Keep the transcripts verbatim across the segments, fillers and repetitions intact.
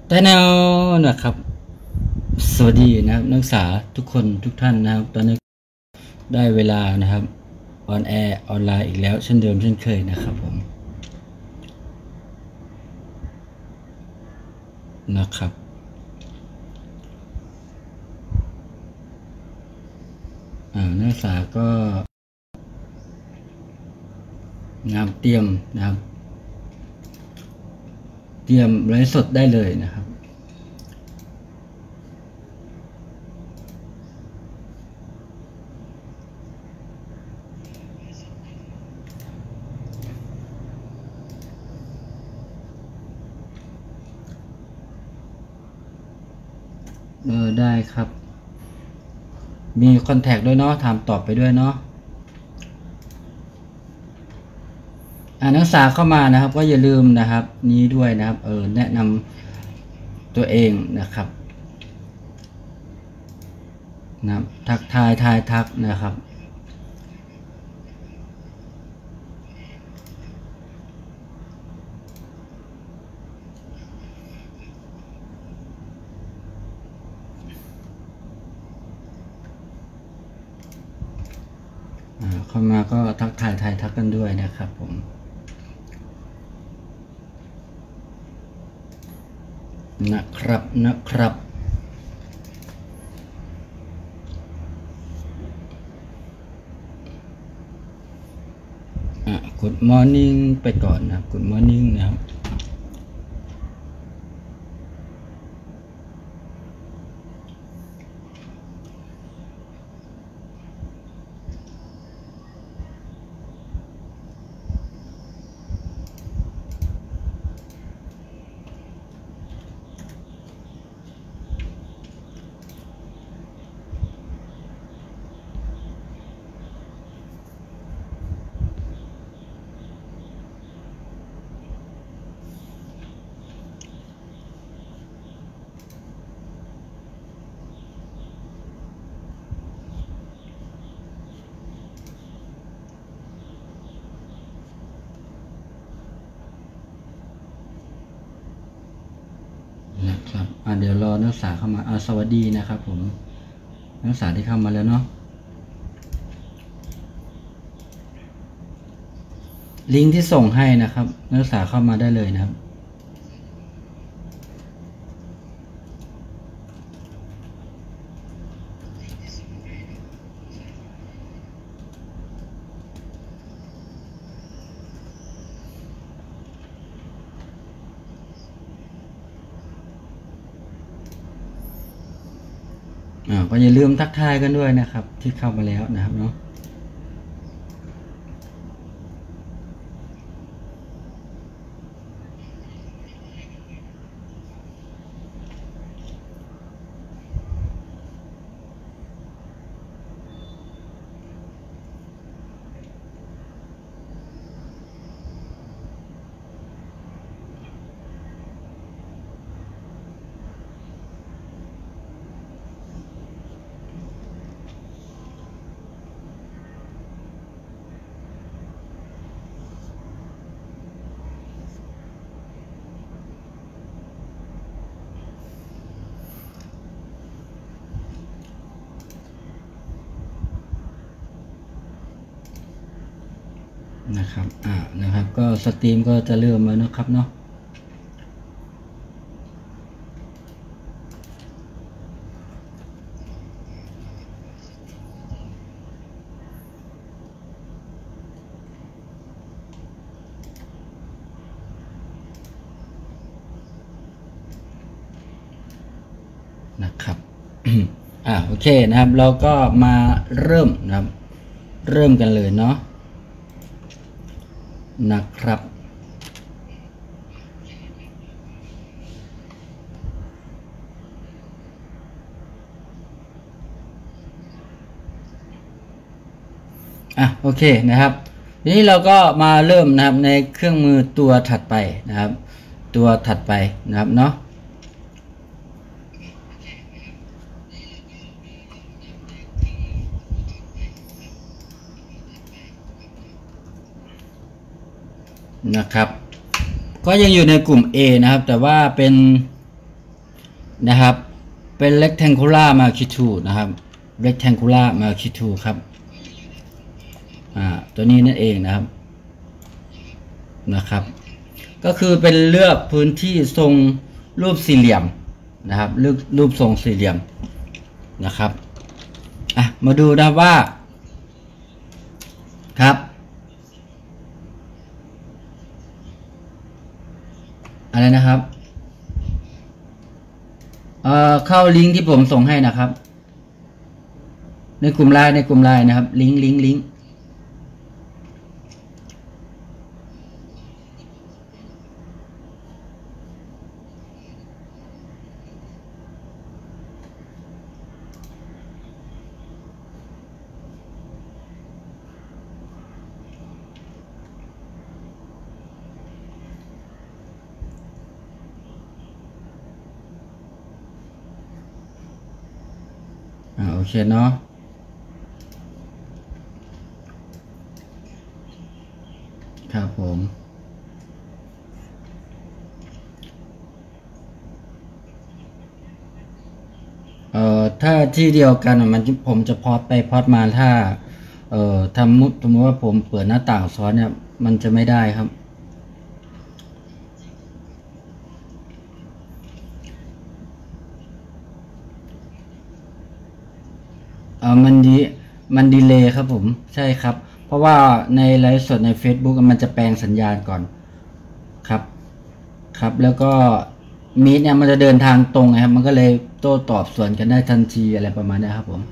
แต่แนวนะครับสวัสดีนะครับนักศึกษาทุกคนทุกท่านนะครับตอนนี้ได้เวลานะครับออนแอร์ออนไลน์อีกแล้วเช่นเดิมเช่นเคยนะครับผมนะครับนักศึกษาก็งามเตรียมนะครับเตรียมไลฟ์สดได้เลยนะครับเออได้ครับมีคอนแทคด้วยเนาะถามตอบไปด้วยเนาะอ่านักศึกษาเข้ามานะครับก็อย่าลืมนะครับนี้ด้วยนะครับเออแนะนำตัวเองนะครับนะทักทายทายทักนะครับเข้ามาก็ทักทายทายทักกันด้วยนะครับผมนะครับนะครับอ่ะ Good morning ไปก่อนนะครับ Good morning นะครับนะครับอ่ะเดี๋ยวรอนักศึกษาเข้ามาอ่ะสวัสดีนะครับผมนักศึกษาที่เข้ามาแล้วเนาะลิงก์ที่ส่งให้นะครับนักศึกษาเข้ามาได้เลยนะครับอ่าก็อย่าลืมทักทายกันด้วยนะครับที่เข้ามาแล้วนะครับเนาะนะครับอ่านะครับก็สตรีมก็จะเริ่มแล้วนะครับเนาะนะครับ อ่าโอเคนะครับเราก็มาเริ่มนะครับเริ่มกันเลยเนาะนะครับอ่ะโอเคนะครับทีนี้เราก็มาเริ่มนะครับในเครื่องมือตัวถัดไปนะครับตัวถัดไปนะครับเนาะนะครับก็ยังอยู่ในกลุ่ม A นะครับแต่ว่าเป็นนะครับเป็น rectangular magnitude นะครับ rectangular magnitude ครับอ่าตัวนี้นั่นเองนะครับนะครับก็คือเป็นเลือกพื้นที่ทรงรูปสี่เหลี่ยมนะครับรูปรูปทรงสี่เหลี่ยมนะครับอ่ะมาดูนะว่าครับอะไรนะครับเอ่อเข้าลิงก์ที่ผมส่งให้นะครับในกลุ่มไลน์ในกลุ่มไลน์นะครับลิงก์ลิงก์ลิงก์อ่าโอเคเนาะครับผมเอ่อถ้าที่เดียวกันมันผมจะพอดไปพอดมาถ้าเอ่อทำมุดสมมติว่าผมเปิดหน้าต่างซ้อนเนี่ยมันจะไม่ได้ครับเออมันดีมันดีเลย์ครับผมใช่ครับเพราะว่าในไลฟ์สดใน Facebook มันจะแปลงสัญญาณก่อนครับครับแล้วก็มีดเนี่ยมันจะเดินทางตรงนะครับมันก็เลยโต้ตอบสวนกันได้ทันทีอะไรประมาณนี้ครับผม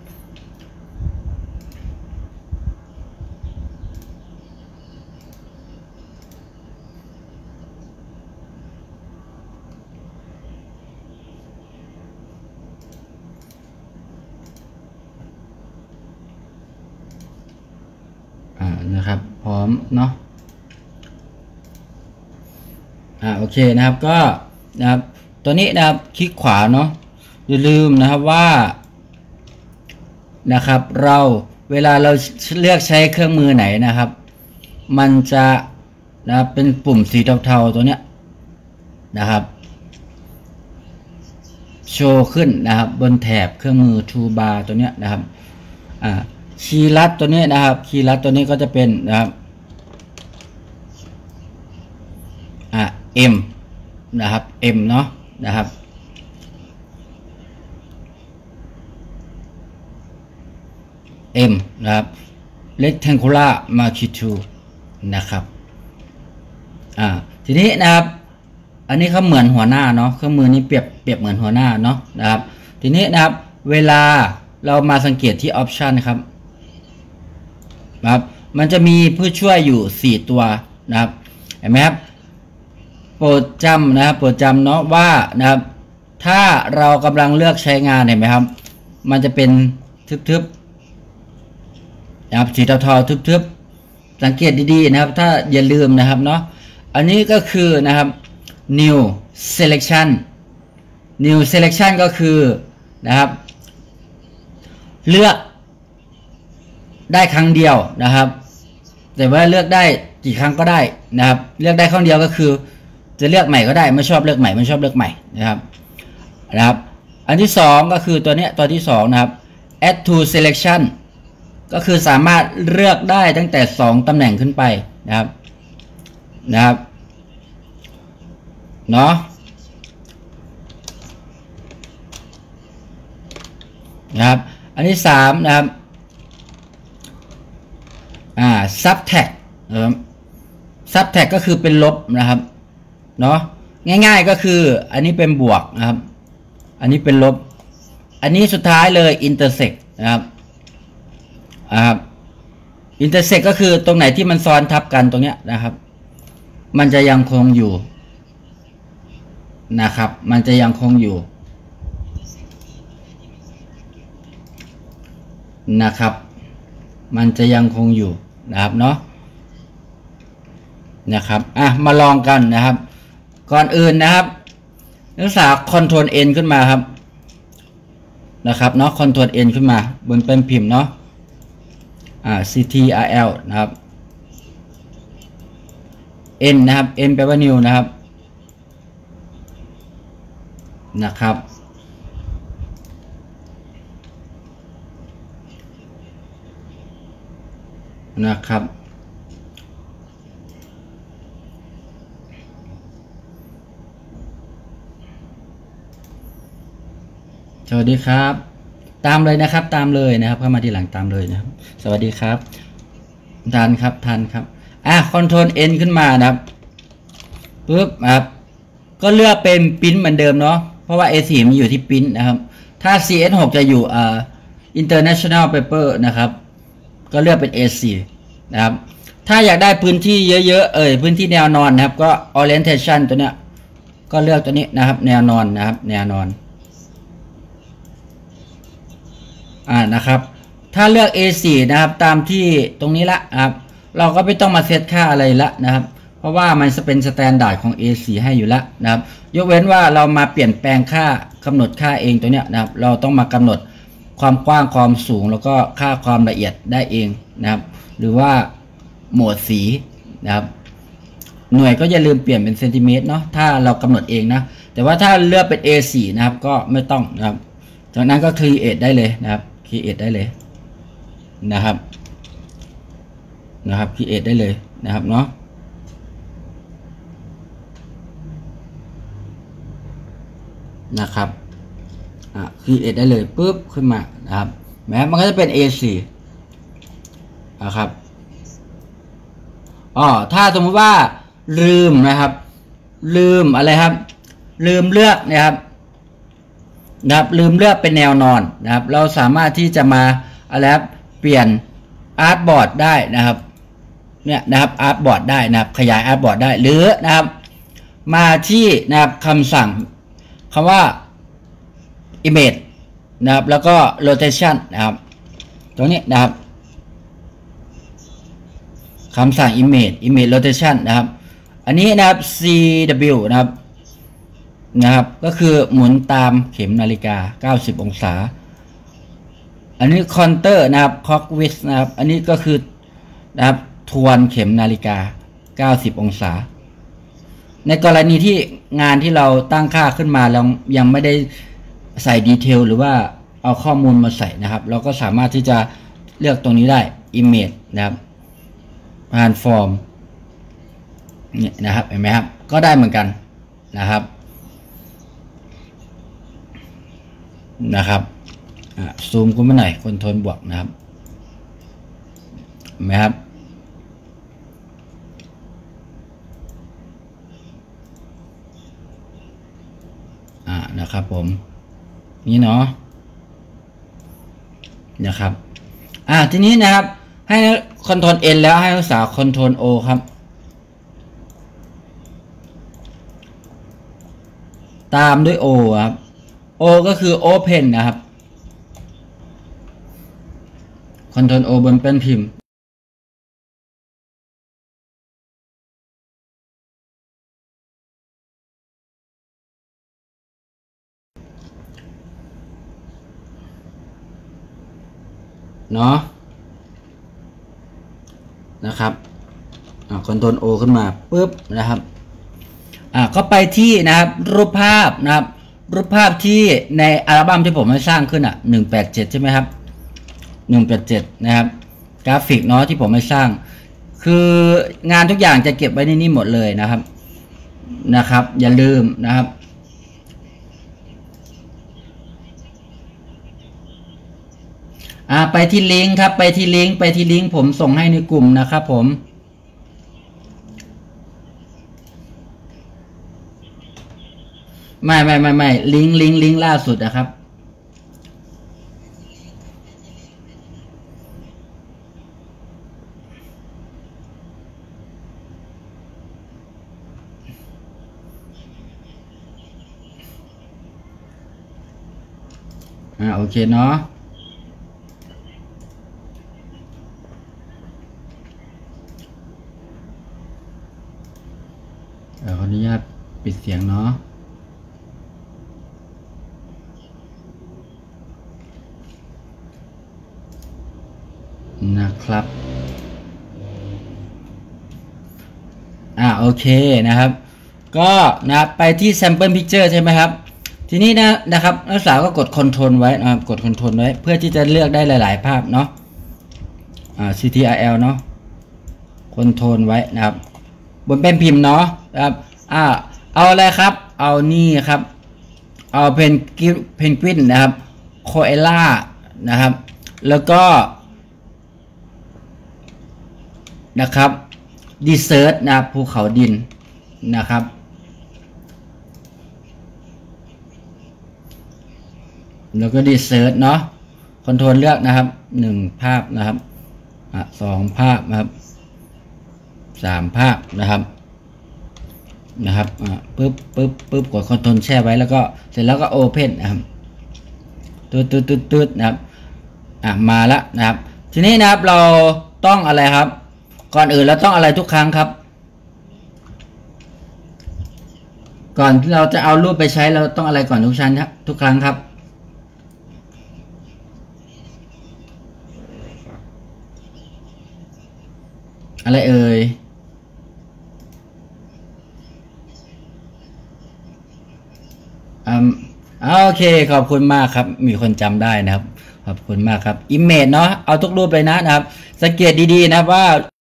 อ่านะครับพร้อมเนาะอ่าโอเคนะครับก็นะครับตัวนี้นะครับคลิกขวาเนาะอย่าลืมนะครับว่านะครับเราเวลาเราเลือกใช้เครื่องมือไหนนะครับมันจะนะครับเป็นปุ่มสีเทาๆตัวเนี้ยนะครับโชว์ขึ้นนะครับบนแถบเครื่องมือ Toolbar ตัวเนี้ยนะครับอ่าคีย์ลัดตัวนี้นะครับคีย์ลัดตัวนี้ก็จะเป็นนะครับอ่า M นะครับ M เนาะนะครับ M นะครับ rectangular magnitude นะครับอ่าทีนี้นะครับอันนี้เขาเหมือนหัวหน้าเนาะเครื่องมือนี้เปรียบเปรียบเหมือนหัวหน้าเนาะนะครับทีนี้นะครับเวลาเรามาสังเกตที่ option ครับนะครับมันจะมีผู้ช่วยอยู่สี่ตัวนะครับเห็นไหมครับโปรดจำนะครับโปรดจำเนาะว่านะครับถ้าเรากำลังเลือกใช้งานเห็นไหมครับมันจะเป็นทึบๆนะครับสีเทาๆทึบๆสังเกตดีๆนะครับถ้าอย่าลืมนะครับเนาะอันนี้ก็คือนะครับ new selection new selection ก็คือนะครับเลือกได้ครั้งเดียวนะครับแต่ว่าเลือกได้กี่ครั้งก็ได้นะครับเลือกได้ครั้งเดียวก็คือจะเลือกใหม่ก็ได้ไม่ชอบเลือกใหม่ไม่ชอบเลือกใหม่นะครับนะครับอันที่สองก็คือตัวนี้ตัวที่สองนะครับ add to selection ก็คือสามารถเลือกได้ตั้งแต่สองตำแหน่งขึ้นไปนะครับนะครับเนาะนะครับอันที่สามนะครับอ่า subtract เออ subtract ก็คือเป็นลบนะครับเนาะง่ายๆก็คืออันนี้เป็นบวกนะครับอันนี้เป็นลบอันนี้สุดท้ายเลย intersect นะครับอ่า intersect ก็คือตรงไหนที่มันซ้อนทับกันตรงเนี้ยนะครับมันจะยังคงอยู่นะครับมันจะยังคงอยู่นะครับมันจะยังคงอยู่นะครับเนาะนะครับอ่ะมาลองกันนะครับก่อนอื่นนะครับนักศึกษา Ctrl N ขึ้นมาครับนะครับเนาะ Ctrl N ขึ้นมาบนเป็นพิมพ์เนาะอ่า ctrl นะครับ N นะครับ N แปลว่า new นะครับนะครับนะครับสวัสดีครับตามเลยนะครับตามเลยนะครับเข้ามาทีหลังตามเลยนะครับสวัสดีครับทันครับทันครับอ่ะคอนโทรล N ขึ้นมานะครับปุ๊บครับก็เลือกเป็นปริ้นเหมือนเดิมเนาะเพราะว่า เอ สี่ มันอยู่ที่ปริ้นนะครับถ้า ซี เอส หก จะอยู่อ่า International Paper นะครับก็เลือกเป็น เอ สี่ นะครับถ้าอยากได้พื้นที่เยอะๆเอ่ยพื้นที่แนวนอนนะครับก็ Orientation ตัวเนี้ยก็เลือกตัวนี้นะครับแนวนอนนะครับแนวนอนอ่านะครับถ้าเลือก เอ สี่ นะครับตามที่ตรงนี้ละครับเราก็ไม่ต้องมาเซตค่าอะไรละนะครับเพราะว่ามันจะเป็นสแตนดาร์ดของ เอ สี่ ให้อยู่แล้วนะครับยกเว้นว่าเรามาเปลี่ยนแปลงค่ากำหนดค่าเองตัวเนี้ยนะครับเราต้องมากำหนดความกว้างความสูงแล้วก็ค่าความละเอียดได้เองนะครับหรือว่าโหมดสีนะครับหน่วยก็อย่าลืมเปลี่ยนเป็นเซนติเมตรเนาะถ้าเรากำหนดเองนะแต่ว่าถ้าเลือกเป็น เอ สี่ นะครับก็ไม่ต้องนะครับจากนั้นก็ create ได้เลยนะครับcreate ได้เลยนะครับนะครับ create ได้เลยนะครับเนาะนะครับอ่ะ create ได้เลยปุ๊บขึ้นมานะครับแม้มันก็จะเป็น เอ สี่ นะครับอ๋อถ้าสมมติว่าลืมนะครับลืมอะไรครับลืมเลือกนะครับนะครับลืมเลือกเป็นแนวนอนนะครับเราสามารถที่จะมาอะไรครับเปลี่ยนอาร์ตบอร์ดได้นะครับเนี่ยนะครับอาร์ตบอร์ดได้นะครับขยายอาร์ตบอร์ดได้หรือนะครับมาที่นะครับคำสั่งคำว่า image นะครับแล้วก็ rotation นะครับตรงนี้นะครับคำสั่ง image image rotation นะครับอันนี้นะครับ ซี ดับเบิลยู นะครับนะครับก็คือหมุนตามเข็มนาฬิกาเก้าสิบองศาอันนี้ counter นะครับ clockwise นะครับอันนี้ก็คือนะครับทวนเข็มนาฬิกาเก้าสิบองศาในกรณีที่งานที่เราตั้งค่าขึ้นมาเรายังไม่ได้ใส่ดีเทลหรือว่าเอาข้อมูลมาใส่นะครับเราก็สามารถที่จะเลือกตรงนี้ได้ image นะครับผ่านฟอร์มเนี่ยนะครับเห็นไหมครับก็ได้เหมือนกันนะครับนะครับซูมขึ้นมาหน่อยคอนโทรลบวกนะครับเห็นไหมครับอ่านะครับผมนี่เนาะนะครับอ่าทีนี้นะครับให้คอนโทรล N แล้วให้รักษาคอนโทรล O ครับตามด้วย O ครับ O ก็คือ Open นะครับคอนโทรล O บนแป้นพิมพ์เนาะนะครับอ่าคอนโทรล O ขึ้นมาปุ๊บนะครับอ่าก็ไปที่นะครับรูปภาพนะครับรูปภาพที่ในอัลบั้มที่ผมให้สร้างขึ้นอ่ะหนึ่งแปดเจ็ดใช่ไหมครับหนึ่งแปดเจ็ดนะครับกราฟิกเนาะที่ผมให้สร้างคืองานทุกอย่างจะเก็บไว้ในนี้หมดเลยนะครับนะครับอย่าลืมนะครับอ่าไปที่ลิงก์ครับไปที่ลิงก์ไปที่ลิงก์ผมส่งให้ในกลุ่มนะครับผมไม่ไม่ไม่ไม่ลิงก์ลิงก์ลิงก์ล่าสุดนะครับอ่าโอเคเนาะขออนุญาตปิดเสียงเนาะนะครับอ่าโอเคนะครับก็นะไปที่ sample picture ใช่ไหมครับทีนี้นะนะครับนักศึกษาก็กด control ไว้นะครับกด control ไว้เพื่อที่จะเลือกได้หลายๆภาพเนาะอ่า ซี ที อาร์ แอล เนาะคอนโทรลไว้นะครับบนเป็นพิมพ์เนาะนะครับอ่าเอาอะไรครับเอานี่ครับเอาเพนกวินเพนกวินนะครับโคเอล่านะครับแล้วก็นะครับดีเซอร์ตนะครับภูเขาดินนะครับแล้วก็ดีเซอร์ตเนาะคอนโทรลเลือกนะครับหนึ่งภาพนะครับอ่ะสองภาพนะครับสามภาพนะครับนะครับอ่ะปึ๊บปึ๊บปึ๊บกดคอนโทรลแช่ไว้แล้วก็เสร็จแล้วก็โอเพนนะครับตืดตืดตืดตืดนะครับอ่ะมาแล้วนะครับทีนี้นะครับเราต้องอะไรครับก่อนอื่นเราต้องอะไรทุกครั้งครับก่อนที่เราจะเอารูปไปใช้เราต้องอะไรก่อนทุกชั้นครับทุกครั้งครับอะไรเอ่ยอืมโอเคขอบคุณมากครับมีคนจำได้นะครับขอบคุณมากครับ Image เนาะเอาทุกรูปเลยนะนะครับสังเกตดีๆนะครับว่า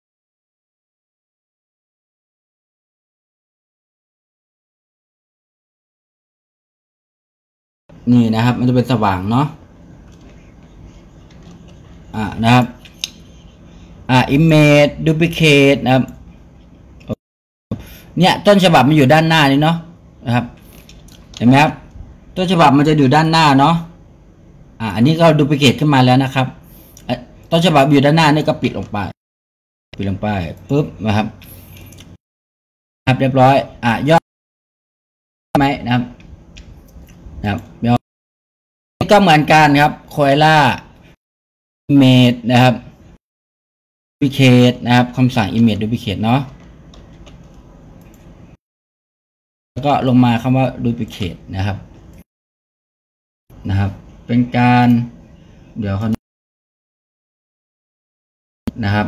นี่นะครับมันจะเป็นสว่างเนาะอ่านะครับอ่า Image Duplicate นะครับเนี่ยต้นฉบับมันอยู่ด้านหน้านี่เนาะนะครับเห็นไหมครับต้นฉบับมันจะอยู่ด้านหน้าเนาะอ่าอันนี้ก็ดูพิเคทขึ้นมาแล้วนะครับต้นฉบับอยู่ด้านหน้านี่ก็ปิดลงไปปิดลงไปปุ๊บนะครับครับเรียบร้อยอ่ะย่อไหมนะครับนะครับย่อก็เหมือนกันครับโคเอล่าเมดนะครับดูพิเคทนะครับคำสั่ง image duplicate เนาะแล้วก็ลงมาคำว่า duplicate นะครับนะครับเป็นการเดี๋ยวเขานะครับ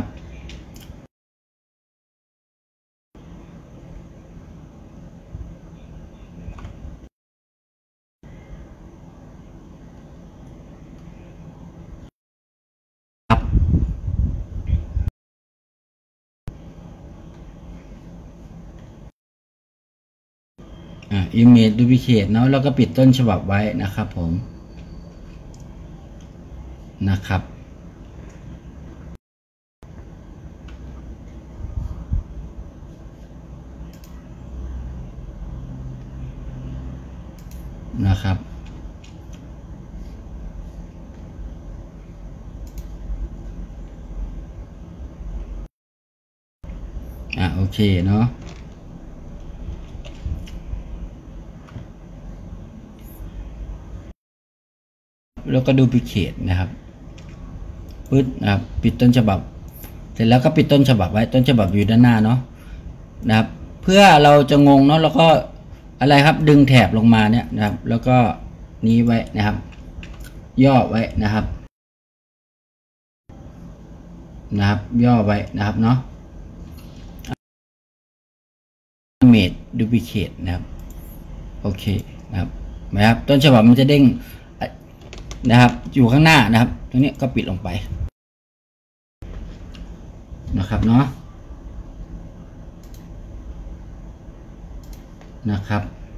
อ่า image duplicate เนาะแล้วก็ปิดต้นฉบับไว้นะครับผมนะครับนะครับอ่าโอเคเนาะแล้วก็ดูพิเคทนะครับปึ๊ดนะครับปิดต้นฉบับเสร็จแล้วก็ปิดต้นฉบับไว้ต้นฉบับอยู่ด้านหน้าเนาะนะครับเพื่อเราจะงงเนาะแล้วก็อะไรครับดึงแถบลงมาเนี่ยนะครับแล้วก็นี้ไว้นะครับย่อไว้นะครับนะครับย่อไว้นะครับเนาะ image duplicate นะครับโอเคนะครับนะครับต้นฉบับมันจะเด้งนะครับอยู่ข้างหน้านะครับตรงนี้ก็ปิดลงไปนะครับเนาะนะครับ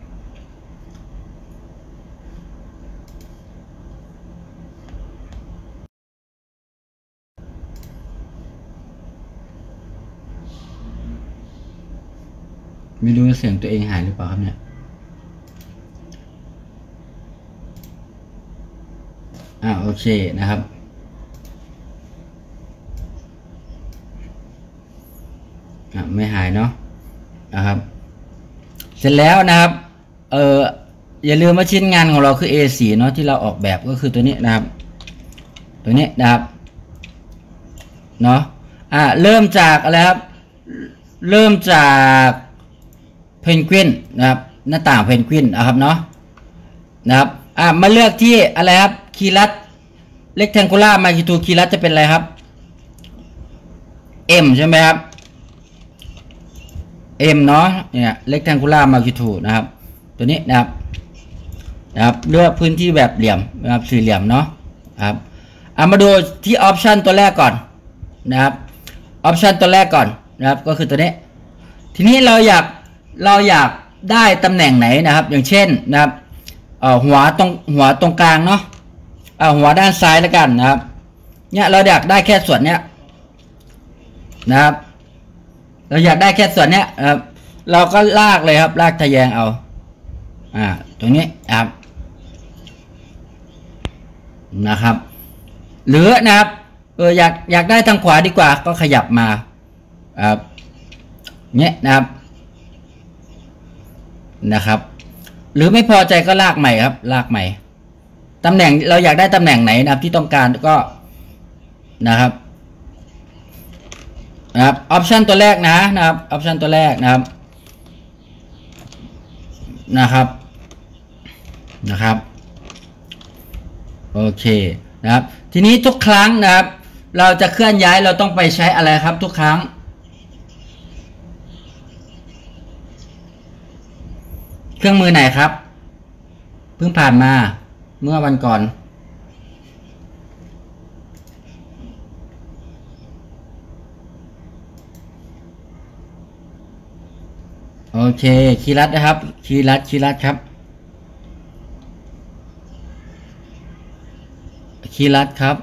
ไม่รู้เสียงตัวเองหายหรือเปล่าครับเนี่ยอ่าโอเคนะครับอ่าไม่หายเนาะนะครับเสร็จแล้วนะครับเอออย่าลืมว่าชิ้นงานของเราคือ เอ โฟร์ เนาะที่เราออกแบบก็คือตัวนี้นะครับตัวนี้นะครับเนาะอ่าเริ่มจากอะไรครับเริ่มจากเพนกวินนะครับหน้าต่างเพนกวินนะครับเนาะนะครับอ่ามาเลือกที่อะไรครับคีย์ลัดเล็กแทงคูล่ามาคิทูคีย์ลัดจะเป็นอะไรครับ M ใช่ไหมครับ M เนาะเนี่ยเล็กแทงคูล่ามาคิทูนะครับตัวนี้นะครับนะครับเลือกพื้นที่แบบเหลี่ยมนะครับสี่เหลี่ยมเนาะครับเอามาดูที่ออปชันตัวแรกก่อนนะครับออปชันตัวแรกก่อนนะครับก็คือตัวนี้ทีนี้เราอยากเราอยากได้ตำแหน่งไหนนะครับอย่างเช่นนะครับหัวตรงหัวตรงกลางเนาะหัวด้านซ้ายแล้วกันนะครับเนี่ยเราอยากได้แค่ส่วนเนี้ยนะครับเราอยากได้แค่ส่วนเนี้ยนะครับเราก็ลากเลยครับลากทะแยงเอาอ่าตรงนี้นะครับนะครับหรือนะครับเอออยากอยากได้ทางขวาดีกว่าก็ขยับมาครับเนี้ยนะครับนะครับหรือไม่พอใจก็ลากใหม่ครับลากใหม่ตำแหน่งเราอยากได้ตำแหน่งไหนนะครับที่ต้องการก็นะครับนะครับออปชันตัวแรกนะนะครับออปชันตัวแรกนะครับนะครับนะครับโอเคนะครับทีนี้ทุกครั้งนะครับเราจะเคลื่อนย้ายเราต้องไปใช้อะไรครับทุกครั้งเครื่องมือไหนครับเพิ่งผ่านมาเมื่อวันก่อนโอเคคีย์ลัดนะครับคีย์ลัดคีย์ลัดครับคีย์ลัดครับ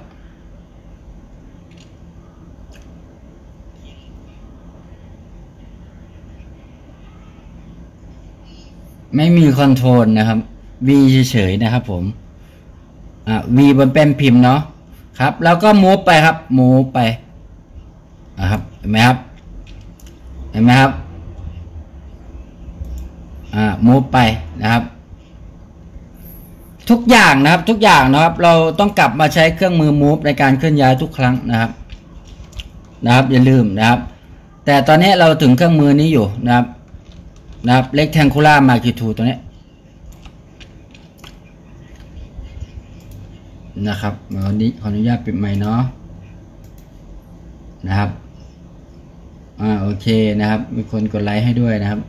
ไม่มีคอนโทรลนะครับ V เฉยๆนะครับผมอ่ะ V บนแป้นพิมพ์เนาะครับแล้วก็ move ไปครับ move ไปนะครับเห็นไหมครับเห็นไหมครับอ่า move ไปนะครับทุกอย่างนะครับทุกอย่างนะครับเราต้องกลับมาใช้เครื่องมือ move ในการเคลื่อนย้ายทุกครั้งนะครับนะครับอย่าลืมนะครับแต่ตอนนี้เราถึงเครื่องมือนี้อยู่นะครับนะครับ rectangular marquee tool ตัวนี้นะครับวันนี้ขออนุญาตปิดไมค์เนาะนะครับอ่าโอเคนะครับมีคนกดไลค์ให้ด้วยนะครับ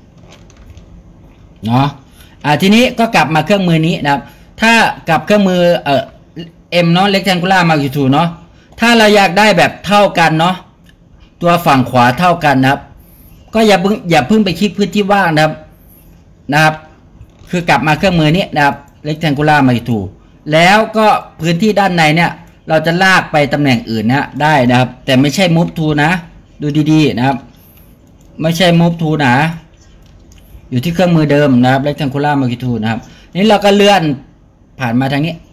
เนาะอ่าทีนี้ก็กลับมาเครื่องมือนี้นะครับถ้ากลับเครื่องมือเอ่อ M เนาะ rectangular marquee tool เนาะถ้าเราอยากได้แบบเท่ากันเนาะตัวฝั่งขวาเท่ากันนะครับก็อย่าเพิ่งอย่าเพิ่งไปคลิกพื้นที่ว่างนะครับนะครับคือกลับมาเครื่องมือนี้นะครับ rectangular marquee tool แล้วก็พื้นที่ด้านในเนี่ยเราจะลากไปตำแหน่งอื่นนะได้นะครับแต่ไม่ใช่ move to นะดูดีๆนะครับไม่ใช่ move to นะอยู่ที่เครื่องมือเดิมนะครับ rectangular marquee tool นะครับนี้เราก็เลื่อนผ่านมาทางนี้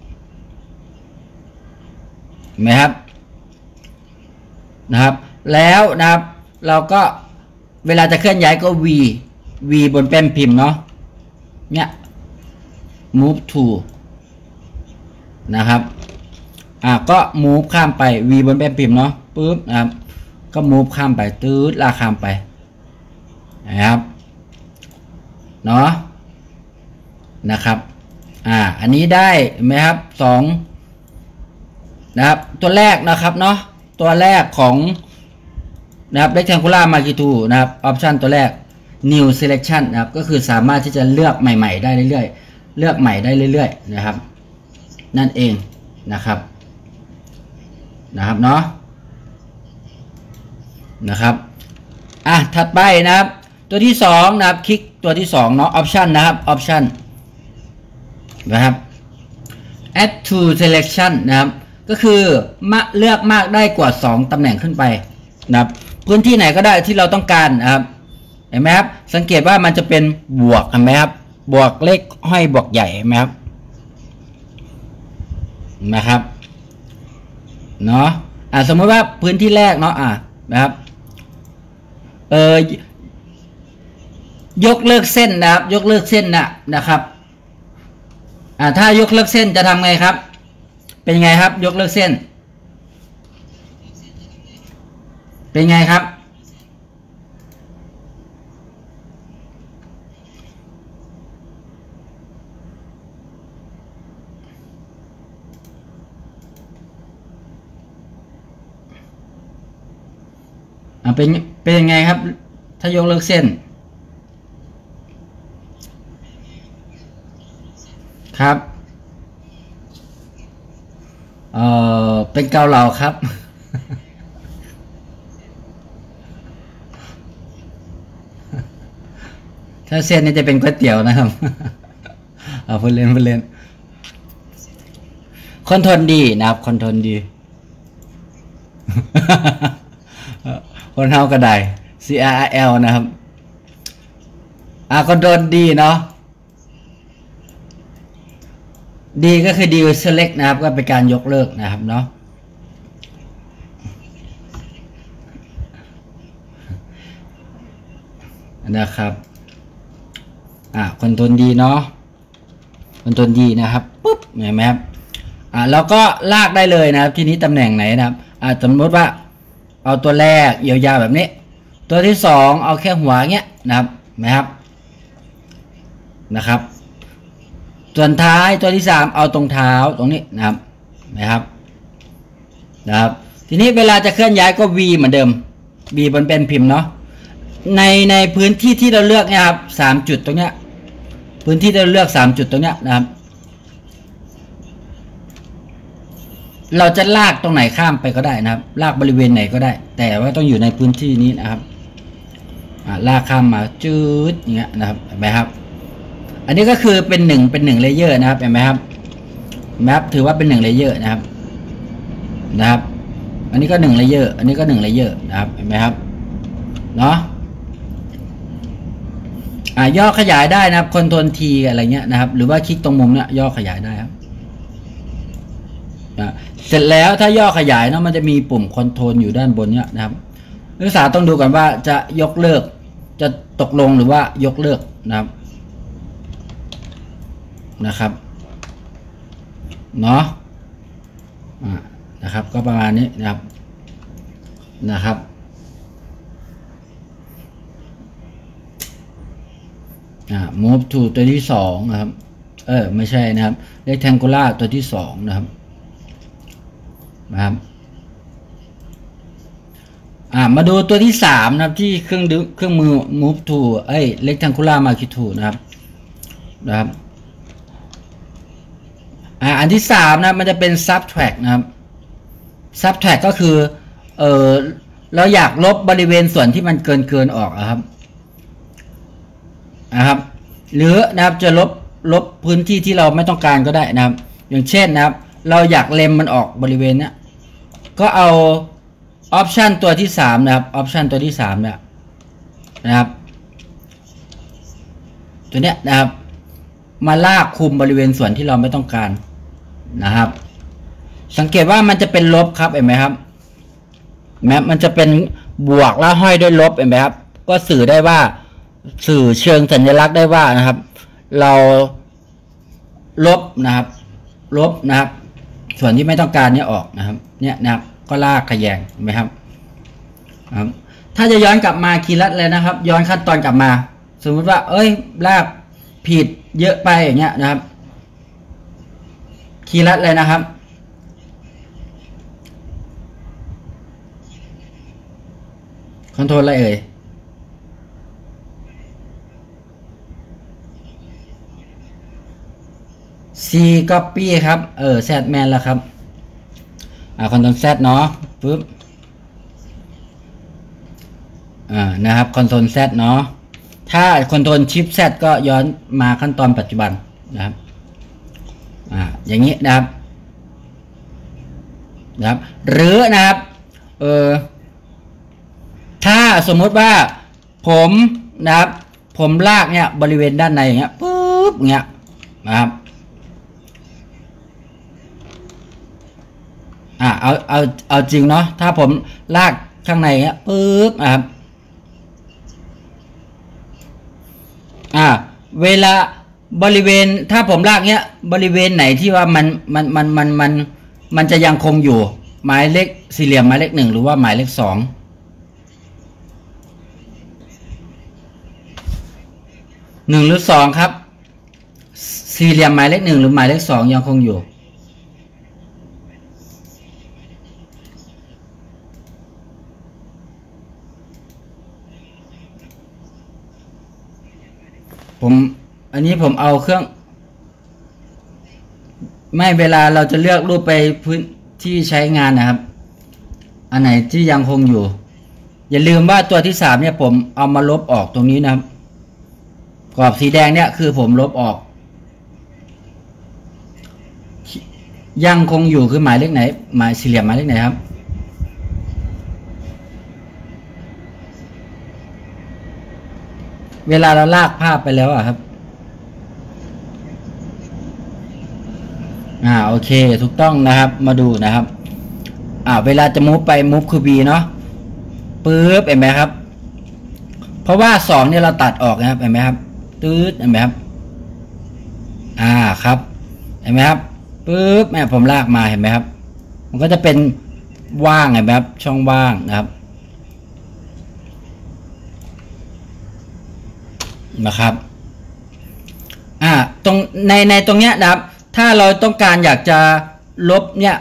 เห็นไหมครับนะครับแล้วนะครับเราก็เวลาจะเคลื่อนย้ายก็ V V บนแป้นพิมพ์เนาะเนี่ย move to นะครับอ่ะก็ move ข้ามไป V บนแป้นพิมพ์เนาะปุ๊บนะครับก็ move ข้ามไปตืดลากข้ามไปนะครับเนาะนะครับอ่าอันนี้ได้ไหมครับสองนะครับตัวแรกนะครับเนาะตัวแรกของนะครับ rectangular marquee tool นะครับออปชันตัวแรก new selection นะครับก็คือสามารถที่จะเลือกใหม่ๆได้เรื่อยๆเลือกใหม่ได้เรื่อยๆนะครับนั่นเองนะครับนะครับเนาะนะครับอ่ะถัดไปนะครับตัวที่สองนะครับคลิกตัวที่สองเนาะ option นะครับ option นะครับ add to selection นะครับก็คือมาเลือกมากได้กว่าสองตำแหน่งขึ้นไปนะครับพื้นที่ไหนก็ได้ที่เราต้องการนะครับเห็นไหมครับสังเกตว่ามันจะเป็นบวกเห็นไหมครับบวกเลขห้อยบวกใหญ่เห็นไหมครับนะครับเนาะอ่าสมมติว่าพื้นที่แรกเนาะอ่านะครับเออยกเลิกเส้นนะครับยกเลิกเส้นนะนะครับอ่าถ้ายกเลิกเส้นจะทำไงครับเป็นไงครับยกเลิกเส้นเป็นไงครับอ่าเป็นเป็นยังไงครับถ้ายกเลิกเส้นครับเอ่อเป็นเกาเหลาครับถ้าเส้นนี่จะเป็นก๋วยเตี๋ยวนะครับ เอาพูดเล่นพูดเล่นคนทนดีนะครับคนทนดี คนเฮาก็ได้ C R R L นะครับอ่าคนทนดีเนาะดีก็คือ deal select นะครับก็เป็นการยกเลิกนะครับเนาะนะครับอ่าคนทนดีเนาะคนทนดีนะครับปุ๊บเห็นไหมครับอ่าแล้วก็ลากได้เลยนะครับทีนี้ตำแหน่งไหนนะครับอ่าสมมติว่าเอาตัวแรกยาวๆแบบนี้ตัวที่สองเอาแค่หัวเงี้ยนะครับนะครับนะครับส่วนท้ายตัวที่สามเอาตรงเท้าตรงนี้นะครับนะครับนะครับทีนี้เวลาจะเคลื่อนย้ายก็ V เหมือนเดิม V บนเป็นพิมพ์เนาะในในพื้นที่ที่เราเลือกเนี่ยครับสามจุดตรงเนี้ยพื้นที่ที่เราเลือกสามจุดตรงเนี้ยนะครับเราจะลากตรงไหนข้ามไปก็ได้นะครับลากบริเวณไหนก็ได้ แต่ว่าต้องอยู่ในพื้นที่นี้นะครับลากข้ามมาจืดอย่างเงี้ยนะครับเห็นไหมครับอันนี้ก็คือเป็นหนึ่งเป็นหนึ่งเลเยอร์นะครับเห็นไหมครับแมปถือว่าเป็นหนึ่งเลเยอร์นะครับนะครับอันนี้ก็หนึ่งเลเยอร์อันนี้ก็หนึ่งเลเยอร์นะครับเห็นไหมครับเนาะอ่าย่อขยายได้นะครับคอนโทรลทีอะไรเงี้ยนะครับหรือว่าคลิกตรงมุมเนี้ยย่อขยายได้ครับเสร็จแล้วถ้าย่อขยายเนาะมันจะมีปุ่มคอนโทรลอยู่ด้านบนเนี้ยนะครับนักศึกษาต้องดูก่อนว่าจะยกเลิกจะตกลงหรือว่ายกเลิกนะครับนะครับเนาะอ่านะครับก็ประมาณนี้นะครับนะครับอ่า move to ตัวที่สองนะครับเออไม่ใช่นะครับ rectangular ตัวที่สองนะครับนะครับอ่ามาดูตัวที่สามนะครับที่เครื่องดึงเครื่องมือ move to เอ้ย rectangular marquee to นะครับนะครับอ่าอันที่สามนะมันจะเป็น subtract นะครับ subtract ก็คือเออเราอยากลบบริเวณส่วนที่มันเกินเกินออกนะครับนะครับหรือนะครับจะลบลบพื้นที่ที่เราไม่ต้องการก็ได้นะครับอย่างเช่นนะครับเราอยากเล็มมันออกบริเวณนี้ก็เอาออปชันตัวที่สามนะครับออปชันตัวที่สามเนี่ยนะครับตัวเนี้ยนะครับมาลากคุมบริเวณส่วนที่เราไม่ต้องการนะครับสังเกตว่ามันจะเป็นลบครับเห็นไหมครับแม้มันจะเป็นบวกแล้วห้อยด้วยลบเห็นไหมครับก็สื่อได้ว่าสื่อเชิงสัญลักษณ์ได้ว่านะครับเราลบนะครับลบนะครับส่วนที่ไม่ต้องการเนี่ยออกนะครับเนี่ยนะครับก็ลากขยงเห็นไหมครับครับถ้าจะย้อนกลับมาคีย์ลัดเลยนะครับย้อนขั้นตอนกลับมาสมมุติว่าเอ้ยลากผิดเยอะไปอย่างเงี้ยนะครับคีย์ลัดเลยนะครับคอนโทรลอะไรเอ่ยC copy ครับเออ Z man แล้วครับอ่าคอนโทรล Z เนาะปึ๊บอ่านะครับคอนโทรล Z เนาะถ้าคอนโทรล Shift Z ก็ย้อนมาขั้นตอนปัจจุบันนะครับอ่าอย่างนี้นะครับนะครับหรือนะครับเออถ้าสมมติว่าผมนะครับผมลากเนี่ยบริเวณด้านในอย่างเงี้ยปึ๊บเงี้ยนะครับอ่าเอาเอาเอาจริงเนาะถ้าผมลากข้างในเงี้ยปึ๊บนะครับอ่าเวลาบริเวณถ้าผมลากเงี้ยบริเวณไหนที่ว่ามันมันมันมันมันมันจะยังคงอยู่หมายเลขสี่เหลี่ยมหมายเลขหนึ่งหรือว่าหมายเลขสองหนึ่งหรือสองครับสี่เหลี่ยมหมายเลขหนึ่งหรือหมายเลขสองยังคงอยู่ผมอันนี้ผมเอาเครื่องไม่เวลาเราจะเลือกรูปไปพื้นที่ใช้งานนะครับอันไหนที่ยังคงอยู่อย่าลืมว่าตัวที่สามเนี่ยผมเอามาลบออกตรงนี้นะครับกรอบสีแดงเนี่ยคือผมลบออกยังคงอยู่คือหมายเลขไหนหมายสี่เหลี่ยมหมายเลขไหนครับเวลาเราลากภาพไปแล้วอะครับอ่าโอเคถูกต้องนะครับมาดูนะครับอ่าเวลาจะมูฟไปมูฟคือ B เนาะปึ๊บเห็นไหมครับเพราะว่าสองเนี่ยเราตัดออกนะครับเห็นไหมครับตืดเห็นไหมครับอ่าครับเห็นไหมครับปึ๊บแม่ผมลากมาเห็นไหมครับมันก็จะเป็นว่างเห็นไหมครับช่องว่างนะครับนะครับอ่าตรงในในตรงเนี้ยนะครับถ้าเราต้องการอยากจะลบเนี่ย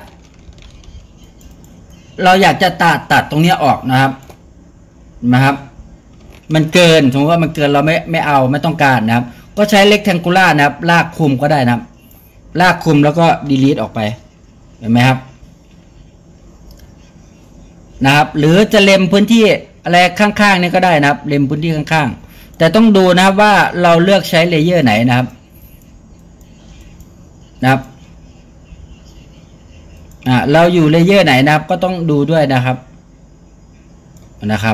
เราอยากจะตัดตัดตรงนี้ออกนะครับนะครับมันเกินสมมติว่ามันเกินเราไม่ไม่เอาไม่ต้องการนะครับก็ใช้ rectangular นะครับลากคุมก็ได้นะครับลากคุมแล้วก็ delete ออกไปเห็นไหมครับนะครับหรือจะเล็มพื้นที่อะไรข้างๆนี่ก็ได้นะครับเล็มพื้นที่ข้างๆแต่ต้องดูนะครับว่าเราเลือกใช้เลเยอร์ไหนนะครับนะครับอ่าเราอยู่เลเยอร์ไหนนะครับก็ต้องดูด้วยนะครับนะครับ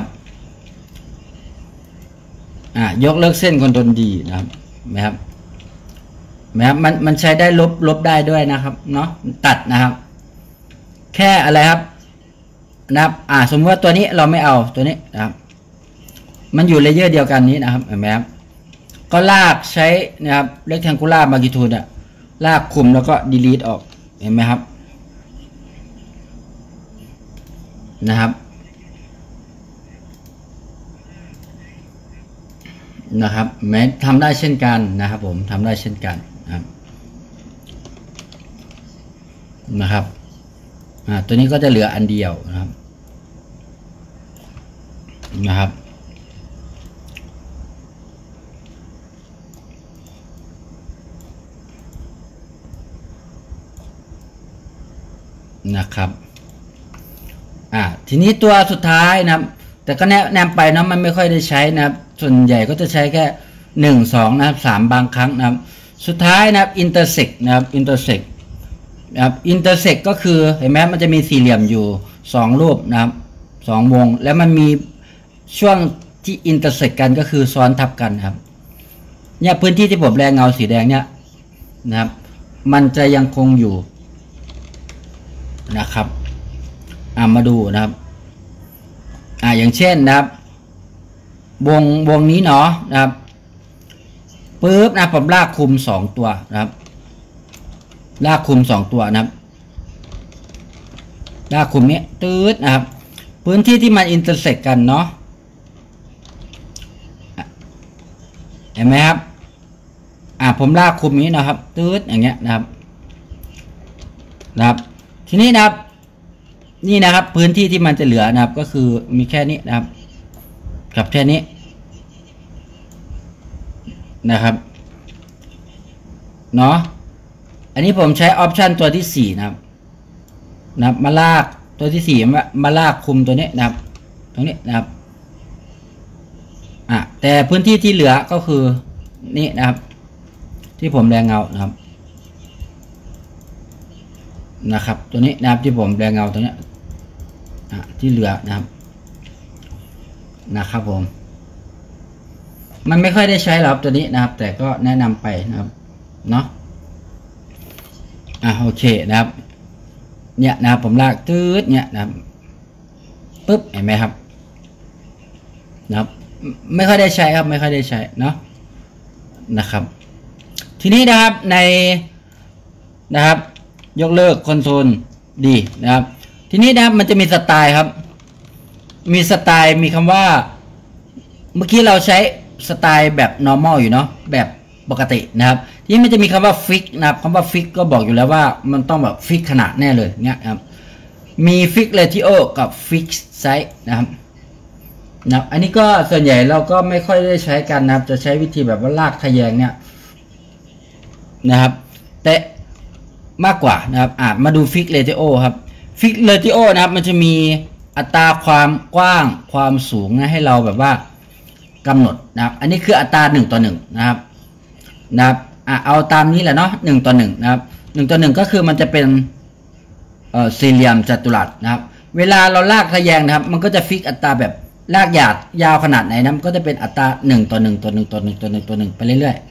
อ่ายกเลิกเส้นคอนโทรลดีนะครับนะครับนะครับมันมันใช้ได้ลบลบได้ด้วยนะครับเนาะตัดนะครับแค่อะไรครับนะครับอ่าสมมติว่าตัวนี้เราไม่เอาตัวนี้นะครับมันอยู่เลเยอร์เดียวกันนี้นะครับเห็นไหมครับก็ลากใช้นะครับ rectangular magnitude อะลากคุมแล้วก็ delete ออกเห็นไหมครับนะครับนะครับแม้ทำได้เช่นกันนะครับผมทำได้เช่นกันนะครับนะครับอ่าตัวนี้ก็จะเหลืออันเดียวนะครับนะครับนะครับอ่าทีนี้ตัวสุดท้ายนะครับแต่ก็แนะนำไปนะมันไม่ค่อยได้ใช้นะครับส่วนใหญ่ก็จะใช้แค่หนึ่งสองนะครับสามบางครั้งนะครับสุดท้ายนะครับ intersect นะครับ intersect นะครับ intersect ก็คือเห็นไหมมันจะมีสี่เหลี่ยมอยู่สองรูปนะครับสองวงแล้วมันมีช่วงที่ intersect กันก็คือซ้อนทับกันครับเนี่ยพื้นที่ที่ผมแรงเงาสีแดงเนี่ยนะครับมันจะยังคงอยู่นะครับอ่ามาดูนะครับอ่าอย่างเช่นนะครับวงวงนี้เนาะนะครับปึ๊บนะผมลากคุมสองตัวนะครับลากคุมสองตัวนะครับลากคุมนี้ตืดนะครับพื้นที่ที่มันอินเตอร์เซกกันเนาะเห็นไหมครับอ่าผมลากคุมนี้นะครับตืดอย่างเงี้ยนะครับนะครับทีนี้นะครับนี่นะครับพื้นที่ที่มันจะเหลือนะครับก็คือมีแค่นี้นะครับกับแค่นี้นะครับเนาะอันนี้ผมใช้ออปชันตัวที่สี่นะครับนะครับมาลากตัวที่สี่มามาลากคุมตัวนี้นะครับตรงนี้นะครับอ่ะแต่พื้นที่ที่เหลือก็คือนี่นะครับที่ผมแรงเงานะครับนะครับตัวนี้นะครับที่ผมแรงเงาตัวนี้อ่ะที่เหลือนะครับนะครับผมมันไม่ค่อยได้ใช้หรอกตัวนี้นะครับแต่ก็แนะนำไปนะครับเนาะอ่ะโอเคนะครับเนี่ยนะครับผมลากตืดเนี่ยนะครับปึ๊บเห็นไหมครับนะครับไม่ค่อยได้ใช้ครับไม่ค่อยได้ใช้เนาะนะครับทีนี้นะครับในนะครับยกเลิกคอนโทรลดีนะครับทีนี้นะครับมันจะมีสไตล์ครับมีสไตล์มีคำว่าเมื่อกี้เราใช้สไตล์แบบ normal อยู่เนาะแบบปกตินะครับทีนี้มันจะมีคำว่า fix นะครับคำว่า fix ก็บอกอยู่แล้วว่ามันต้องแบบ fix ขนาดแน่เลยเนี่ยครับมี fix ratio กับ fix size นะครับนะอันนี้ก็ส่วนใหญ่เราก็ไม่ค่อยได้ใช้กันนะครับจะใช้วิธีแบบว่าลากทะแยงเนี่ยนะครับแต่มากกว่านะครับอ่ามาดู fix ratio ครับ fix ratio นะครับมันจะมีอัตราความกว้างความสูงนะให้เราแบบว่ากำหนดนะครับอันนี้คืออัตราหนึ่งต่อหนึ่งนะครับนะครับอ่ะเอาตามนี้แหละเนาะหนึ่งต่อหนึ่งนะครับหนึ่งต่อหนึ่งก็คือมันจะเป็นเอ่อสี่เหลี่ยมจัตุรัสนะครับเวลาเราลากทะแยงนะครับมันก็จะฟิกอัตราแบบลากหยาดยาวขนาดไหนนะมันก็จะเป็นอัตราหนึ่งต่อหนึ่งต่อหนึ่งต่อหนึ่งต่อหนึ่งต่อหนึ่งไปเรื่อย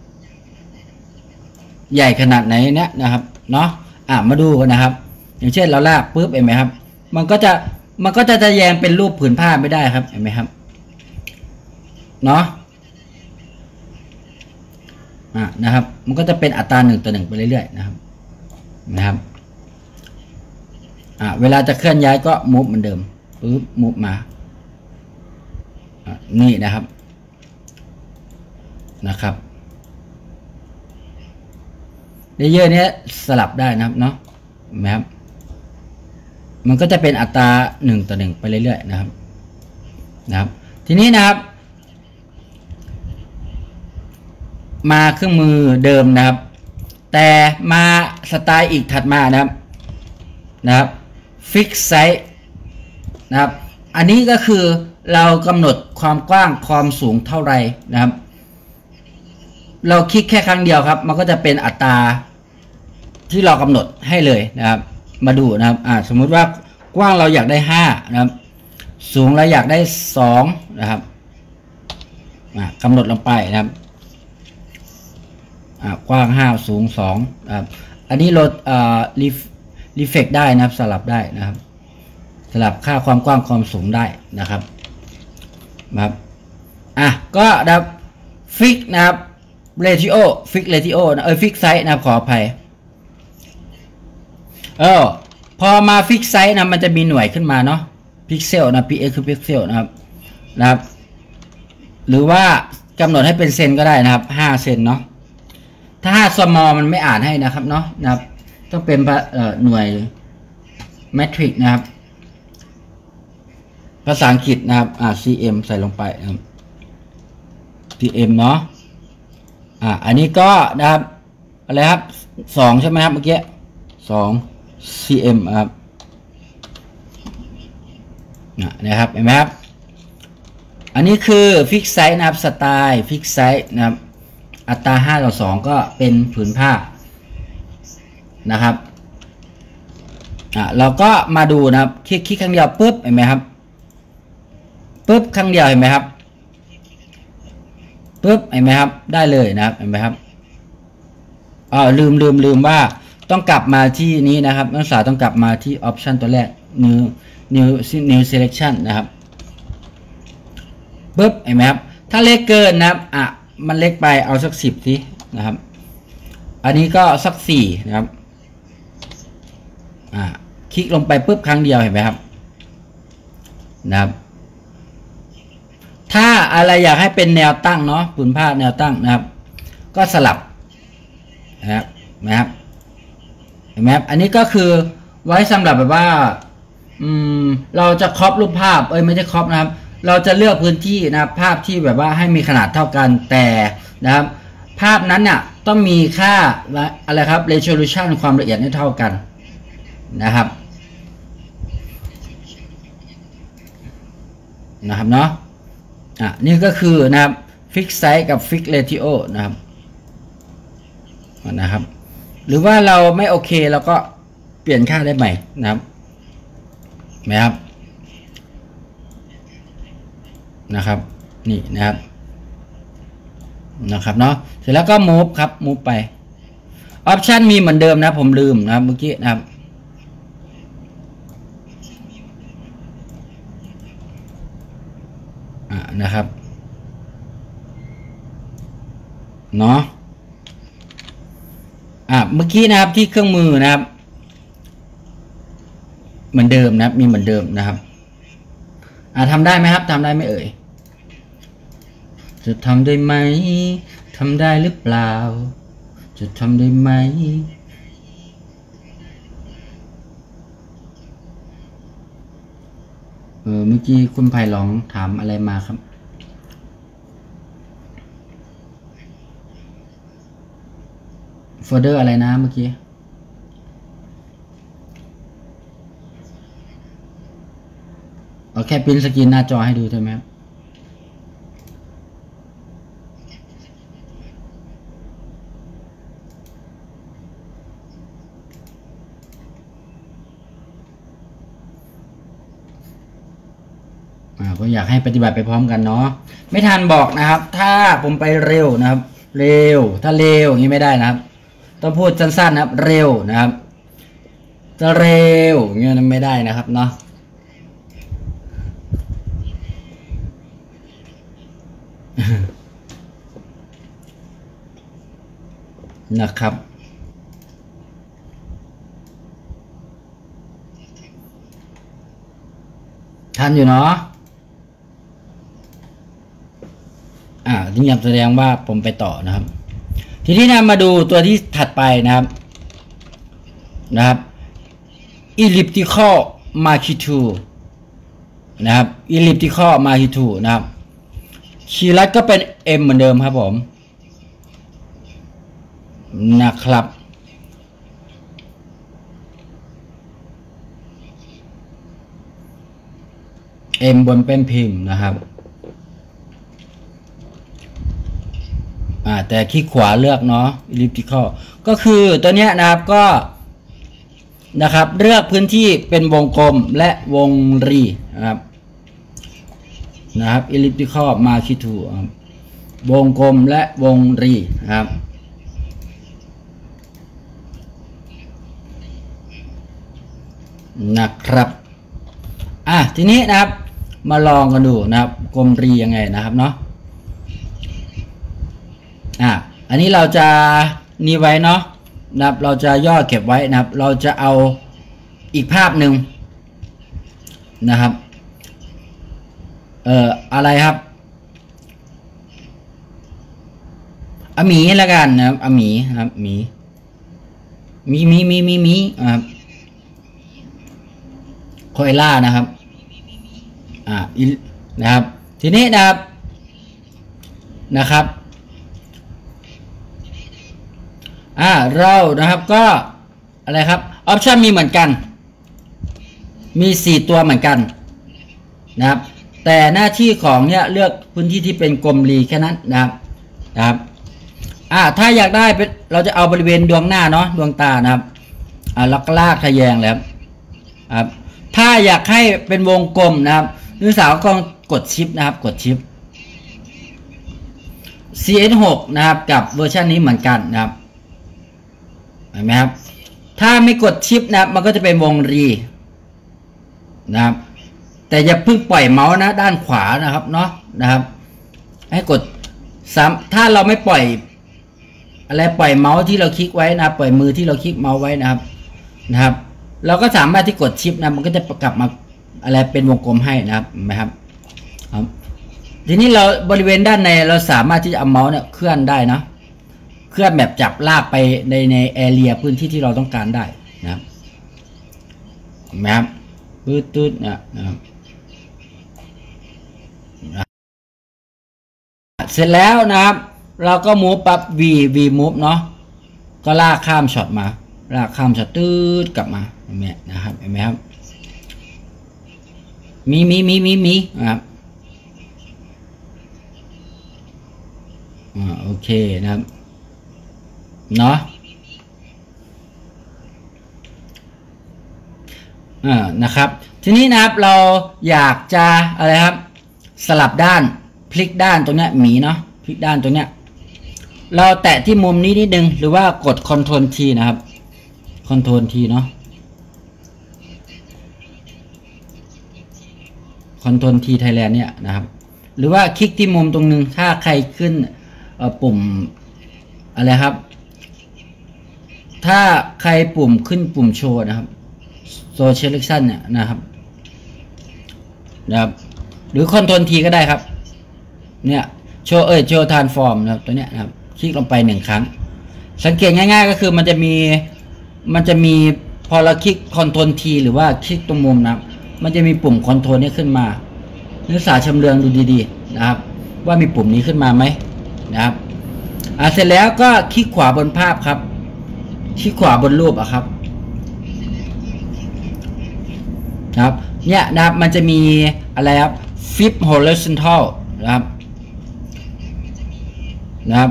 ๆใหญ่ขนาดไหนเนี่ยนะครับเนาะอ่ะมาดูกันนะครับอย่างเช่นเราลากปุ๊บเห็นไหมครับมันก็จะมันก็จะทะแยงเป็นรูปผืนผ้าไม่ได้ครับเห็นไหมครับเนาะอ่ะนะครับมันก็จะเป็นอัตราหนึ่งต่อหนึ่งไปเรื่อยๆนะครับนะครับอ่ะเวลาจะเคลื่อนย้ายก็มูฟเหมือนเดิมปุ๊บมูฟมาอ่ะนี่นะครับนะครับเลเยอร์นี้สลับได้นะครับเนาะนะครับมันก็จะเป็นอัตราหนึ่งต่อหนึ่งไปเรื่อยๆนะครับนะครับทีนี้นะครับมาเครื่องมือเดิมนะครับแต่มาสไตล์อีกถัดมานะครับนะครับฟิกไซส์นะครับอันนี้ก็คือเรากำหนดความกว้างความสูงเท่าไรนะครับเราคลิกแค่ครั้งเดียวครับมันก็จะเป็นอัตราที่เรากำหนดให้เลยนะครับมาดูนะครับอ่าสมมุติว่ากว้างเราอยากได้ห้านะครับสูงเราอยากได้สองนะครับอ่ากำหนดลงไปนะครับอ่ากว้างห้าสูงสองนะครับอันนี้ลดอ่ารีรีเฟกได้นะครับสลับได้นะครับสลับค่าความกว้างความสูงได้นะครับนะครับอ่ะก็นะครับฟิกนะครับเรทิโอฟิกเรทิโอนะเออฟิกไซส์นะครับขออภัยเออพอมาฟิกไซส์นะมันจะมีหน่วยขึ้นมาเนาะพิกเซลนะ px คือพิกเซลนะครับนะครับหรือว่ากำหนดให้เป็นเซนก็ได้นะครับห้าเซนเนาะถ้าห้า small มันไม่อ่านให้นะครับเนาะนะครับต้องเป็นหน่วยเมตริกนะครับภาษาอังกฤษนะครับอ่า cm ใส่ลงไปนะครับ cm เนาะอ่าอันนี้ก็นะครับอะไรครับสองใช่ไหมครับเมื่อกี้สอง cm ครับนะครับเห็นไหมครับอันนี้คือฟิกไซส์นะครับสไตล์ฟิกไซส์นะครับอัตราห้าต่อสองก็เป็นผืนผ้านะครับอ่ะเราก็มาดูนะครับคลิกคลิกครั้งเดียวปุ๊บเห็นไหมครับปุ๊บครั้งเดียวเห็นไหมครับปุ๊บเห็นไหมครับได้เลยนะครับเห็นไหมครับอ๋อลืมลืมลืมว่าต้องกลับมาที่นี้นะครับนักศึกษาต้องกลับมาที่ออปชันตัวแรก new new new selection นะครับปุ๊บเห็นไหมครับถ้าเล็กเกินนะครับอ่ะมันเล็กไปเอาสักสิบสินะครับอันนี้ก็สักสี่นะครับอ่าคลิกลงไปปุ๊บครั้งเดียวเห็นไหมครับนะครับถ้าอะไรอยากให้เป็นแนวตั้งเนาะผืนผ้าแนวตั้งนะครับก็สลับนะครับนะครับเห็นไหมครับอันนี้ก็คือไว้สำหรับแบบว่าอืมเราจะครอปรูปภาพเอ้ยไม่ใช่ครอปนะครับเราจะเลือกพื้นที่นะครับภาพที่แบบว่าให้มีขนาดเท่ากันแต่นะครับภาพนั้นเนี่ยต้องมีค่าอะไรครับ resolution ความละเอียดให้เท่ากันนะครับนะครับเนาะอ่ะนี่ก็คือนะครับ fix size กับ fix ratio นะครับนะครับหรือว่าเราไม่โอเคเราก็เปลี่ยนค่าได้ใหม่นะครับไหมครับนะครับนี่นะครับนะครับเนาะเสร็จแล้วก็ move ครับ move ไป option มีเหมือนเดิมนะผมลืมนะครับเมื่อกี้นะครับอ่านะครับเนาะอ่าเมื่อกี้นะครับที่เครื่องมือนะครับเหมือนเดิมนะครับมีเหมือนเดิมนะครับอ่าทำได้ไหมครับทำได้ไหมเอ่ยจะทำได้ไหมทำได้หรือเปล่าจะทำได้ไหมเออเมื่อกี้คุณไผ่ลองถามอะไรมาครับโฟลเดอร์อะไรนะเมื่อกี้เอาแค่พิมพ์สกรีนหน้าจอให้ดูใช่ไหมครับก็อยากให้ปฏิบัติไปพร้อมกันเนาะไม่ทันบอกนะครับถ้าผมไปเร็วนะครับเร็วถ้าเร็วอย่างนี้ไม่ได้นะครับต้องพูดสั้นๆนะครับเร็วนะครับจะเร็วอย่างนี้ไม่ได้นะครับเนาะนะครับทันอยู่เนาะอ่าที่ยังแสดงว่าผมไปต่อนะครับทีนี้นะมาดูตัวที่ถัดไปนะครับนะครับ elliptical magnitude นะครับ elliptical magnitude นะครับคีย์ลัดก็เป็น m เหมือนเดิมครับผมนะครับ m บนเป็นพิมพ์นะครับอ่าแต่คลิกขวาเลือกเนาะ elliptical ก็คือตัวเนี้ยนะครับก็นะครับเลือกพื้นที่เป็นวงกลมและวงรีนะครับนะครับ elliptical magnitude วงกลมและวงรีนะครับนะครับอ่ะทีนี้นะครับมาลองกันดูนะครับกลมรียังไงนะครับเนาะอ่ะอันนี้เราจะนี่ไว้เนาะนะครับเราจะย่อเก็บไว้นะครับเราจะเอาอีกภาพหนึ่งนะครับเอ่ออะไรครับอะหมีแล้วกันนะครับอะหมีครับหมีมีมีมีมีมีครับโคเอล่านะครับอ่านะครับทีนี้นะครับนะครับอ่าเรานะครับก็อะไรครับออปชันมีเหมือนกันมีสี่ตัวเหมือนกันนะครับแต่หน้าที่ของเนี่ยเลือกพื้นที่ที่เป็นกลมรีแค่นั้นนะครับนะครับอ่าถ้าอยากได้เป็นเราจะเอาบริเวณดวงหน้าเนาะดวงตานะครับอ่าแล้วก็ลากทะแยงเลยครับครับถ้าอยากให้เป็นวงกลมนะครับนักศึกษาก็กดชิปนะครับกดชิป ซี เอส หก นะครับกับเวอร์ชันนี้เหมือนกันนะครับเห็นไหมครับถ้าไม่กดชิปนะครับมันก็จะเป็นวงรีนะครับแต่อย่าเพิ่งปล่อยเมาส์นะด้านขวานะครับเนาะนะครับให้กดซ้ำถ้าเราไม่ปล่อยอะไรปล่อยเมาส์ที่เราคลิกไว้นะปล่อยมือที่เราคลิกเมาส์ไว้นะครับนะครับเราก็สามารถที่กดชิปนะมันก็จะกลับมาอะไรเป็นวงกลมให้นะครับเห็นไหมครับครับทีนี้เราบริเวณด้านในเราสามารถที่จะเอาเมาส์เนี่ยเคลื่อนได้นะเคลื่อนแบบจับลากไปในในแอเรียพื้นที่ที่เราต้องการได้นะครับเห็นไหมครับปื๊ดตืดเนี่ยนะครับเสร็จแล้วนะครับเราก็มูฟปั๊บ V V move เนาะก็ลากข้ามช็อตมาลากข้ามช็อตตืดกลับมาเห็นไหมนะครับเห็นไหมครับมีมีมีมีมีนะครับอ่าโอเคนะครับเนาะอ่านะครับทีนี้นะครับเราอยากจะอะไรครับสลับด้านพลิกด้านตรงเนี้ยหมีเนาะพลิกด้านตรงเนี้ยเราแตะที่มุมนี้นิดนึงหรือว่ากด Ctrl T นะครับ Ctrl T เนาะ Ctrl T Thailand เนี่ยนะครับหรือว่าคลิกที่มุมตรงนึงถ้าใครขึ้นปุ่มอะไรครับถ้าใครปุ่มขึ้นปุ่มโชว์นะครับ Show Selection เนี่ยนะครับนะครับหรือ Ctrl T ก็ได้ครับเนี่ยโชว์เอ่ยโชว์ Transform นะครับตัวเนี้ยนะครับคลิกลงไปหนึ่งครั้งสังเกตง่ายๆก็คือมันจะมีมันจะมีพอเราคลิก Ctrl T หรือว่าคลิกตรงมุมนะครับมันจะมีปุ่ม Ctrl นี้ขึ้นมานักศึกษาชำเลืองดูดีๆนะครับว่ามีปุ่มนี้ขึ้นมาไหมนะครับอ่าเสร็จแล้วก็คลิกขวาบนภาพครับคลิกขวาบนรูปอะครับนะครับเนี่ยนะครับมันจะมีอะไรครับ Flip Horizontal นะครับนะครับ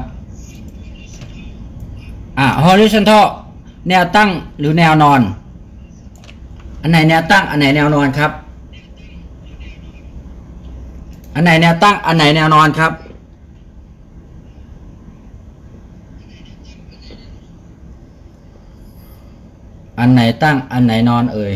อ่า horizontal แนวตั้งหรือแนวนอนอันไหนแนวตั้งอันไหนแนวนอนครับอันไหนแนวตั้งอันไหนแนวนอนครับอันไหนตั้งอันไหนนอนเอ่ย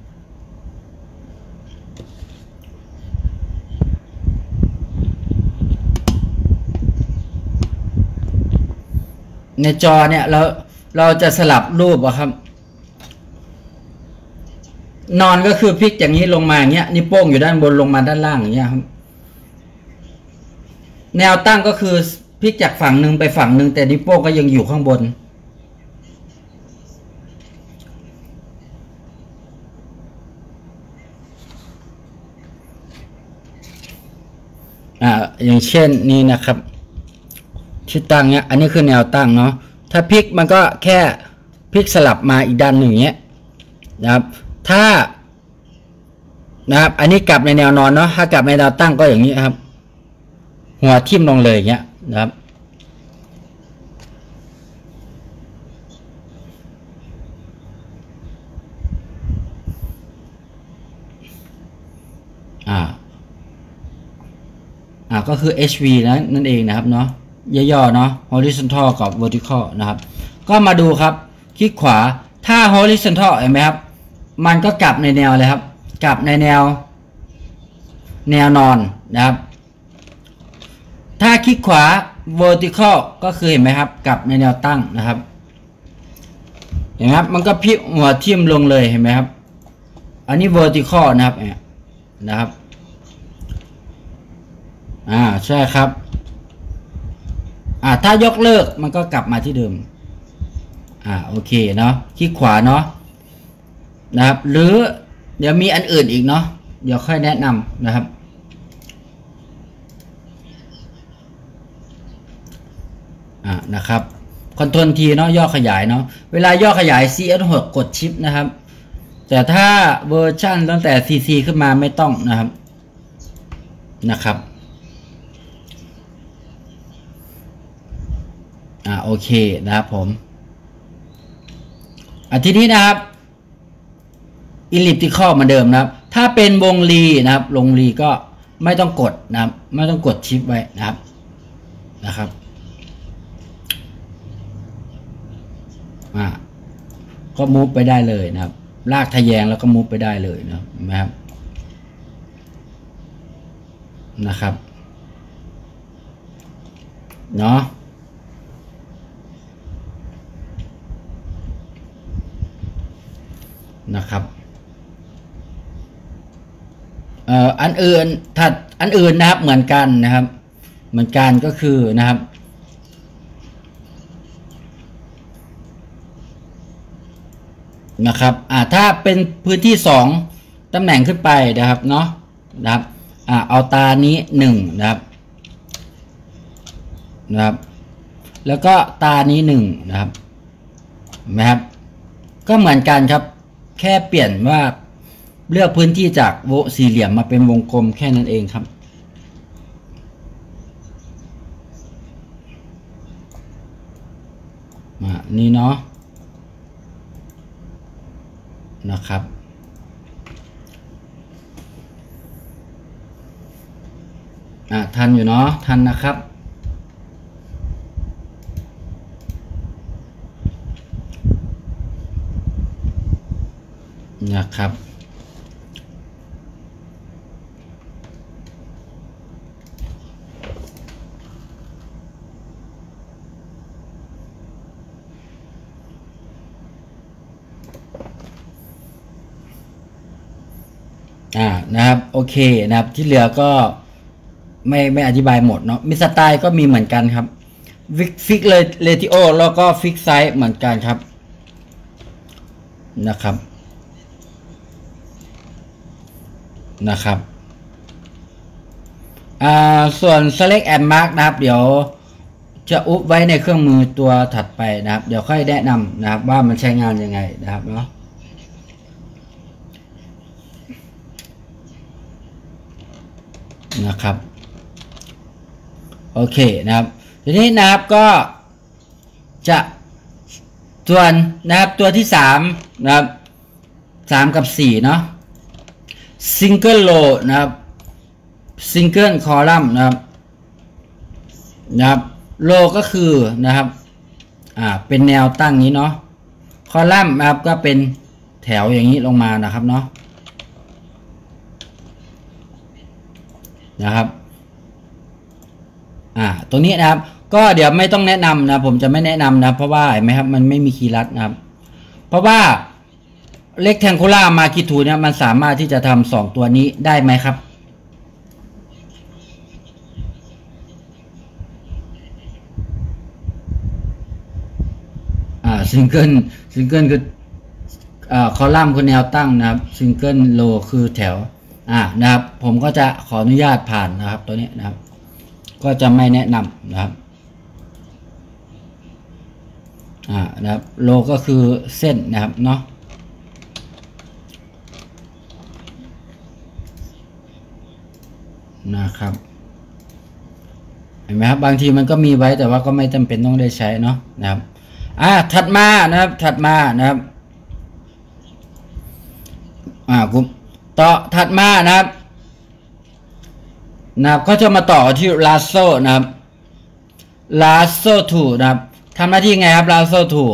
ในจอเนี่ยเราเราจะสลับรูปอะครับนอนก็คือพลิกอย่างนี้ลงมาอย่างเงี้ยนิ้วโป้งอยู่ด้านบนลงมาด้านล่างอย่างเงี้ยครับแนวตั้งก็คือพลิกจากฝั่งหนึ่งไปฝั่งหนึ่งแต่นิ้วโป้งก็ยังอยู่ข้างบนอ่าอย่างเช่นนี่นะครับที่ตั้งเนี้ยอันนี้คือแนวตั้งเนาะถ้าพลิกมันก็แค่พลิกสลับมาอีกด้านหนึ่งเงี้ยนะครับถ้านะครับอันนี้กลับในแนวนอนเนาะถ้ากลับในแนวตั้งก็อย่างนี้ครับหัวทิ่มลงเลยอย่างเงี้ยนะครับอ่าอ่าก็คือ เอช วี นะนั่นเองนะครับเนาะย่อๆเนาะ horizontal กับ vertical นะครับก็มาดูครับคลิกขวาถ้า horizontal เห็นไหมครับมันก็กลับในแนวเลยครับกลับในแนวแนวนอนนะครับถ้าคลิกขวา vertical ก็คือเห็นไหมครับกลับในแนวตั้งนะครับเห็นไหมครับมันก็พลิกหัวทิ่มลงเลยเห็นไหมครับอันนี้ vertical นะครับนะครับอ่าใช่ครับอ่าถ้ายกเลิกมันก็กลับมาที่เดิมอ่าโอเคเนาะคลิกขวาเนาะนะครับหรือเดี๋ยวมีอันอื่นอีกเนาะเดี๋ยวค่อยแนะนำนะครับอ่านะครับคอนโทรลทีเนาะย่อขยายเนาะเวลาย่อขยาย ซี เอส หก กดชิปนะครับแต่ถ้าเวอร์ชันตั้งแต่ ซี ซี ขึ้นมาไม่ต้องนะครับนะครับอ่าโอเคนะครับผมอันที่นี้นะครับอิลิปติคอลเหมือนเดิมนะครับถ้าเป็นวงรีนะครับวงรีก็ไม่ต้องกดนะครับไม่ต้องกดชิปไว้นะครับนะครับอ่าก็มูฟไปได้เลยนะครับลากทะแยงแล้วก็มูฟไปได้เลยนะครับนะครับเนาะนะครับเอ่ออันอื่นถัดอันอื่นนะครับเหมือนกันนะครับเหมือนกันก็คือนะครับนะครับอ่าถ้าเป็นพื้นที่สองตำแหน่งขึ้นไปนะครับเนาะนะครับอ่าเอาตานี้หนึ่งนะครับนะครับแล้วก็ตานี้หนึ่งนะครับนะครับก็เหมือนกันครับแค่เปลี่ยนว่าเลือกพื้นที่จากวงสี่เหลี่ยมมาเป็นวงกลมแค่นั้นเองครับมานี่เนาะนะครับอ่ะทันอยู่เนาะทันนะครับนะครับอ่านะครับโอเคนะครับที่เหลือก็ไม่ไม่อธิบายหมดเนาะมีสไตล์ก็มีเหมือนกันครับฟิกเลยเรติโอแล้วก็ฟิกไซส์เหมือนกันครับนะครับนะครับอ่าส่วน select and mark นะครับเดี๋ยวจะอุบไว้ในเครื่องมือตัวถัดไปนะครับเดี๋ยวค่อยแนะนำนะครับว่ามันใช้งานยังไงนะครับเนาะนะครับโอเคนะครับทีนี้นะครับก็จะส่วนนะครับตัวที่สามนะครับสามกับสี่เนาะ single row นะครับ single column นะครับนะครับ row ก็คือนะครับอ่าเป็นแนวตั้งนี้เนาะ column นะครับก็เป็นแถวอย่างนี้ลงมานะครับเนาะนะครับอ่าตรงนี้นะครับก็เดี๋ยวไม่ต้องแนะนำนะผมจะไม่แนะนำนะเพราะว่าเห็นไหมครับมันไม่มีคีย์ลัดนะครับเพราะว่าrectangular marquee tool เนี่ยมันสามารถที่จะทำสองตัวนี้ได้ไหมครับอ่า single single คืออ่าคอลัมน์คือแนวตั้งนะครับ single row คือแถวอ่านะครับผมก็จะขออนุญาตผ่านนะครับตัวนี้นะครับก็จะไม่แนะนำนะครับอ่านะครับ row ก็คือเส้นนะครับเนาะนะครับเห็นไหมครับบางทีมันก็มีไว้แต่ว่าก็ไม่จำเป็นต้องได้ใช้เนาะนะครับอ่าถัดมานะครับถัดมานะครับอ่าผมต่อถัดมานะครับนะครับก็จะมาต่อที่ lasso นะครับ lasso tool นะครับทำหน้าที่ไงครับ lasso tool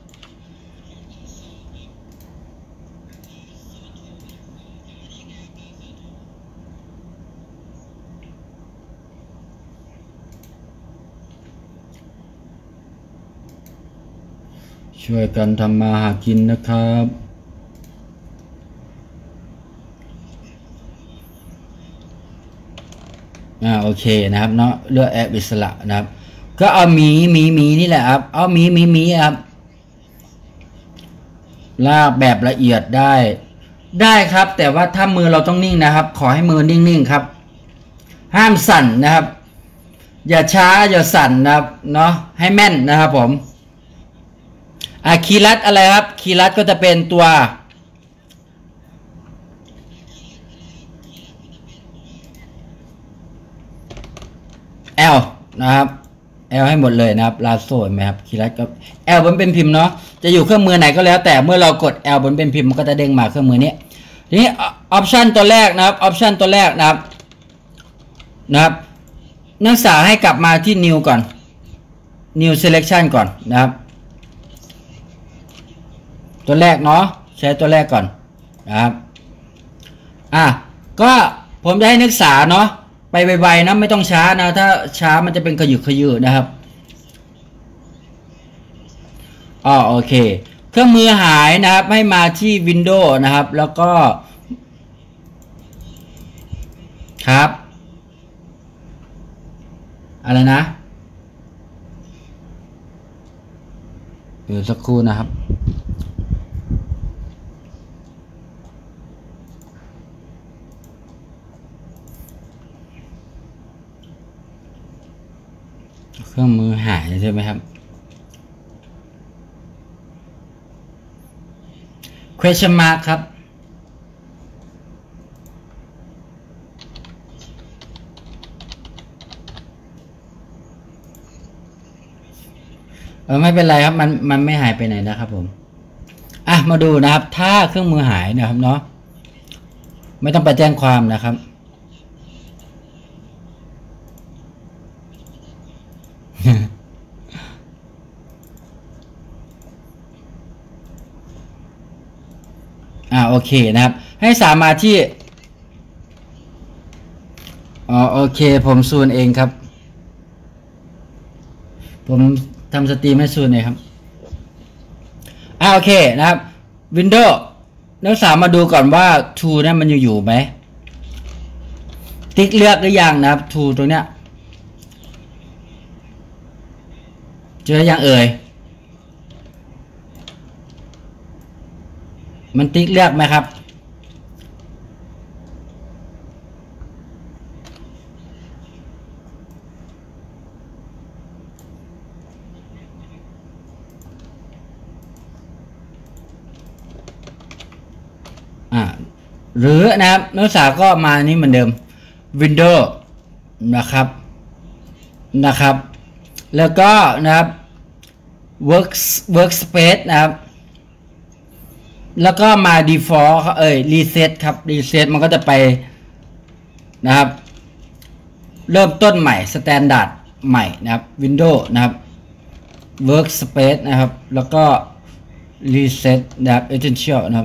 ช่วยกันทำมาหากินนะครับอ่าโอเคนะครับเนาะเลือกแอปอิสระนะครับก็เอาหมีหมีหมีนี่แหละครับเอาหมีหมีหมีครับลากแบบละเอียดได้ได้ครับแต่ว่าถ้ามือเราต้องนิ่งนะครับขอให้มือนิ่งๆครับห้ามสั่นนะครับอย่าช้าอย่าสั่นนะครับเนาะให้แม่นนะครับผมอ่ะคีย์ลัดอะไรครับคีย์ลัดก็จะเป็นตัว L นะครับ L ให้หมดเลยนะครับลาโซ่เห็นไหมครับคีย์ลัดก็ L บนเป็นพิมพ์เนาะจะอยู่เครื่องมือไหนก็แล้วแต่เมื่อเรากด L บนเป็นพิมพ์มันก็จะเด้งมาเครื่องมือนี้ทีนี้ออปชันตัวแรกนะครับออปชันตัวแรกนะครับนะครับนักศึกษาให้กลับมาที่ new ก่อน new selection ก่อนนะครับตัวแรกเนาะใช้ตัวแรกก่อนนะครับอ่ะก็ผมจะให้นักศึกษาเนาะไปไวๆนะไม่ต้องช้านะถ้าช้ามันจะเป็นขยุกขยือนะครับอ๋อโอเคเครื่องมือหายนะครับให้มาที่ Windows นะครับแล้วก็ครับอะไรนะเดี๋ยวสักครู่นะครับเครื่องมือหายใช่ไหมครับ question mark ครับเออไม่เป็นไรครับมันมันไม่หายไปไหนนะครับผมอ่ะมาดูนะครับถ้าเครื่องมือหายนะครับเนาะไม่ต้องไปแจ้งความนะครับอ่าโอเคนะครับให้สามารถที่อ๋อโอเคผมซูนเองครับผมทำสตรีมให้ซูนเองครับอ่าโอเคนะครับ Windows นักศึกษามาดูก่อนว่า Tool เนี่ยมันอยู่ไหมติ๊กเลือกหรือยังนะครับ Tool ตรงเนี้ยเจอยังเอ่ยมันติ๊กเลือกไหมครับอ่าหรือนะครับนักศึกษาก็มานี่เหมือนเดิม Windows นะครับนะครับแล้วก็นะครับ Work Workspace นะครับแล้วก็มา default เอ่ย reset ครับ reset มันก็จะไปนะครับเริ่มต้นใหม่ Standard ใหม่นะครับ Windows นะครับ Workspace นะครับแล้วก็ Reset นะครับ Essential นะครับ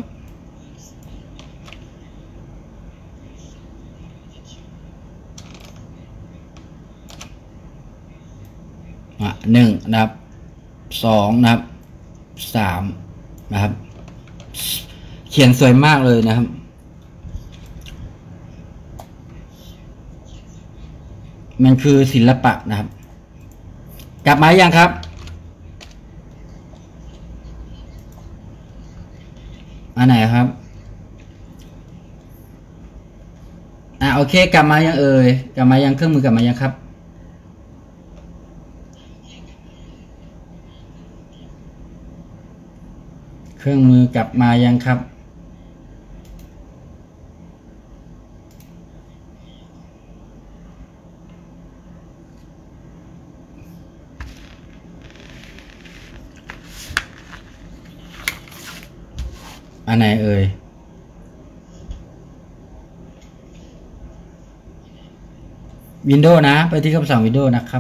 หนึ่งนะครับสองนะครับสามนะครับเขียนสวยมากเลยนะครับมันคือศิลปะนะครับกลับมายังครับอันไหนครับอ่ะโอเคกลับมายังเอ่ยกลับมายังเครื่องมือกลับมายังครับเครื่องมือกลับมายังครับอันไหนเอ่ยวินโดว์นะไปที่คำสั่งวินโดว์นะครับ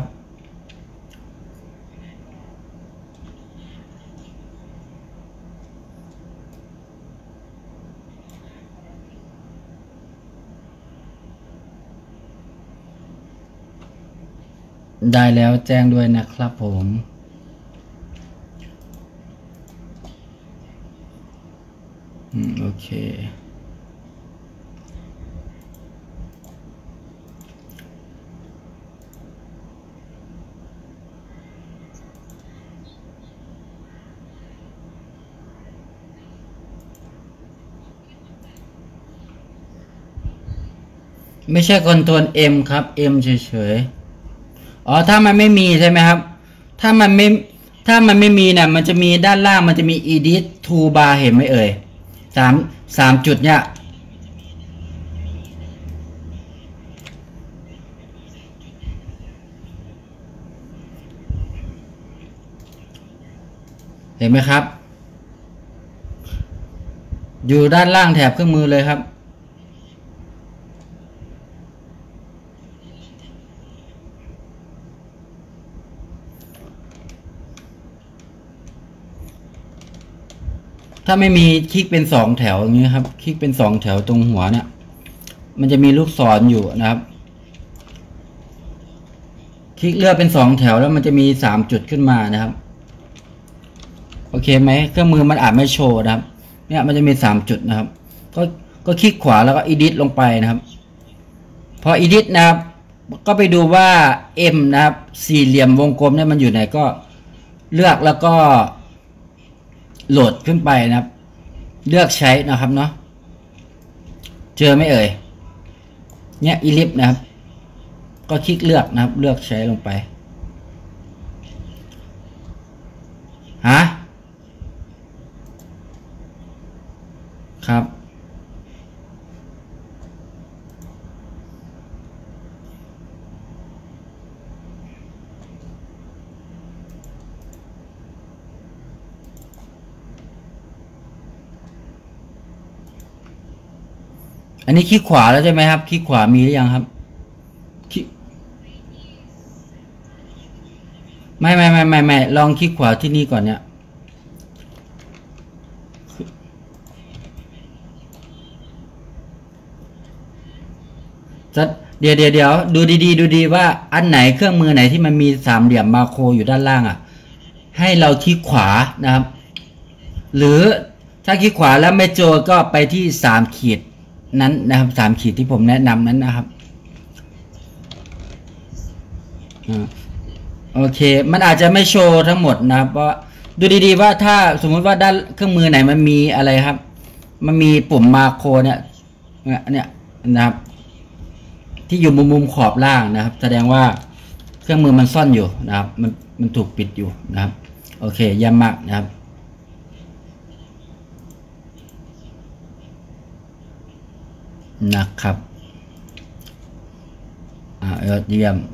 ได้แล้วแจ้งด้วยนะครับผมอืมโอเคไม่ใช่คอนโทรล M ครับ M เฉยๆอ๋อถ้ามันไม่มีใช่ไหมครับถ้ามันไม่ถ้ามันไม่มีเนี่ยมันจะมีด้านล่างมันจะมี edit toolbar เห็นไหมเอ่ยสามสามจุดเนี่ยเห็นไหมครับอยู่ด้านล่างแถบเครื่องมือเลยครับถ้าไม่มีคลิกเป็นสองแถวอย่างนี้ครับคลิกเป็นสองแถวตรงหัวเนี่ยมันจะมีลูกศร อ, อยู่นะครับคลิกเลือกเป็นสองแถวแล้วมันจะมีสามจุดขึ้นมานะครับโอเคไหมเครื่องมือมันอาจไม่โชว์นะครับเนี่ยมันจะมีสามจุดนะครับก็ก็คลิกขวาแล้วก็ edit ลงไปนะครับพอ edit นะครับก็ไปดูว่า M นะครับสี่เหลี่ยมวงกลมเนี่ยมันอยู่ไหนก็เลือกแล้วก็โหลดขึ้นไปนะครับเลือกใช้นะครับเนาะเจอไหมเอ่ยเนี่ยอีลิฟนะครับก็คลิกเลือกนะครับเลือกใช้ลงไปฮะครับอันนี้คลิกขวาแล้วใช่ไหมครับคลิกขวามีหรือยังครับไม่ไม่ไม่ไม่ไม่ลองคลิกขวาที่นี่ก่อนเนี่ยจะเดี๋ยวเดี๋ยวเดี๋ยวดูดีๆดูดีว่าอันไหนเครื่องมือไหนที่มันมีสามเหลี่ยมมาโครอยู่ด้านล่างอ่ะให้เราคลิกขวานะครับหรือถ้าคลิกขวาแล้วไม่เจอก็ไปที่สามขีดนั้นนะครับสามขีดที่ผมแนะนำนั้นนะครับโอเคมันอาจจะไม่โชว์ทั้งหมดนะครับเพราะดูดีๆว่าถ้าสมมุติว่าด้านเครื่องมือไหนมันมีอะไรครับมันมีปุ่มมาโครเนี่ยเนี่ยนะครับที่อยู่มุมมุมขอบล่างนะครับแสดงว่าเครื่องมือมันซ่อนอยู่นะครับมันมันถูกปิดอยู่นะครับโอเคเยี่ยมมากนะครับนะครับอ่ายอดเยี่ยม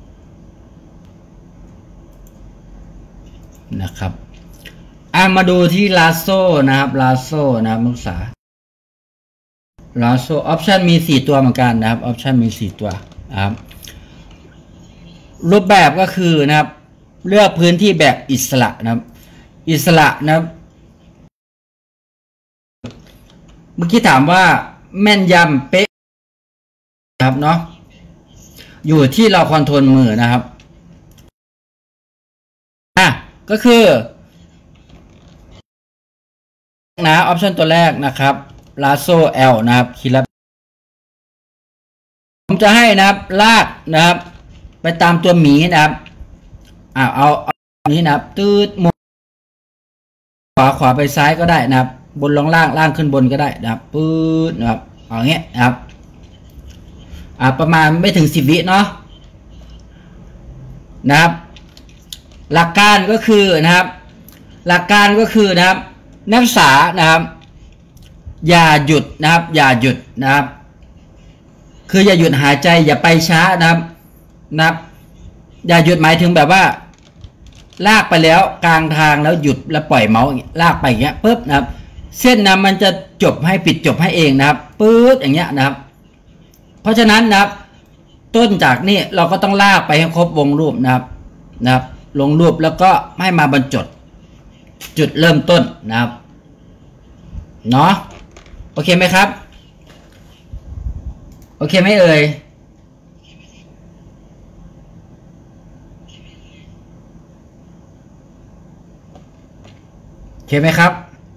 นะครับอ่ะมาดูที่ลาโซ่นะครับลาโซ่นะครับนักศึกษาลาโซ่ออปชันมีสี่ตัวเหมือนกันนะครับออปชันมีสี่ตัวนะครับรูปแบบก็คือนะครับเลือกพื้นที่แบบอิสระนะครับอิสระนะครับเมื่อกี้ถามว่าแม่นยำเป๊ะครับเนาะอยู่ที่เราคอนโทรลมือนะครับอ่ะก็คือนะออปชันตัวแรกนะครับลาโซ L นะครับคีย์ลับผมจะให้นะครับลากนะครับไปตามตัวหมีนะครับอ่าเอาเอานี้นะครับตืดมุมขวาขวาไปซ้ายก็ได้นะครับบนลงล่างล่างขึ้นบนก็ได้นะครับปื๊ดนะครับเอาเงี้ยนะครับอ่าประมาณไม่ถึงสิบวิเนาะนะครับหลักการก็คือนะครับหลักการก็คือนะครับนักศึกษานะครับอย่าหยุดนะครับอย่าหยุดนะครับคืออย่าหยุดหายใจอย่าไปช้านะครับนะครับอย่าหยุดหมายถึงแบบว่าลากไปแล้วกลางทางแล้วหยุดแล้วปล่อยเมาส์ลากไปอย่างเงี้ยปุ๊บนะครับเส้นนะมันจะจบให้ปิดจบให้เองนะครับปื๊ดอย่างเงี้ยนะครับเพราะฉะนั้นนะครับต้นจากนี่เราก็ต้องลากไปให้ครบวงรูปนะครับนะครับลงรูปแล้วก็ให้มาบรรจบจุดเริ่มต้นนะครับเนาะโอเคไหมครับโอเคไหมเอ่ยโอเคไหมครับ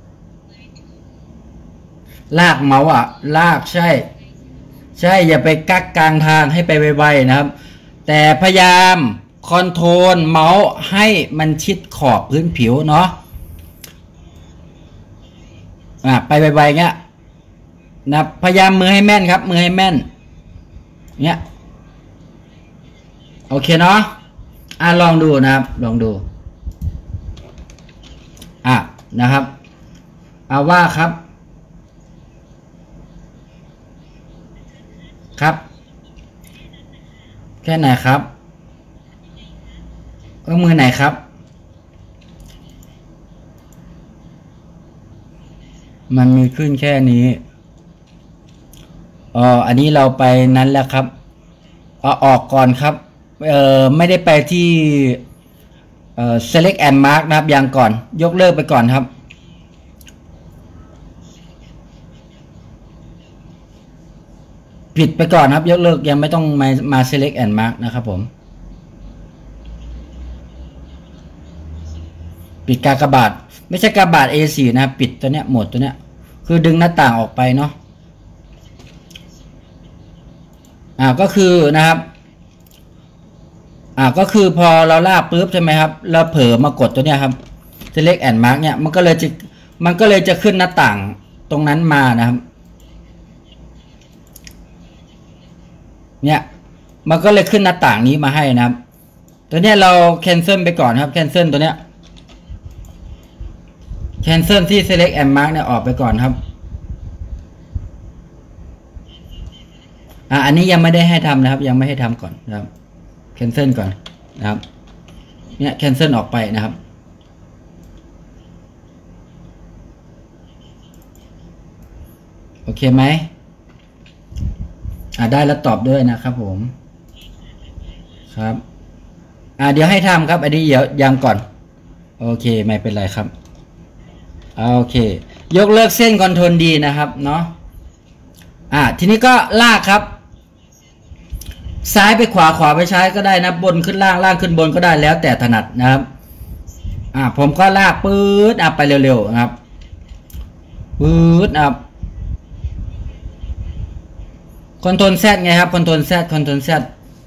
ลากเมาส์อ่ะลากใช่ใช่อย่าไปกักกลางทางให้ไปไวๆนะครับแต่พยายามคอนโทรลเมาส์ให้มันชิดขอบพื้นผิวเนาะอ่ะไปไวๆเงี้ยนะพยายามมือให้แม่นครับมือให้แม่นเงี้ยโอเคเนาะอ่ะลองดูนะครับลองดูอ่ะนะครับเอาว่าครับครับแค่ไหนครับเออมือไหนครับมันมีขึ้นแค่นี้อ๋ออันนี้เราไปนั้นแล้วครับเอาออกก่อนครับเอ่อไม่ได้ไปที่เอ่อ select and mark นะครับอย่างก่อนยกเลิกไปก่อนครับผิดไปก่อนครับยกเลิกยังไม่ต้องมามา select and mark นะครับผมปิดกากบาทไม่ใช่กากบาท เอ โฟร์ นะครับปิดตัวเนี้ยโหมดตัวเนี้ยคือดึงหน้าต่างออกไปเนาะอ่าก็คือนะครับอ่าก็คือพอเราลากปุ๊บใช่ไหมครับเราเผลอมากดตัวเนี้ยครับ select and mark เนี่ยมันก็เลยจะมันก็เลยจะขึ้นหน้าต่างตรงนั้นมานะครับเนี่ยมันก็เลยขึ้นหน้าต่างนี้มาให้นะครับตัวเนี้ยเรา cancel ไปก่อนครับ cancel ตัวเนี้ย cancel ที่ select and mark เนี่ยออกไปก่อนครับอ่ะอันนี้ยังไม่ได้ให้ทำนะครับยังไม่ให้ทำก่อนนะครับ cancel ก่อนนะครับเนี่ย cancel ออกไปนะครับโอเคไหมอ่าได้แล้วตอบด้วยนะครับผมครับอ่าเดี๋ยวให้ทำครับอันนี้เดี๋ยวยังก่อนโอเคไม่เป็นไรครับโอเคยกเลิกเส้นคอนโทรลดีนะครับเนาะอ่าทีนี้ก็ลากครับซ้ายไปขวาขวาไปซ้ายก็ได้นะบนขึ้นล่างล่างขึ้นบนก็ได้แล้วแต่ถนัดนะครับอ่าผมก็ลากปื๊ดอ่ะไปเร็วๆนะครับปื๊ดอ่ะคอนโทรล Z ไงครับคอนโทรล Z คอนโทรล Z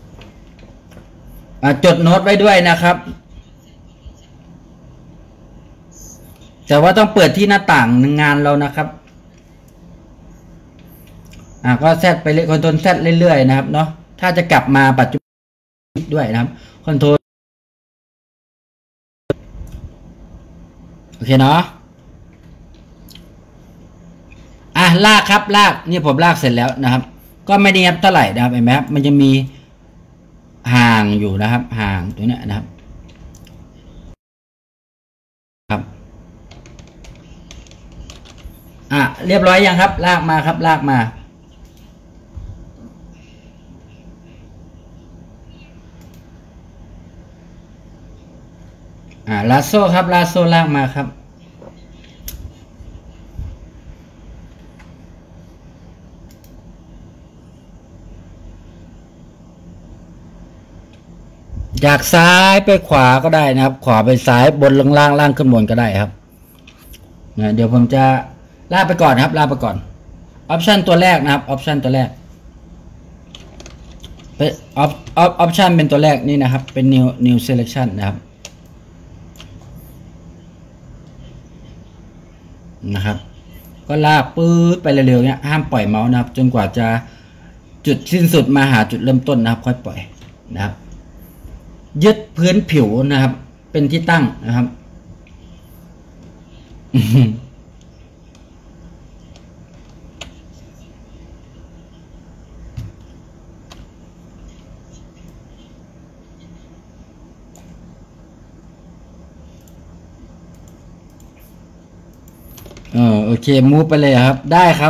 อ่าจดโน้ตไว้ด้วยนะครับแต่ว่าต้องเปิดที่หน้าต่างงานเรานะครับอ่าก็ Z ไปเลยคอนโทรล Z เรื่อยๆนะครับเนาะถ้าจะกลับมาปัจจุบันด้วยนะครับคอนโทรลโอเคเนาะอ่ะลากครับลากนี่ผมลากเสร็จแล้วนะครับก็ไม่ได้งับเท่าไหร่นะครับเห็นไหมครับมันจะมีห่างอยู่นะครับห่างตัวนี้นะครับครับอ่ะเรียบร้อยยังครับลากมาครับลากมาลาโซ่ครับลาโซ่ลากมาครับจากซ้ายไปขวาก็ได้นะครับขวาไปซ้ายบนลงล่างล่างขึ้นบนก็ได้ครับนะเดี๋ยวผมจะลากไปก่อนครับลากไปก่อนออปชันตัวแรกนะครับออปชันตัวแรกเป็นออปออปชันเป็นตัวแรกนี่นะครับเป็น new new selection นะครับนะครับก็ลากปื๊ดไปเร็วๆเนี้ยห้ามปล่อยเมาส์นะครับจนกว่าจะจุดสิ้นสุดมาหาจุดเริ่มต้นนะครับค่อยปล่อยนะครับยึดพื้นผิวนะครับเป็นที่ตั้งนะครับเออโอเคมูฟไปเลยครับได้ครับ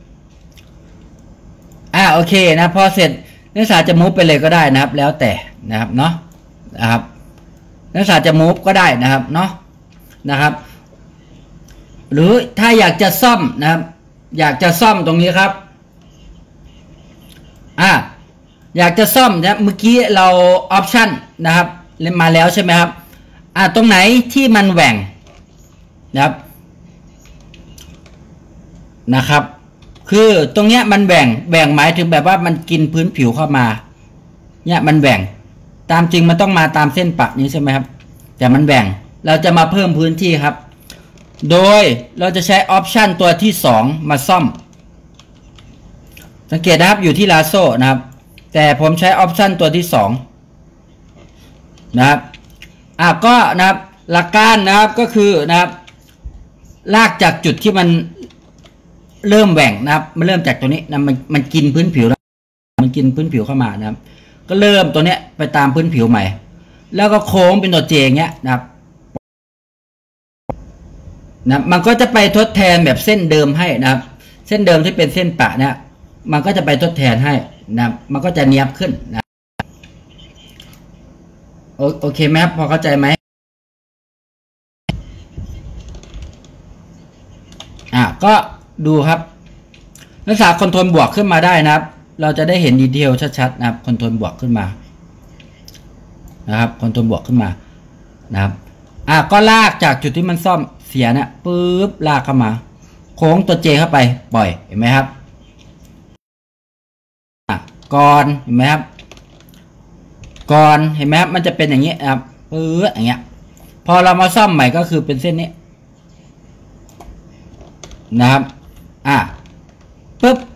อ่าโอเคนะพอเสร็จนักศึกษาจะมูฟไปเลยก็ได้นะครับแล้วแต่นะครับเนาะนะครับนักศึกษาจะมูฟก็ได้นะครับเนาะนะครับหรือถ้าอยากจะซ่อมนะครับอยากจะซ่อมตรงนี้ครับอ่าอยากจะซ่อมนะเมื่อกี้เราออปชันนะครับมาแล้วใช่ไหมครับอ่าตรงไหนที่มันแหว่งนะครับนะครับคือตรงเนี้ยมันแบ่งแบ่งหมายถึงแบบว่ามันกินพื้นผิวเข้ามาเนี่ยมันแบ่งตามจริงมันต้องมาตามเส้นปะนี้ใช่ไหมครับแต่มันแบ่งเราจะมาเพิ่มพื้นที่ครับโดยเราจะใช้ออปชันตัวที่สองมาซ่อมสังเกตนะครับอยู่ที่ลาโซ่นะครับแต่ผมใช้ออปชันตัวที่สองนะครับอ่ะก็นะครับหลักการนะครับก็คือนะครับลากจากจุดที่มันเริ่มแหว่งนะครับมันเริ่มจากตัวนี้นะมันมันกินพื้นผิวแล้วมันกินพื้นผิวเข้ามานะครับก็เริ่มตัวเนี้ยไปตามพื้นผิวใหม่แล้วก็โค้งเป็นตัวเจอย่างเงี้ยนะครับนะมันก็จะไปทดแทนแบบเส้นเดิมให้นะครับเส้นเดิมที่เป็นเส้นปะเนี่ยมันก็จะไปทดแทนให้นะมันก็จะเนียบขึ้นนะโอโอเคไหมครับพอเข้าใจไหมอ่ะก็ดูครับนักศึกษาคอนโทรลบวกขึ้นมาได้นะครับเราจะได้เห็นดีเทลชัดๆนะครับคอนโทรลบวกขึ้นมานะครับคอนโทรลบวกขึ้นมานะครับอ่ะก็ลากจากจุดที่มันซ่อมเสียเนี่ยปุ๊บลากเข้ามาโค้งตัวเจเข้าไปปล่อยเห็นไหมครับอ่ะก่อนเห็นไหมครับก่อนเห็นไหมครับมันจะเป็นอย่างนี้นะครับปุ๊บอย่างเงี้ยพอเรามาซ่อมใหม่ก็คือเป็นเส้นนี้นะครับอ่ะปุ๊บ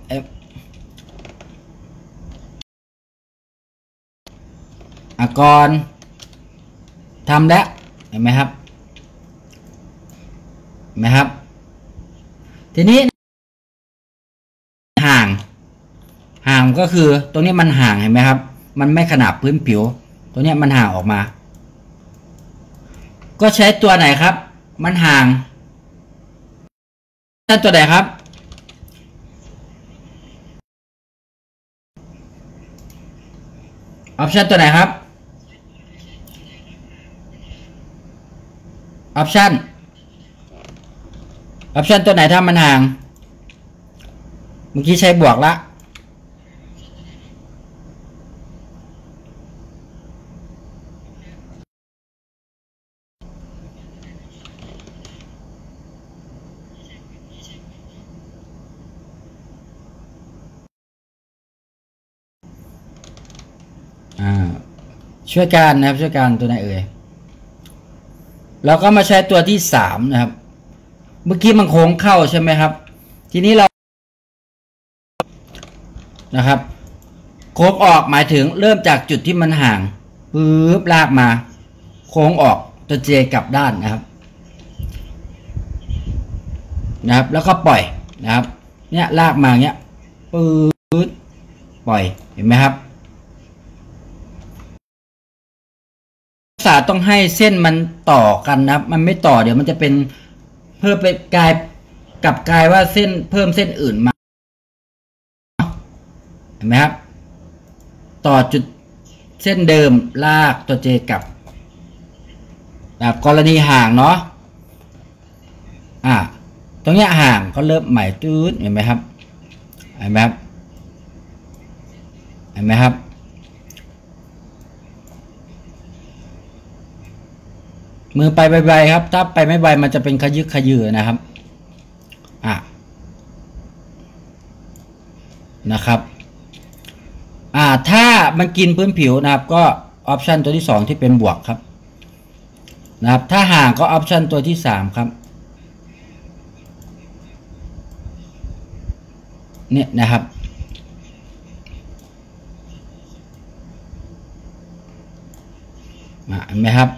อ่ะก่อนทำแล้วเห็นไหมครับเห็นไหมครับทีนี้ห่างห่างก็คือตรงนี้มันห่างเห็นไหมครับมันไม่ขนาบพื้นผิวตัวนี้มันห่างออกมาก็ใช้ตัวไหนครับมันห่างนั่นตัวไหนครับออปชันตัวไหนครับออปชันออปชันตัวไหนถ้ามันห่างเมื่อกี้ใช้บวกละช่วยการนะครับช่วยการตัวไหนเอ่ยเราก็มาใช้ตัวที่สามนะครับเมื่อกี้มันโค้งเข้าใช่ไหมครับทีนี้เรานะครับโค้งออกหมายถึงเริ่มจากจุดที่มันห่างปึ๊บลากมาโค้งออกตัวเจกลับด้านนะครับนะครับแล้วก็ปล่อยนะครับเนี่ยลากมาเงี้ยปึ๊บปล่อยเห็นไหมครับศาสตร์ต้องให้เส้นมันต่อกันนะครับมันไม่ต่อเดี๋ยวมันจะเป็นเพิ่มไปกลายกลับกลายว่าเส้นเพิ่มเส้นอื่นมาเห็นไหมครับต่อจุดเส้นเดิมลากตัวเจกลับนะครับกรณีห่างเนาะอ่าตรงเนี้ยห่างก็เริ่มใหม่ตืดเห็นไหมครับเห็นไหมครับเห็นไหมครับมือไปไวๆครับถ้าไปไม่ไวมันจะเป็นขยึกขยือนะครับอ่ะนะครับอ่าถ้ามันกินพื้นผิวนะครับก็ออปชันตัวที่สองที่เป็นบวกครับนะครับถ้าห่างก็ออปชันตัวที่สามครับเนี่ยนะครับเห็นไหมครับ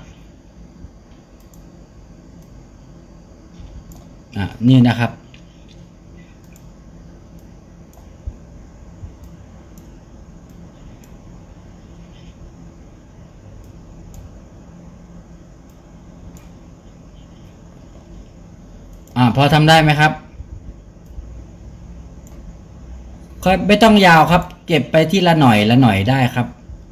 อ่ะนี่นะครับอ่าพอทำได้ไหมครับก็ไม่ต้องยาวครับเก็บไปที่ละหน่อยละหน่อยได้ครับ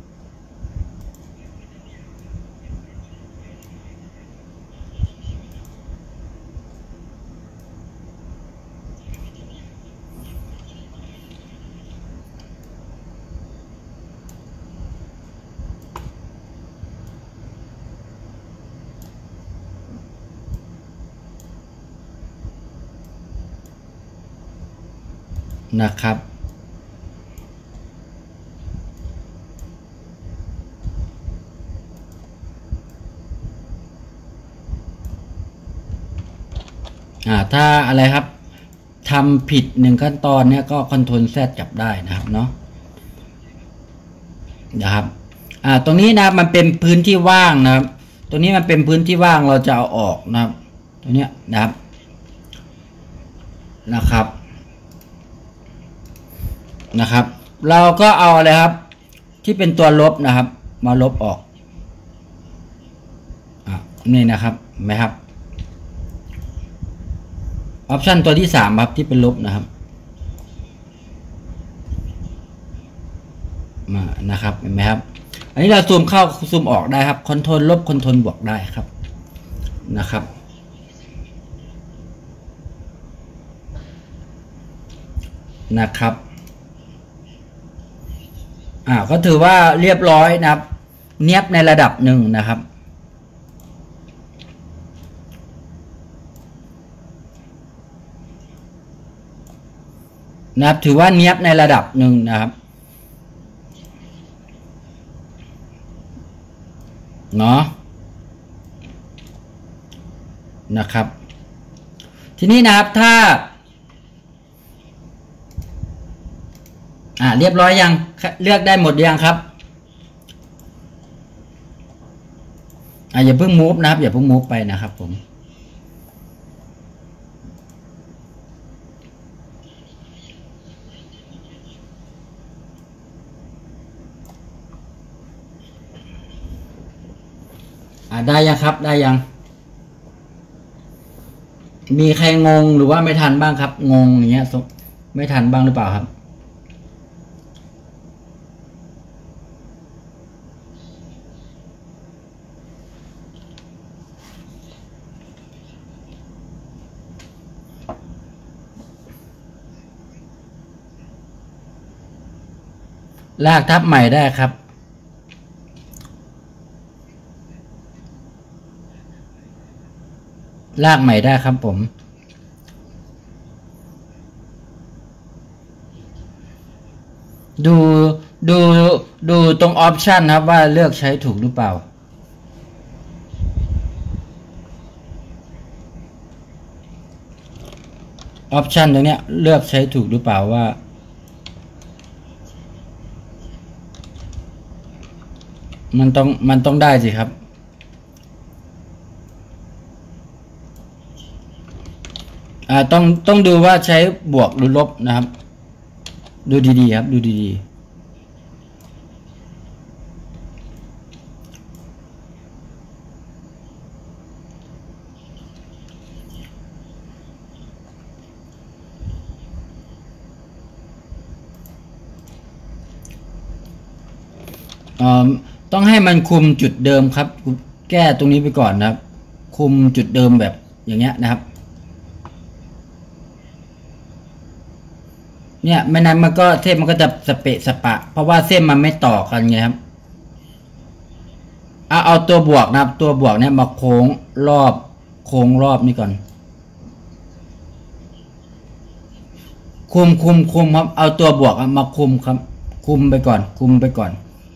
นะครับอ่าถ้าอะไรครับทำผิดหนึ่งขั้นตอนเนี้ยก็คอนโทรลแซดจับได้นะครับเนาะนะครับอ่าตรงนี้นะมันเป็นพื้นที่ว่างนะครับตรงนี้มันเป็นพื้นที่ว่างเราจะเอาออกนะครับตรงเนี้ยนะครับนะครับนะครับเราก็เอาอะไรครับที่เป็นตัวลบนะครับมาลบออกอ่ะนี่นะครับเห็นไหมครับออปชันตัวที่สามครับที่เป็นลบนะครับมานะครับเห็นไหมครับอันนี้เราซูมเข้าซูมออกได้ครับคอนโทรลลบคอนโทรลบวกได้ครับนะครับนะครับอ่าก็ถือว่าเรียบร้อยนะครับเนียบในระดับหนึ่งนะครับนะครับถือว่าเนียบในระดับหนึ่งนะครับเนาะนะครับทีนี้นะครับถ้าอ่าเรียบร้อยยังเลือกได้หมดยังครับอ่าอย่าเพิ่งมูฟนะครับอย่าเพิ่งมูฟไปนะครับผมอ่าได้ยังครับได้ยังมีใครงงหรือว่าไม่ทันบ้างครับงงอย่างเงี้ยไม่ทันบ้างหรือเปล่าครับลากทับใหม่ได้ครับลากใหม่ได้ครับผมดูดูดูตรงออปชันครับว่าเลือกใช้ถูกหรือเปล่าออปชันตรงเนี้ยเลือกใช้ถูกหรือเปล่าว่ามันต้องมันต้องได้สิครับอ่าต้องต้องดูว่าใช้บวกหรือลบนะครับดูดีๆครับดูดีๆอ่าต้องให้มันคุมจุดเดิมครับแก้ตรงนี้ไปก่อนนะครับคุมจุดเดิมแบบอย่างเงี้ยนะครับเนี่ยไม่นั้นมันก็เส้นมันก็จะสเปะสปะเพราะว่าเส้นมันไม่ต่อกันไงครับเอาเอาตัวบวกนะครับตัวบวกเนี่ยมาโค้งรอบโค้งรอบนี่ก่อนคุมคุมคุมครับเอาตัวบวกมาคุมครับคุมไปก่อนคุมไปก่อน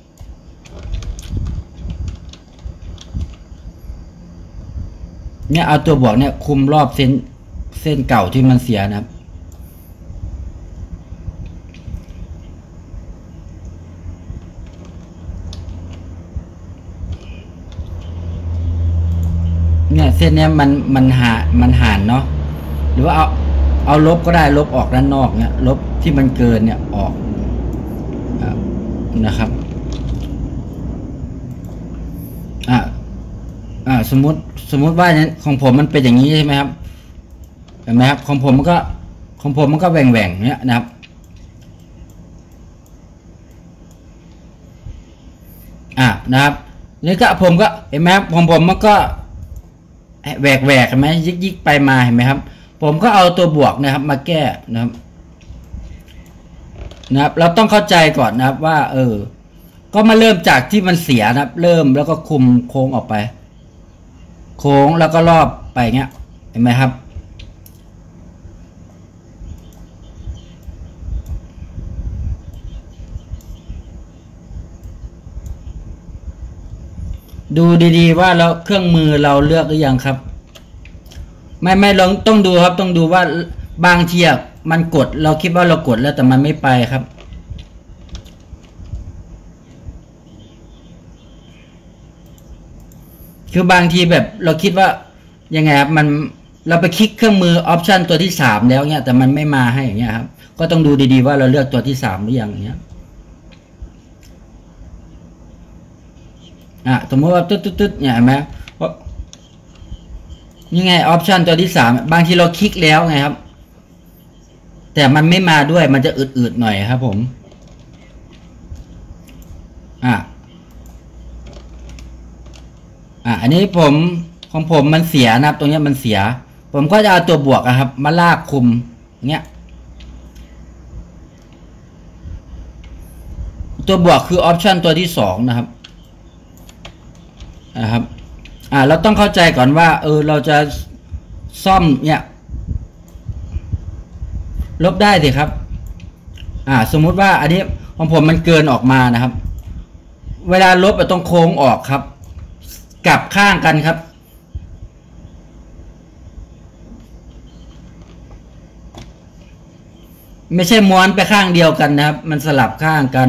เนี่ยเอาตัวบวกเนี่ยคุมรอบเส้นเส้นเก่าที่มันเสียนะครับเนี่ยเส้นเนี้ยมันมันหามันห่านเนาะหรือว่าเอาเอาลบก็ได้ลบออกด้านนอกเนี่ยลบที่มันเกินเนี่ยออกนะครับอ่าอ่าสมมุติสมมุติว่าเนี่ยของผมมันเป็นอย่างนี้ใช่ไหมครับเห็นไหมครับของผมมันก็ของผมมันก็แหว่งแหว่งเนี่ยนะครับอ่านะครับนี่ก็ผมก็เห็นไหมครับของผมมันก็แหวกแหวกเห็นไหมยิกยิกไปมาเห็นไหมครับผมก็เอาตัวบวกนะครับมาแก้นะครับนะครับเราต้องเข้าใจก่อนนะครับว่าเออก็มาเริ่มจากที่มันเสียนะครับเริ่มแล้วก็คุมโค้งออกไปโค้งแล้วก็รอบไปเงี้ยเห็นไหมครับดูดีๆว่าเราเครื่องมือเราเลือกหรือยังครับไม่ไม่ลองต้องดูครับต้องดูว่าบางทีมันกดเราคิดว่าเรากดแล้วแต่มันไม่ไปครับคือบางทีแบบเราคิดว่ายังไงครับมันเราไปคลิกเครื่องมือออปชันตัวที่สามแล้วเนี่ยแต่มันไม่มาให้อย่างเงี้ยครับก็ต้องดูดีๆว่าเราเลือกตัวที่สามหรือยังเนี้ยอ่ะสมมติว่าตึ๊ดตึ๊ดตึ๊ดเนี่ยเห็นไหมยังไงออปชันตัวที่สามบางทีเราคลิกแล้วไงครับแต่มันไม่มาด้วยมันจะอืดๆหน่อยครับผมอ่ะอ่ะอันนี้ผมของผมมันเสียนะครับตรงนี้มันเสียผมก็จะเอาตัวบวกนะครับมาลากคุมเงี้ยตัวบวกคือออปชันตัวที่สองนะครับนะครับอ่าเราต้องเข้าใจก่อนว่าเออเราจะซ่อมเนี่ยลบได้สิครับอ่าสมมุติว่าอันนี้ของผมมันเกินออกมานะครับเวลาลบต้องโค้งออกครับกลับข้างกันครับไม่ใช่ม้วนไปข้างเดียวกันนะครับมันสลับข้างกัน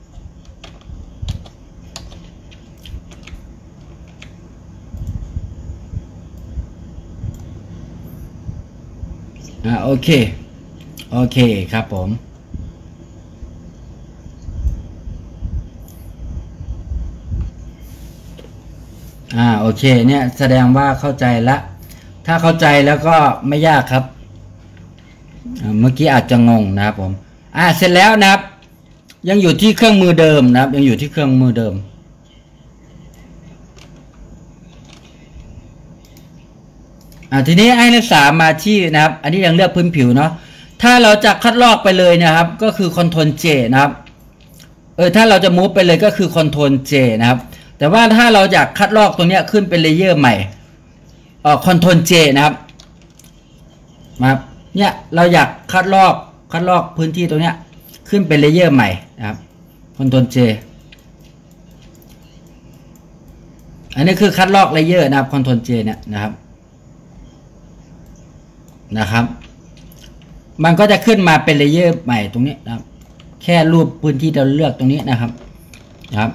อ่าโอเคโอเคครับผมอ่าโอเคเนี่ยแสดงว่าเข้าใจละถ้าเข้าใจแล้วก็ไม่ยากครับเมื่อกี้อาจจะงงนะครับผมอ่าเสร็จแล้วนะครับยังอยู่ที่เครื่องมือเดิมนะครับยังอยู่ที่เครื่องมือเดิมอ่าทีนี้ให้นักศึกษามาที่นะครับอันนี้ยังเลือกพื้นผิวเนาะถ้าเราจะคัดลอกไปเลยนะครับก็คือ คอนโทรล เจ นะครับเออถ้าเราจะมูฟไปเลยก็คือ คอนโทรล เจ นะครับแต่ว่าถ้าเราอยากคัดลอกตรงนี้ขึ้นเป็นเลเยอร์ใหม่เอ่อ คอนโทรล เจ นะครับมาเนี่ยเราอยากคัดลอกคัดลอกพื้นที่ตรงเนี้ยขึ้นเป็นเลเยอร์ใหม่นะครับ คอนโทรล เจ อันนี้คือคัดลอกเลเยอร์นะครับ คอนโทรล เจ เนี่ยนะครับนะครับมันก็จะขึ้นมาเป็นเลเยอร์ใหม่ตรงนี้นะครับแค่รูปพื้นที่เราเลือกตรงนี้นะครับนะครับ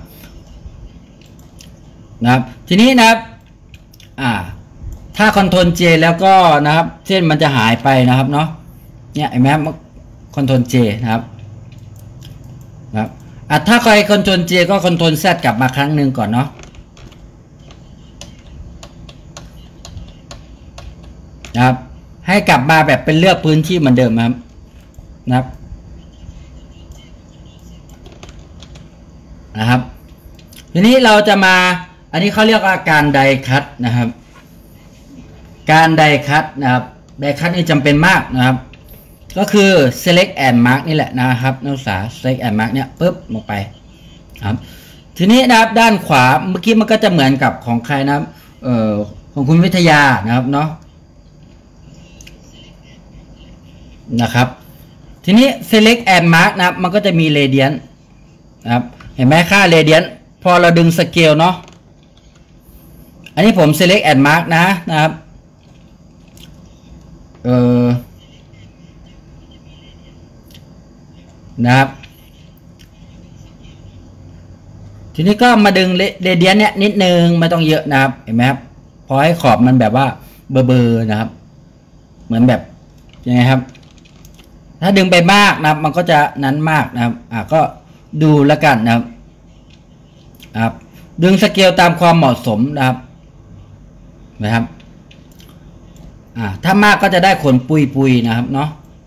นะครับทีนี้นะครับอ่าถ้า คอนโทรล เจ แล้วก็นะครับเส้นมันจะหายไปนะครับเนาะเนี่ยเห็นไหมครับ คอนโทรล เจ นะครับนะครับอ่ะถ้าใคร คอนโทรล เจ ก็ คอนโทรล แซด กลับมาครั้งหนึ่งก่อนเนาะนะครับให้กลับมาแบบเป็นเลือกพื้นที่เหมือนเดิมครับนะครับนะครับทีนี้เราจะมาอันนี้เขาเรียกว่าการไดคัตนะครับการไดคัตนะครับไดคัตนี่จำเป็นมากนะครับก็คือ select and mark นี่แหละนะครับนักศึกษา select and mark เนี่ยปึ๊บลงไปครับทีนี้นะครับด้านขวาเมื่อกี้มันก็จะเหมือนกับของใครนะครับเอ่อของคุณวิทยานะครับเนาะนะครับทีนี้ select and mark นะครับมันก็จะมี radian นะครับเห็นไหมค่า radian พอเราดึงสเกลเนาะอันนี้ผม select and mark นะนะครับเออนะครับทีนี้ก็มาดึงเรเดียนเนี่ยนิดนึงไม่ต้องเยอะนะครับเห็นไหมครับพอให้ขอบมันแบบว่าเบอร์เบอร์นะครับเหมือนแบบยังไงครับถ้าดึงไปมากนะครับมันก็จะนั้นมากนะครับอ่ะก็ดูแล้วกันนะครับครับดึงสเกลตามความเหมาะสมนะครับนะครับอ่าถ้ามากก็จะได้ขนปุยปุยนะครับเนาะ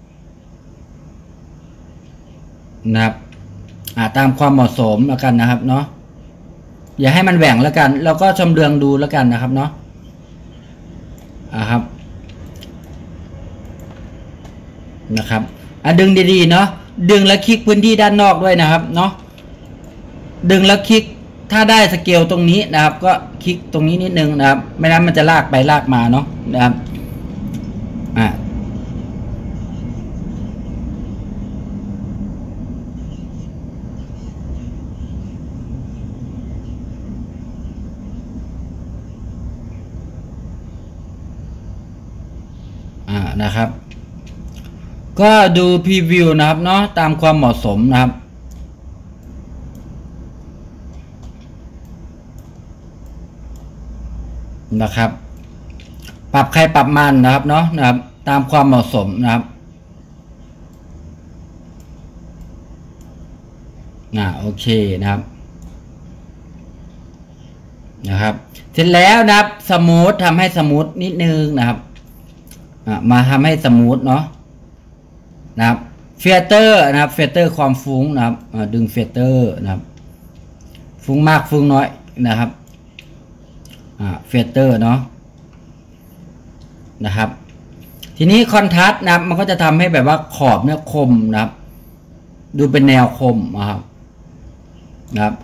นะครับอ่าตามความเหมาะสมแล้วกันนะครับเนาะอย่าให้มันแหว่งแล้วกันแล้วก็ชมเรืองดูแล้วกันนะครับเนาะอ่าครับนะครับอ่ะดึงดีๆเนาะดึงแล้วคลิกพื้นที่ด้านนอกด้วยนะครับเนาะดึงแล้วคลิกถ้าได้สเกลตรงนี้นะครับก็คลิกตรงนี้นิดนึงนะครับไม่งั้นมันจะลากไปลากมาเนาะนะครับอ่าอ่านะครับก็ดูพรีวิวนะครับเนาะตามความเหมาะสมนะครับนะครับปรับใครปรับมันนะครับเนาะนะครับตามความเหมาะสมนะครับอ่าโอเคนะครับนะครับเสร็จแล้วนะครับสมูททำให้สมูทนิดนึงนะครับอ่ามาทำให้สมูทเนาะนะครับเฟเตอร์นะครับเฟเตอร์ความฟุ้งนะครับดึงเฟเตอร์นะครับฟุ้งมากฟุ้งน้อยนะครับอ่าเฟเตอร์เนาะนะครับทีนี้คอนทราสต์นะครับมันก็จะทำให้แบบว่าขอบเนี่ยคมนะครับดูเป็นแนวคมนะครับนะครับ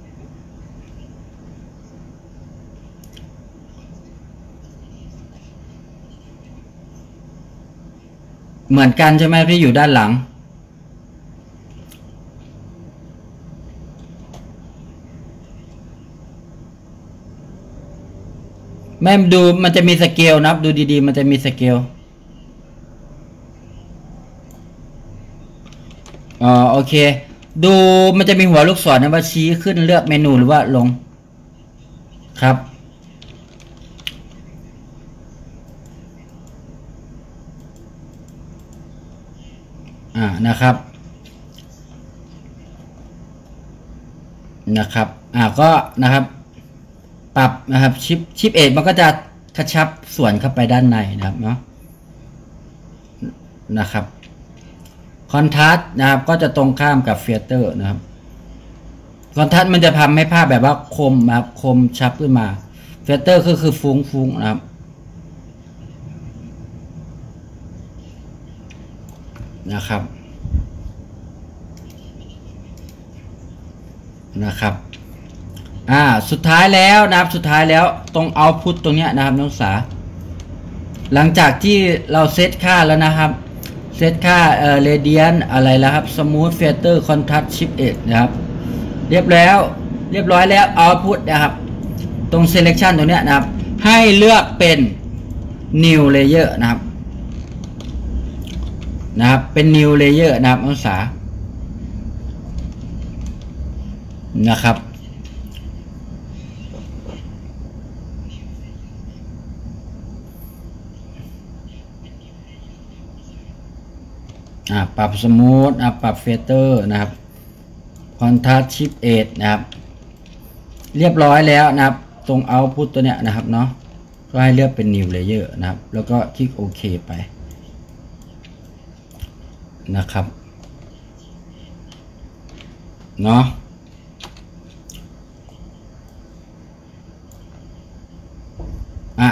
เหมือนกันใช่ไหมที่อยู่ด้านหลังแม่ดูมันจะมีสเกลนะครับดูดีๆมันจะมีสเกลอ๋อโอเคดูมันจะมีหัวลูกศรนะว่าชี้ขึ้นเลือกเมนูหรือว่าลงครับอ่านะครับนะครับอ่าก็นะครับปรับนะครับชิปชิปเอทมันก็จะกระชับส่วนเข้าไปด้านในนะครับเนาะนะครับคอนทราสต์นะครับก็จะตรงข้ามกับเฟเตอร์นะครับคอนทราสต์มันจะทำให้ภาพแบบว่าคมนะครับคมชับขึ้นมาเฟเตอร์ก็คือฟุ้งฟุ้งนะครับนะครับนะครับอ่าสุดท้ายแล้วนะครับสุดท้ายแล้วตรงเอาพุตตรงเนี้ยนะครับนักศึกษาหลังจากที่เราเซตค่าแล้วนะครับเซตค่าเอ่อเรเดียนอะไรแล้วครับสมูทเฟเตอร์คอนทราสต์ชิปเอทนะครับเรียบแล้วเรียบร้อยแล้วเอาพุตนะครับตรง selection ตรงเนี้ยนะครับให้เลือกเป็น new layer นะครับนะครับเป็น new layer นะครับนักศึกษานะครับอ่าปรับสมูทอ่าปรับเฟเตอร์นะครับคอนทราสต์ชิปเอทนะครับเรียบร้อยแล้วนะครับตรงเอาพุตตัวเนี้ยนะครับเนาะก็ให้เลือกเป็น new layer นะครับแล้วก็คลิกโอเคไปนะครับน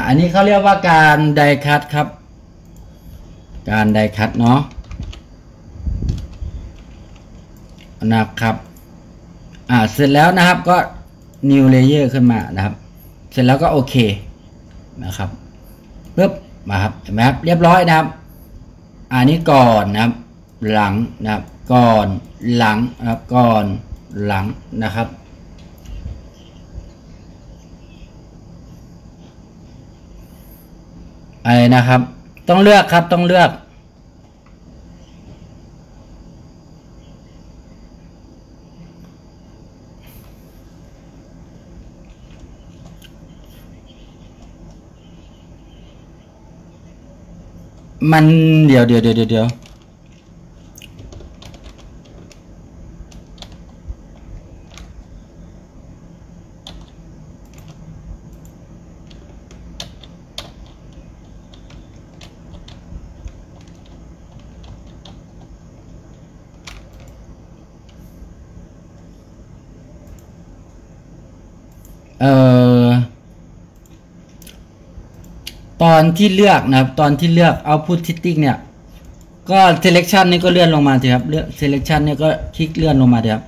อันนี้เขาเรียกว่าการไดคัตครับการไดคัตเนาะนะครับอ่าเสร็จแล้วนะครับก็ new layer ขึ้นมานะครับเสร็จแล้วก็โอเคนะครับปึ๊บมาครับเห็นไหมครับเรียบร้อยนะครับอันนี้ก่อนนะครับหลังนะครับก่อนหลังนะครับก่อนหลังนะครับอะไรนะครับต้องเลือกครับต้องเลือกมันเดี๋ยวเดี๋ยวเดี๋ยวเดี๋ยวเอ่อตอนที่เลือกนะครับตอนที่เลือก output setting เนี่ยก็ selection นี่ก็เลื่อนลงมาสิครับเลือก selection นี่ก็คลิกเลื่อนลงมาสิครับ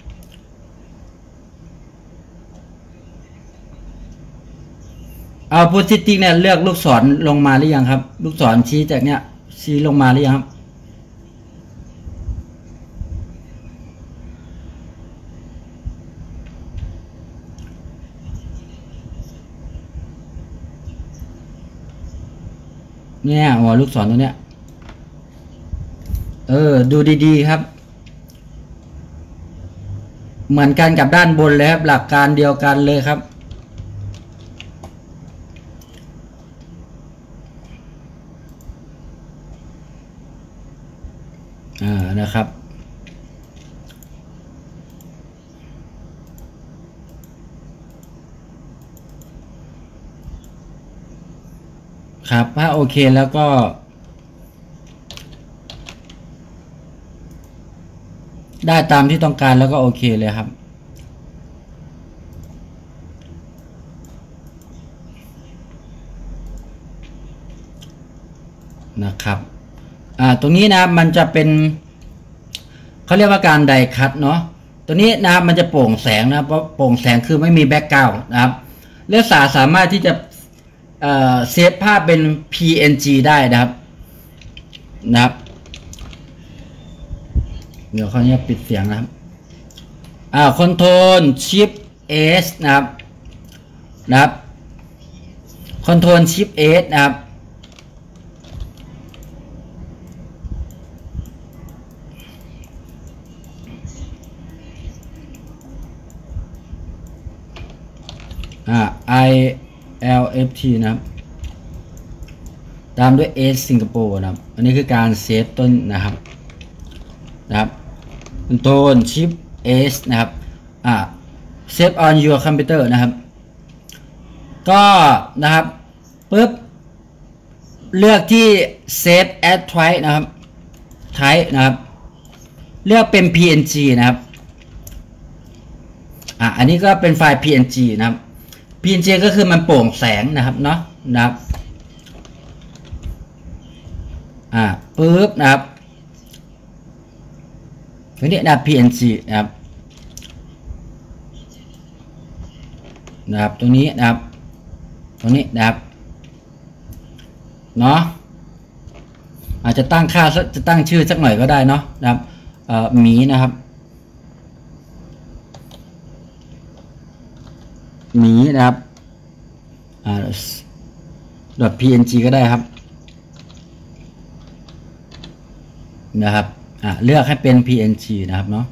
output setting เนี่ยเลือกลูกศรลงมาหรือยังครับลูกศรชี้จากเนี้ยชี้ลงมาหรือยังครับเนี่ยหัวลูกศรตัวเนี้ยเออดูดีๆครับเหมือนกันกับด้านบนเลยครับหลักการเดียวกันเลยครับอ่านะครับครับถ้าโอเคแล้วก็ได้ตามที่ต้องการแล้วก็โอเคเลยครับนะครับอ่าตรงนี้นะมันจะเป็นเขาเรียกว่าการไดคัตเนาะตัวนี้นะครับมันจะโปร่งแสงนะเพราะโปร่งแสงคือไม่มีแบ็กกราวด์นะครับเลือกสาสามารถที่จะเอ่อเซฟภาพเป็น พี เอ็น จี ได้นะครับนะครับเดี๋ยวเขาเนี่ยปิดเสียงนะครับอ่า Control Shift S นะครับนะครับ Control Shift S นะครับอ่า I L F T นะครับตามด้วย S สิงคโปร์นะครับอันนี้คือการเซฟต้นนะครับนะครับ Control Shift S นะครับอ่า Save on your computer นะครับก็นะครับปึ๊บเลือกที่ Save as type นะครับ type นะครับเลือกเป็น พี เอ็น จี นะครับอ่าอันนี้ก็เป็นไฟล์ พี เอ็น จี นะครับ พี เอ็น จี ก็คือมันโปร่งแสงนะครับเนาะนะครับอ่าปึ๊บนะครับตัวนี้นะ พี เอ็น จี นะครับนะครับตรงนี้นะครับตรงนี้นะครับเนาะอาจจะตั้งค่าจะตั้งชื่อสักหน่อยก็ได้เนาะนะครับเอ่อหมีนะครับหมีนะครับอ่า .png ก็ได้ครับนะครับอ่าเลือกให้เป็น พี เอ็น จี นะครับเนาะ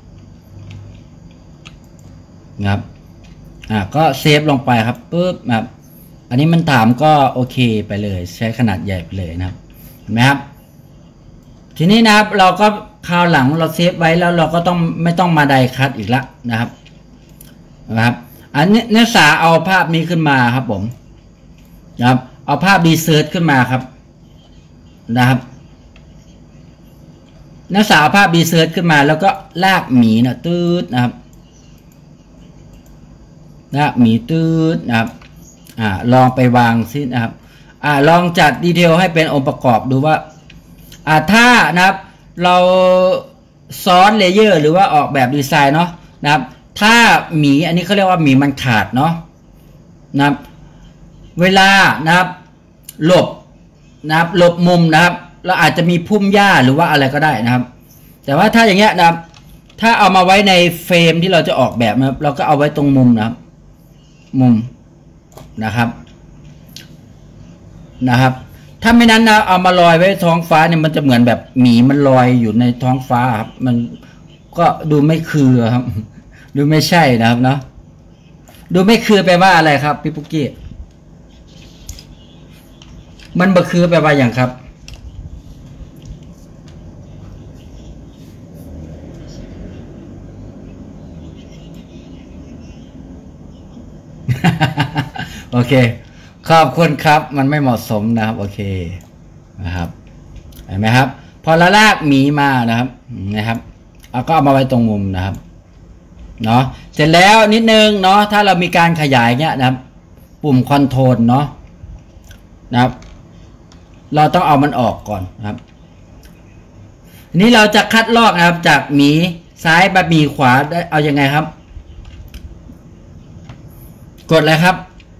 นะครับอ่าก็เซฟลงไปครับปึ๊บนะครับอันนี้มันถามก็โอเคไปเลยใช้ขนาดใหญ่ไปเลยนะครับเห็นไหมครับทีนี้นะครับเราก็คราวหลังเราเซฟไว้แล้วเราก็ต้องไม่ต้องมาไดคัตอีกละนะครับนะครับอันนี้นักศึกษาเอาภาพนี้ขึ้นมาครับผมนะครับเอาภาพดีเซิร์ชขึ้นมาครับนะครับนักศึกษาเอาภาพดีเซิร์ชขึ้นมาแล้วก็ลากหมีนะตืดนะครับลากหมีตืดนะครับอ่าลองไปวางซินะครับอ่าลองจัดดีเทลให้เป็นองค์ประกอบดูว่าอ่าถ้านะครับเราซ้อนเลเยอร์หรือว่าออกแบบดีไซน์เนาะนะครับถ้าหมีอันนี้เขาเรียกว่าหมีมันขาดเนาะนะครับเวลานะครับหลบนะครับหลบมุมนะครับเราอาจจะมีพุ่มหญ้าหรือว่าอะไรก็ได้นะครับแต่ว่าถ้าอย่างเงี้ยนะครับถ้าเอามาไว้ในเฟรมที่เราจะออกแบบนะครับเราก็เอาไว้ตรงมุมนะครับมุมนะครับนะครับถ้าไม่นั้นนะเอามาลอยไว้ท้องฟ้าเนี่ยมันจะเหมือนแบบหมีมันลอยอยู่ในท้องฟ้าครับมันก็ดูไม่คือครับดูไม่ใช่นะครับเนาะดูไม่คือแปลว่าอะไรครับพี่ปุ๊กกี้มันบ่คือแปลว่าอย่างครับ โอเคขอบคุณครับมันไม่เหมาะสมนะครับโอเคนะครับเห็นไหมครับพอละลากหมีมานะครับนะครับเอาก็เอามาไว้ตรงมุมนะครับเนาะเสร็จแล้วนิดนึงเนาะถ้าเรามีการขยายเนี้ยนะครับปุ่มคอนโทรลเนาะนะครับเราต้องเอามันออกก่อนนะครับนี้เราจะคัดลอกนะครับจากหมีซ้ายมาหมีขวาได้เอายังไงครับกดเลยครับ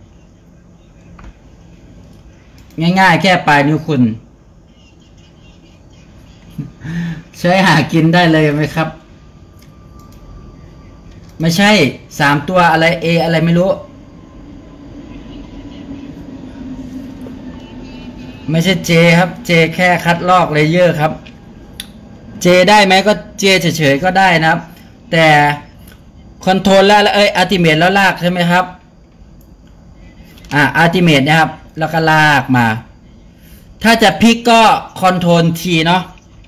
ง่ายๆแค่ปลายนิ้วคุณใช้หากินได้เลยไหมครับไม่ใช่สามตัวอะไร A อะไรไม่รู้ไม่ใช่ J ครับ J แค่คัดลอกเลเยอร์ครับ J ได้ไหมก็ J เฉยๆก็ได้นะครับแต่คอนโทรลแล้วเอ้ยอัลติเมทแล้วลากใช่ไหมครับอ่าอัลติเมทนะครับแล้วก็ลากมาถ้าจะพลิกก็คอนโทรล T เนาะ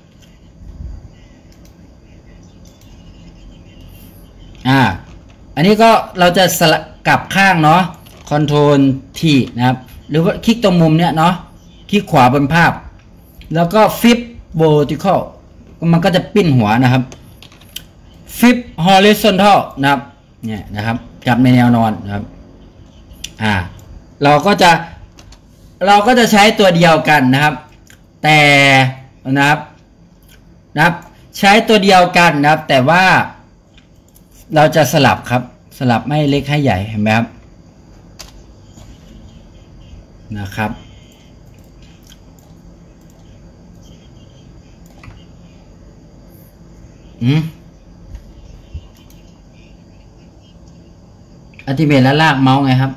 อ่าอันนี้ก็เราจะสลับกลับข้างเนาะคอนโทรล T นะครับหรือว่าคลิกตรงมุมเนี้ยเนาะคลิกขวาบนภาพแล้วก็ฟิปโวติคอลมันก็จะปิ้นหัวนะครับฟิปฮอริซอนทัลนะครับเนี่ยนะครับจับในแนวนอนนะครับอ่าเราก็จะเราก็จะใช้ตัวเดียวกันนะครับแต่นะครับนะครับใช้ตัวเดียวกันนะครับแต่ว่าเราจะสลับครับสลับไม่เล็กให้ใหญ่เห็นไหมครับนะครับอืมอัลติเมทแล้วลากเมาส์ไงครับ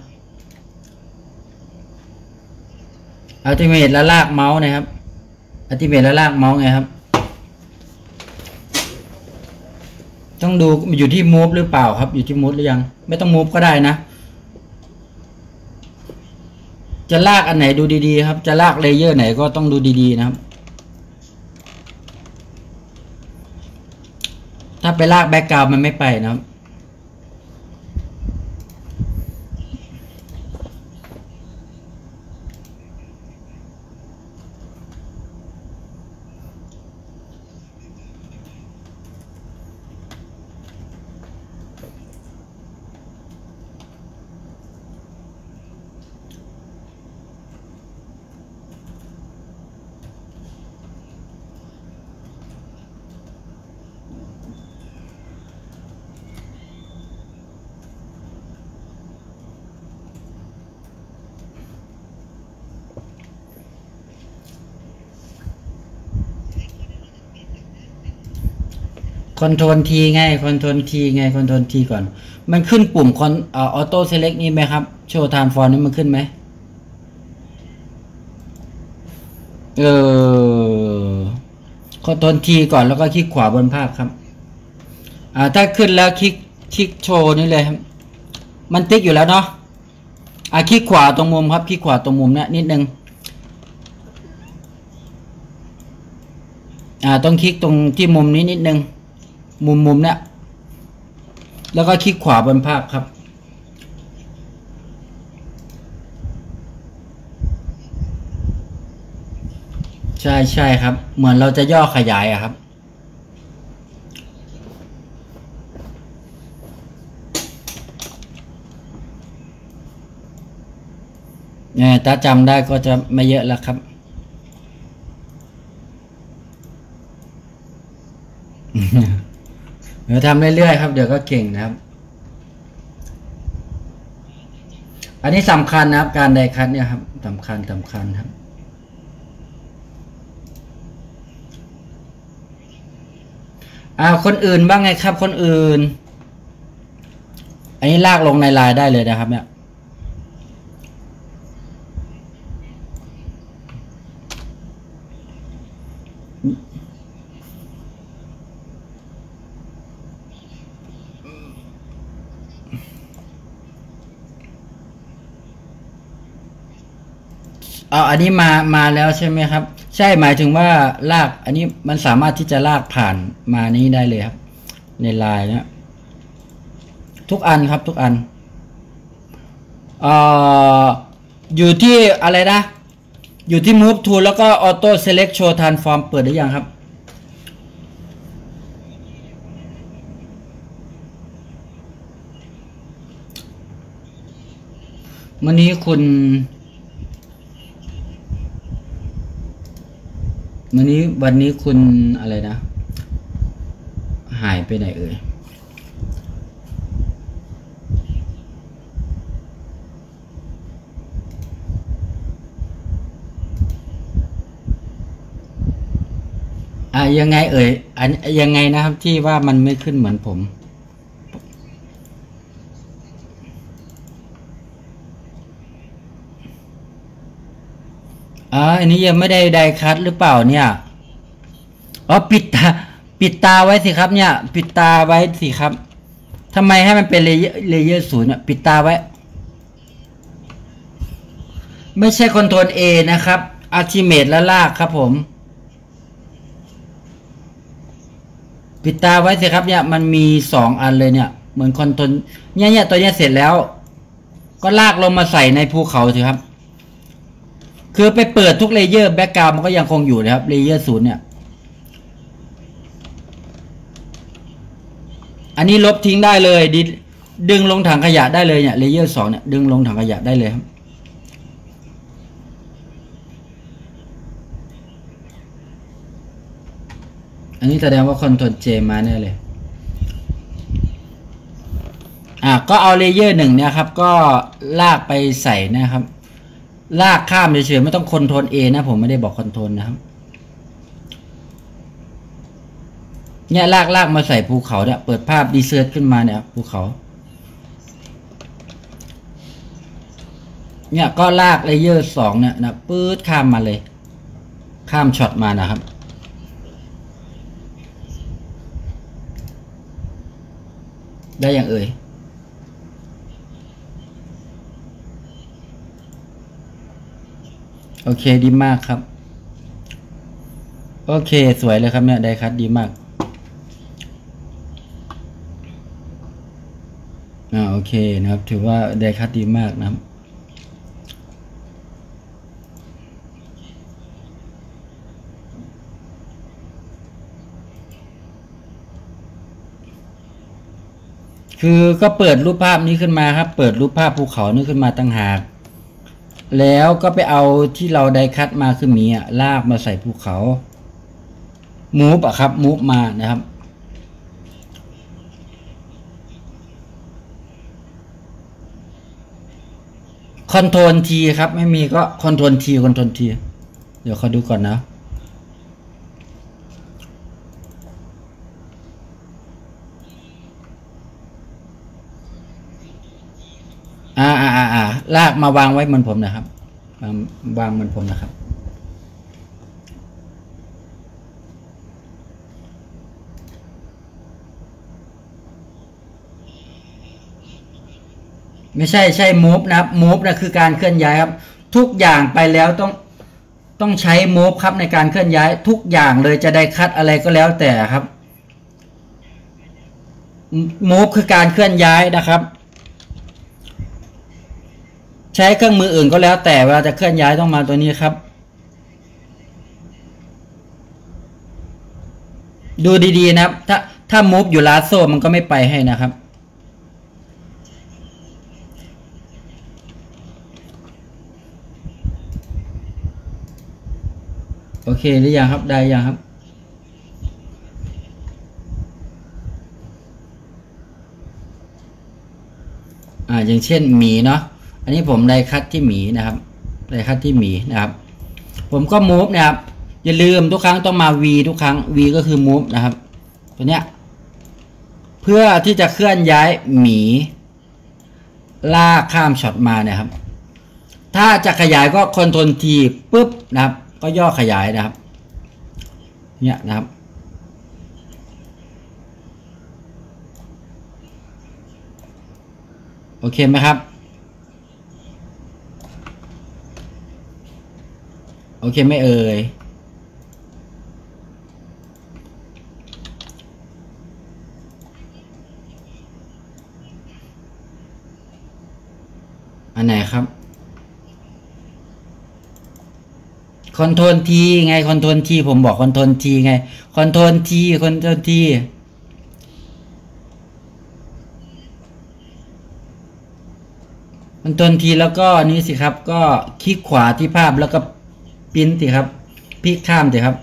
อัลติเมทแล้วลากเมาส์นะครับอัลติเมทแล้วลากเมาส์ไงครับต้องดูอยู่ที่มูฟหรือเปล่าครับอยู่ที่มูฟหรือยังไม่ต้องมูฟก็ได้นะจะลากอันไหนดูดีๆครับจะลากเลเยอร์ไหนก็ต้องดูดีๆนะครับถ้าไปลากแบ็กกราวด์มันไม่ไปนะครับคอนโทรลทีไงคอนโทรลทีไงคอนโทรลทีก่อนมันขึ้นปุ่มคอนออโต้เซเล็กนี่ไหมครับโชว์ทรานส์ฟอร์มนี่มันขึ้นไหมเออคอนโทรลทีก่อนแล้วก็คลิกขวาบนภาพครับอ่าถ้าขึ้นแล้วคลิกคลิกโชว์นี่เลยครับมันติ๊กอยู่แล้วเนาะอ่าคลิกขวาตรงมุมครับคลิกขวาตรงมุมเนี่ยนิดนึงอ่าต้องคลิกตรงที่มุมนี้นิดนึงมุมมุมเนี่ยแล้วก็คลิกขวาบนภาพครับใช่ใช่ครับเหมือนเราจะย่อขยายอะครับเนี่ยถ้าจำได้ก็จะไม่เยอะแล้วครับ เดี๋ยวทำเรื่อยๆครับเดี๋ยวก็เก่งนะครับอันนี้สำคัญนะครับการไดคัทเนี่ยครับสำคัญสำคัญครับอ่าคนอื่นบ้างไงครับคนอื่นอันนี้ลากลงในไลน์ได้เลยนะครับเนี่ยเอาอันนี้มามาแล้วใช่ไหมครับใช่หมายถึงว่าลากอันนี้มันสามารถที่จะลากผ่านมานี้ได้เลยครับในไลน์เนี่ยทุกอันครับทุกอันเอ่ออยู่ที่อะไรนะอยู่ที่ move tool แล้วก็ auto select show transform เปิดได้ยังครับวันนี้คุณวันนี้วันนี้คุณอะไรนะหายไปไหนเอ่ยอ่ะยังไงเอ่ยอันยังไงนะครับที่ว่ามันไม่ขึ้นเหมือนผมอ่าอันนี้ยังไม่ได้ไดคัทหรือเปล่าเนี่ยอ๋อปิดตาปิดตาไว้สิครับเนี่ยปิดตาไว้สิครับทำไมให้มันเป็นเลเยอร์เลเยอร์ศูนย์เนี่ยปิดตาไว้ไม่ใช่คอนโทรล A นะครับอัลติเมทและลากครับผมปิดตาไว้สิครับเนี่ยมันมีสองอันเลยเนี่ยเหมือนคอนโทรลเนี่ยเนี่ยตัวเนี้ยเสร็จแล้วก็ลากลงมาใส่ในภูเขาสิครับคือไปเปิดทุกเลเยอร์แบ็กกราวด์มันก็ยังคงอยู่นะครับเลเยอร์ศูนย์เนี่ยอันนี้ลบทิ้งได้เลยดิดึงลงถังขยะได้เลยเนี่ยเลเยอร์สองเนี่ยดึงลงถังขยะได้เลยครับอันนี้แสดงว่าคอนโทรล J มาแน่เลยอ่ะก็เอาเลเยอร์หนึ่งเนี่ยครับก็ลากไปใส่นะครับลากข้ามเฉยๆไม่ต้องคอนโทรล A นะผมไม่ได้บอกคอนโทรลนะครับเนี่ยลากลากมาใส่ภูเขาเนี่ยเปิดภาพดีเซิร์ชขึ้นมาเนี่ยภูเขาเนี่ยก็ลากเลเยอร์สองเนี่ยนะปื๊ดข้ามมาเลยข้ามช็อตมานะครับได้อย่างเอ่ยโอเคดีมากครับโอเคสวยเลยครับเนี่ยไดคัทดีมากอ่าโอเคนะครับถือว่าไดคัทดีมากนะครับคือก็เปิดรูปภาพนี้ขึ้นมาครับเปิดรูปภาพภูเขานี้ขึ้นมาตั้งหากแล้วก็ไปเอาที่เราไดคัทมาขึ้นนี้อ่ะลากมาใส่ภูเขามูฟอ่ะครับมูฟมานะครับคอนโทรลทีครับไม่มีก็คอนโทรลทีคอนโทรลทีเดี๋ยวเขาดูก่อนนะอ่าอ่าอ่าลากมาวางไว้บนผมนะครับวางวางบนผมนะครับไม่ใช่ใช่ move นะครับ move นะคือการเคลื่อนย้ายครับทุกอย่างไปแล้วต้องต้องใช้ move ครับในการเคลื่อนย้ายทุกอย่างเลยจะได้คัดอะไรก็แล้วแต่ครับ move คือการเคลื่อนย้ายนะครับใช้เครื่องมืออื่นก็แล้วแต่เวลาจะเคลื่อนย้ายต้องมาตัวนี้ครับดูดีๆนะครับถ้าถ้า move อยู่ลาโซ่มันก็ไม่ไปให้นะครับโอเคหรือยังครับได้ยังครับอ่าอย่างเช่นหมีเนาะอันนี้ผมไดคัตที่หมีนะครับไดคัตที่หมีนะครับผมก็ move นะครับอย่าลืมทุกครั้งต้องมา v ทุกครั้ง v ก็คือ move นะครับตัวเนี้ยเพื่อที่จะเคลื่อนย้ายหมีลากข้ามช็อตมาเนี่ยครับถ้าจะขยายก็คอนโทรลทีปุ๊บนะครับก็ย่อขยายนะครับเนี่ยนะครับโอเคไหมครับโอเคไม่เอ่ยอันไหนครับคอนโทรลทีไงคอนโทรลทีผมบอกคอนโทรลทีไงคอนโทรลทีคอนโทรลทีคอนโทรลทีแล้วก็นี่สิครับก็คลิกขวาที่ภาพแล้วก็ปิ้นสิครับพลิกข้ามสิครับ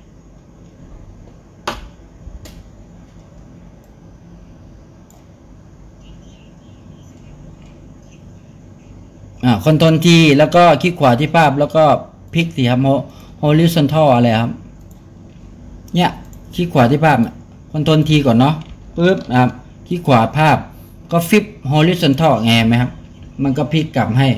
อ่าคอนโทรลทีแล้วก็คลิกขวาที่ภาพแล้วก็พลิกสิครับโฮลิซอนทัลอะไรครับเนี่ยคลิกขวาที่ภาพคอนโทรลทีก่อนเนาะปึ๊บนะครับคลิกขวาภาพก็ฟิปโฮลิซอนทัลไงไหมครับมันก็พลิกกลับให้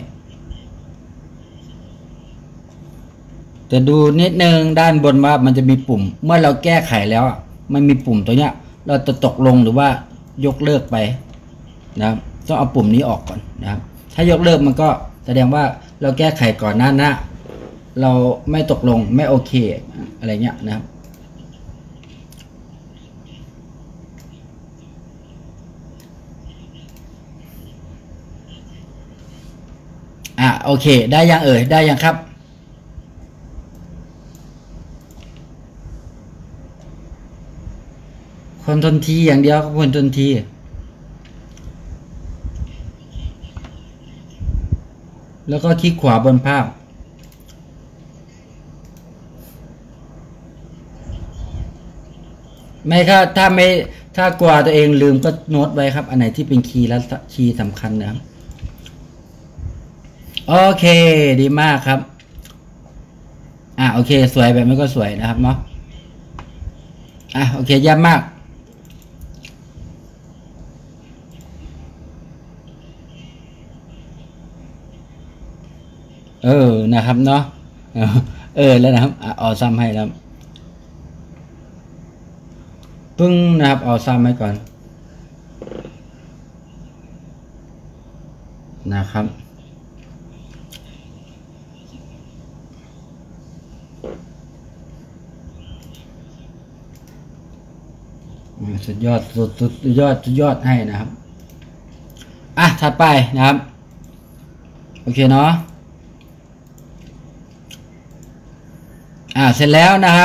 แต่ดูนิดนึงด้านบนว่ามันจะมีปุ่มเมื่อเราแก้ไขแล้วมันมีปุ่มตัวเนี้ยเราจะตกลงหรือว่ายกเลิกไปนะครับต้องเอาปุ่มนี้ออกก่อนนะครับถ้ายกเลิกมันก็แสดงว่าเราแก้ไขก่อนหน้านะเราไม่ตกลงไม่โอเคอะไรเงี้ยนะครับอ่ะโอเคได้ยังเอ่ยได้ยังครับคอนโทรลทีอย่างเดียวครับคอนโทรลทีแล้วก็คลิกขวาบนภาพไม่ถ้าถ้าไม่ถ้ากลัวตัวเองลืมก็โน้ตไว้ครับอันไหนที่เป็นคีย์และคีย์สำคัญนะครับโอเคดีมากครับอ่ะโอเคสวยแบบนี้ก็สวยนะครับเนาะอ่ะโอเคเยี่ยมมากเออนะครับเนาะเออแล้วนะครับอ่ะเอาซ้ำให้แล้วปึ้งนะครับเอาซ้ำให้ก่อนนะครับสุดยอดสุดสุดยอดสุดยอดให้นะครับอ่ะถัดไปนะครับโอเคเนาะอ่าเสร็จแล้วนะครับ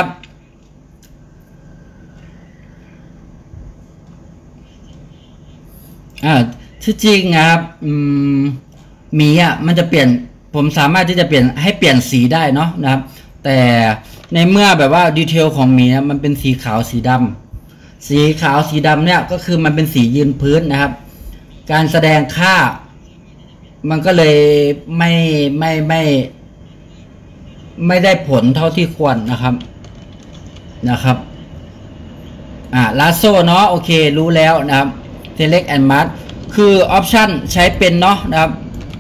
อ่าที่จริงนะครับอืมหมีอ่ะมันจะเปลี่ยนผมสามารถที่จะเปลี่ยนให้เปลี่ยนสีได้เนาะนะครับแต่ในเมื่อแบบว่าดีเทลของหมีนะมันเป็นสีขาวสีดำสีขาวสีดำเนี่ยก็คือมันเป็นสียืนพื้นนะครับการแสดงค่ามันก็เลยไม่ไม่ไม่ไม่ได้ผลเท่าที่ควรนะครับนะครับอ่าลาโซเนาะโอเครู้แล้วนะครับ select and mask คือออปชันใช้เป็นเนาะนะครับ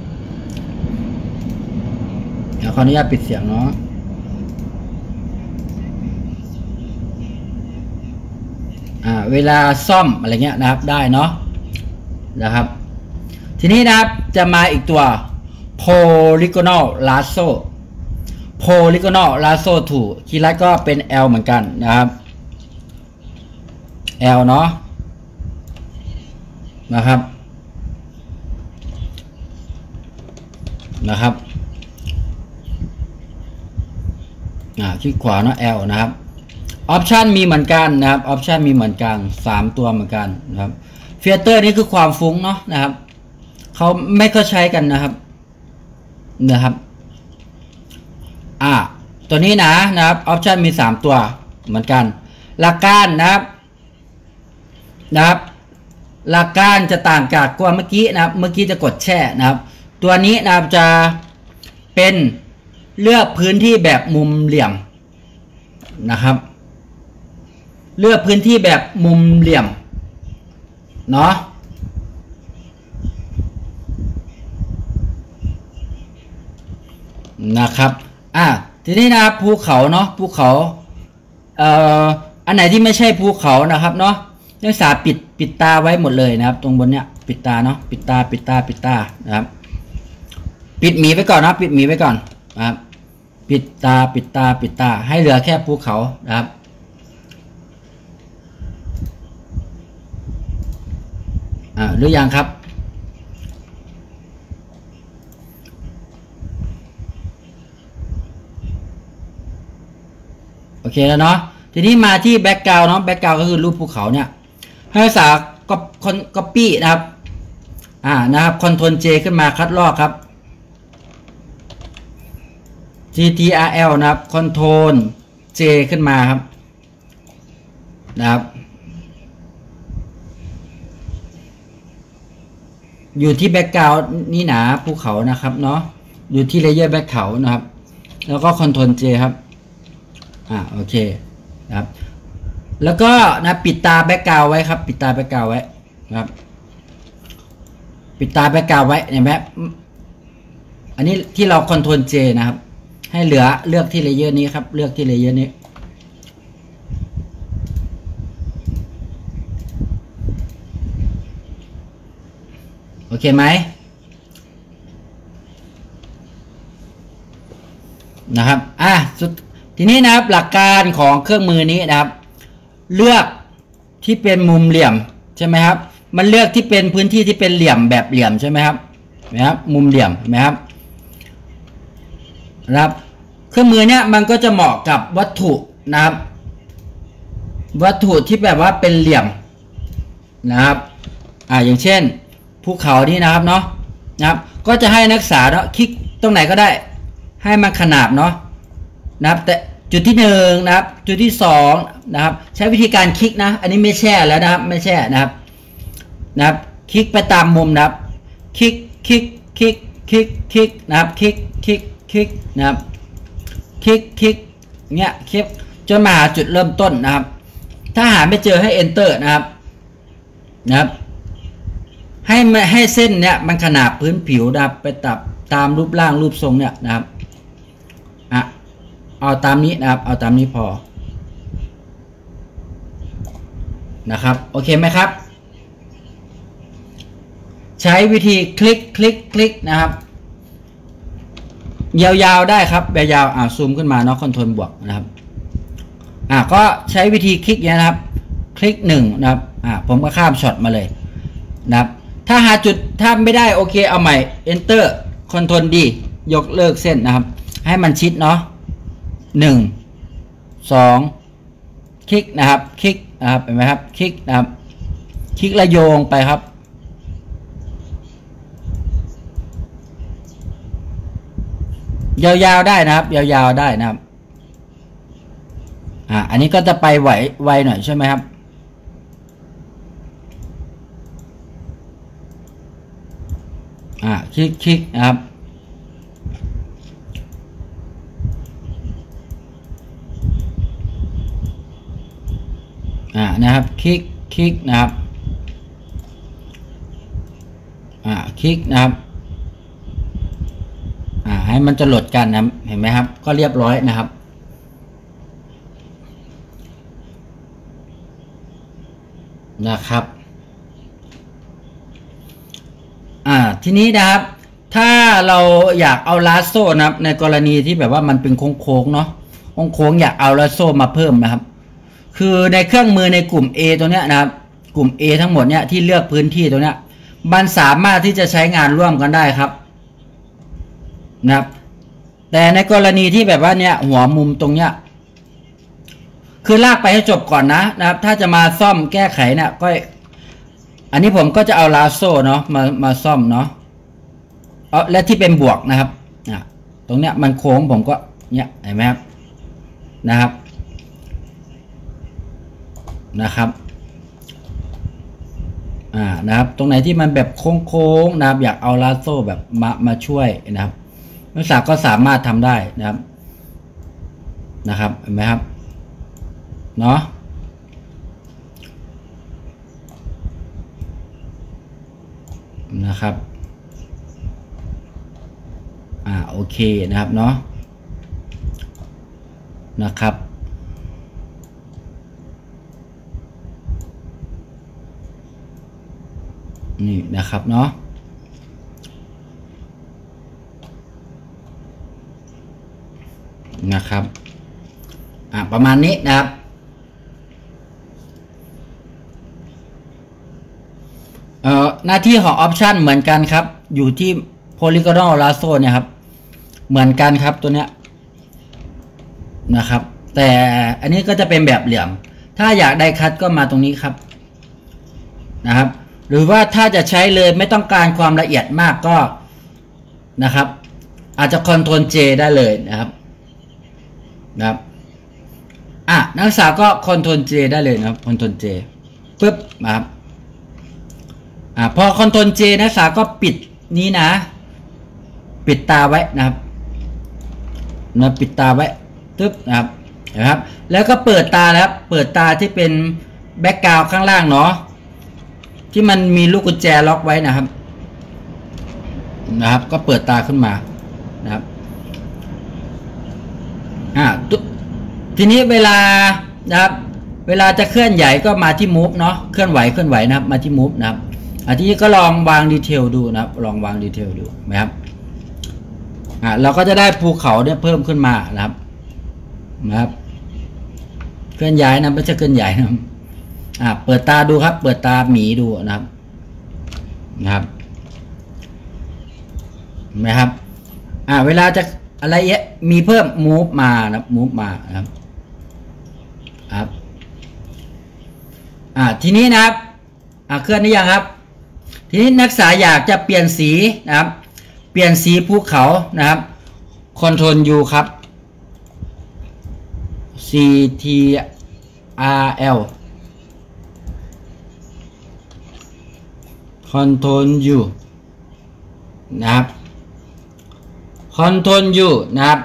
เดี๋ยวขออนุญาตปิดเสียงเนาะอ่าเวลาซ่อมอะไรเงี้ยนะครับได้เนาะนะครับทีนี้นะครับจะมาอีกตัว polygonal lasso polygonal lasso ทูคีย์ลัดก็เป็น L เหมือนกันนะครับ L เนาะนะครับนะครับอ่าคลิกขวาเนาะ L นะครับออปชันมีเหมือนกันนะครับออปชันมีเหมือนกันสามตัวเหมือนกันนะครับฟิลเตอร์นี่คือความฟุ้งเนาะนะครับเขาไม่ก็ใช้กันนะครับนะครับอ่าตัวนี้นะนะครับออปชันมีสามตัวเหมือนกันหลักการนะครับนะครับหลักการจะต่างจากตัวเมื่อกี้นะครับเมื่อกี้จะกดแช่นะครับตัวนี้นะครับจะเป็นเลือกพื้นที่แบบมุมเหลี่ยมนะครับเลือกพื้นที่แบบมุมเหลี่ยมเนาะนะครับอ่ะทีนี้นะครับภูเขาเนาะภูเขาเอ่ออันไหนที่ไม่ใช่ภูเขานะครับเนาะนักศึกษาปิดปิดตาไว้หมดเลยนะครับตรงบนเนี้ยปิดตาเนาะปิดตาปิดตาปิดตานะครับปิดหมีไว้ก่อนนะปิดหมีไว้ก่อนนะครับปิดตาปิดตาปิดตาให้เหลือแค่ภูเขานะครับอ่าหรือยังครับโอเคแล้วเนาะทีนี้มาที่แบ็กกราวด์เนาะแบ็กกราวด์ก็คือรูปภูเขาเนี่ยให้ภาษาก็คอนก๊อปปี้นะครับอ่านะครับคอนโทรล J ขึ้นมาคัดลอกครับ ที ที อาร์ แอล นะครับคอนโทรล J ขึ้นมาครับนะครับอยู่ที่แบ็กกราวด์นี่หนาภูเขานะครับเนาะอยู่ที่เลเยอร์แบ็กเขานะครับแล้วก็คอนโทรล J ครับอ่าโอเคนะครับแล้วก็นะปิดตาแบ็กกราวด์ไว้ครับปิดตาแบ็กกราวด์ไว้นะครับปิดตาแบ็กกราวด์ไว้เห็นไหมอันนี้ที่เราคอนโทรล J นะครับให้เหลือเลือกที่เลเยอร์นี้ครับเลือกที่เลเยอร์นี้โอเคไหมนะครับอ่ะสุดทีนี้นะครับหลักการของเครื่องมือนี้นะครับเลือกที่เป็นมุมเหลี่ยมใช่ไหมครับมันเลือกที่เป็นพื้นที่ที่เป็นเหลี่ยมแบบเหลี่ยมใช่ไหมครับนะครับมุมเหลี่ยมไหมครับนะครับเครื่องมือเนี้ยมันก็จะเหมาะกับวัตถุนะครับวัตถุที่แบบว่าเป็นเหลี่ยมนะครับอ่าอย่างเช่นภูเขานี่นะครับเนาะนะครับก็จะให้นักศึกษาเนาะคลิกตรงไหนก็ได้ให้มันขนาบเนาะนะครับแต่จุดที่หนึ่งนะครับจุดที่สองนะครับใช้วิธีการคลิกนะอันนี้ไม่แช่แล้วนะครับไม่แช่นะครับนะครับคลิกไปตามมุมนะครับคลิกคลิกคลิกคลิกคลิกนะครับคลิกคลิกคลิกนะครับคลิกคลิกเงี้ยคลิกจนมาหาจุดเริ่มต้นนะครับถ้าหาไม่เจอให้ enter นะครับนะครับให้ให้เส้นเนี้ยมันขนาบพื้นผิวนะครับไปตับตามรูปร่างรูปทรงเนี่ยนะครับอ่ะเอาตามนี้นะครับเอาตามนี้พอนะครับโอเคไหมครับใช้วิธีคลิกคลิกคลิกนะครับยาวๆได้ครับยาวๆอ่าซูมขึ้นมาเนาะคอนโทรลบวกนะครับอ่าก็ใช้วิธีคลิกเนี้ยนะครับคลิกหนึ่งนะครับอ่าผมก็ข้ามช็อตมาเลยนะครับถ้าหาจุดถ้าไม่ได้โอเคเอาใหม่ enter คอนโทรล D ยกเลิกเส้นนะครับให้มันชิดเนาะหนึ่งสองคลิกนะครับคลิกนะครับเห็นไหมครับคลิกนะครับคลิกแล้วโยงไปครับยาวๆได้นะครับยาวๆได้นะครับอ่าอันนี้ก็จะไปไหวไวหน่อยใช่ไหมครับอ่าคลิกคลิกนะครับอ่านะครับคลิกคลิกนะครับอ่าคลิกนะครับอ่าให้มันจะหลดกันนะเห็นไหมครับก็เรียบร้อยนะครับนะครับอ่าทีนี้นะครับถ้าเราอยากเอาลาโซ่นะครับในกรณีที่แบบว่ามันเป็นโค้งๆเนาะโค้งๆอยากเอาลาโซ่มาเพิ่มนะครับคือในเครื่องมือในกลุ่ม A ตัวเนี้ยนะครับกลุ่ม A ทั้งหมดเนี้ยที่เลือกพื้นที่ตัวเนี้ยมันสามารถที่จะใช้งานร่วมกันได้ครับนะครับแต่ในกรณีที่แบบว่าเนี้ยหัวมุมตรงเนี้ยคือลากไปให้จบก่อนนะนะครับถ้าจะมาซ่อมแก้ไขเนี่ยก็อันนี้ผมก็จะเอาลาโซ่เนาะมามาซ่อมเนาะเออและที่เป็นบวกนะครับอ่ะตรงเนี้ยมันโค้งผมก็เนี้ยเห็นไหมครับนะครับนะครับอ่านะครับตรงไหนที่มันแบบโค้งๆนะครับอยากเอาลาโซ่แบบมามาช่วยนะครับนักศึกษาก็สามารถทำได้นะครับนะครับเห็นไหมครับเนาะนะครับอ่าโอเคนะครับเนาะนะครับนี่นะครับเนาะนะครับอ่าประมาณนี้นะครับเอ่อหน้าที่ของ option เหมือนกันครับอยู่ที่ polygonal lasso เนี่ยครับเหมือนกันครับตัวเนี้ยนะครับแต่อันนี้ก็จะเป็นแบบเหลี่ยมถ้าอยากได้คัดก็มาตรงนี้ครับนะครับหรือว่าถ้าจะใช้เลยไม่ต้องการความละเอียดมากก็นะครับอาจจะ control J ได้เลยนะครับนะครับอ่ะนักศึกษาก็ control J ได้เลยนะครับ control J ปึ๊บนะครับอ่ะพอ control J นักศึกษาก็ปิดนี้นะปิดตาไว้นะครับนะปิดตาไว้ตึ๊บนะครับนะครับแล้วก็เปิดตาแล้วเปิดตาที่เป็นแบ็กกราวด์ข้างล่างเนาะที่มันมีลูกกุญแจล็อกไว้นะครับนะครับก็เปิดตาขึ้นมานะครับอ่าทีนี้เวลานะครับเวลาจะเคลื่อนไหวก็มาที่ move เนาะเคลื่อนไหวเคลื่อนไหวนะครับมาที่ move นะครับอ่าทีนี้ก็ลองวางดีเทลดูนะครับลองวางดีเทลดูนะครับอ่าเราก็จะได้ภูเขาเนี่ยเพิ่มขึ้นมานะครับนะครับเคลื่อนย้ายนะไม่ใช่เคลื่อนย้ายนะอ่าเปิดตาดูครับเปิดตาหมีดูนะครับนะครับนะครับอ่าเวลาจะอะไรเอ๊ะมีเพิ่ม move มานะ move มานะครับครับอ่าทีนี้นะครับอ่าเคลื่อนได้ยังครับทีนี้นักศึกษาอยากจะเปลี่ยนสีนะครับเปลี่ยนสีภูเขานะครับ Ctrl U ครับ C T R L Ctrl U นะครับ Ctrl U นะครับ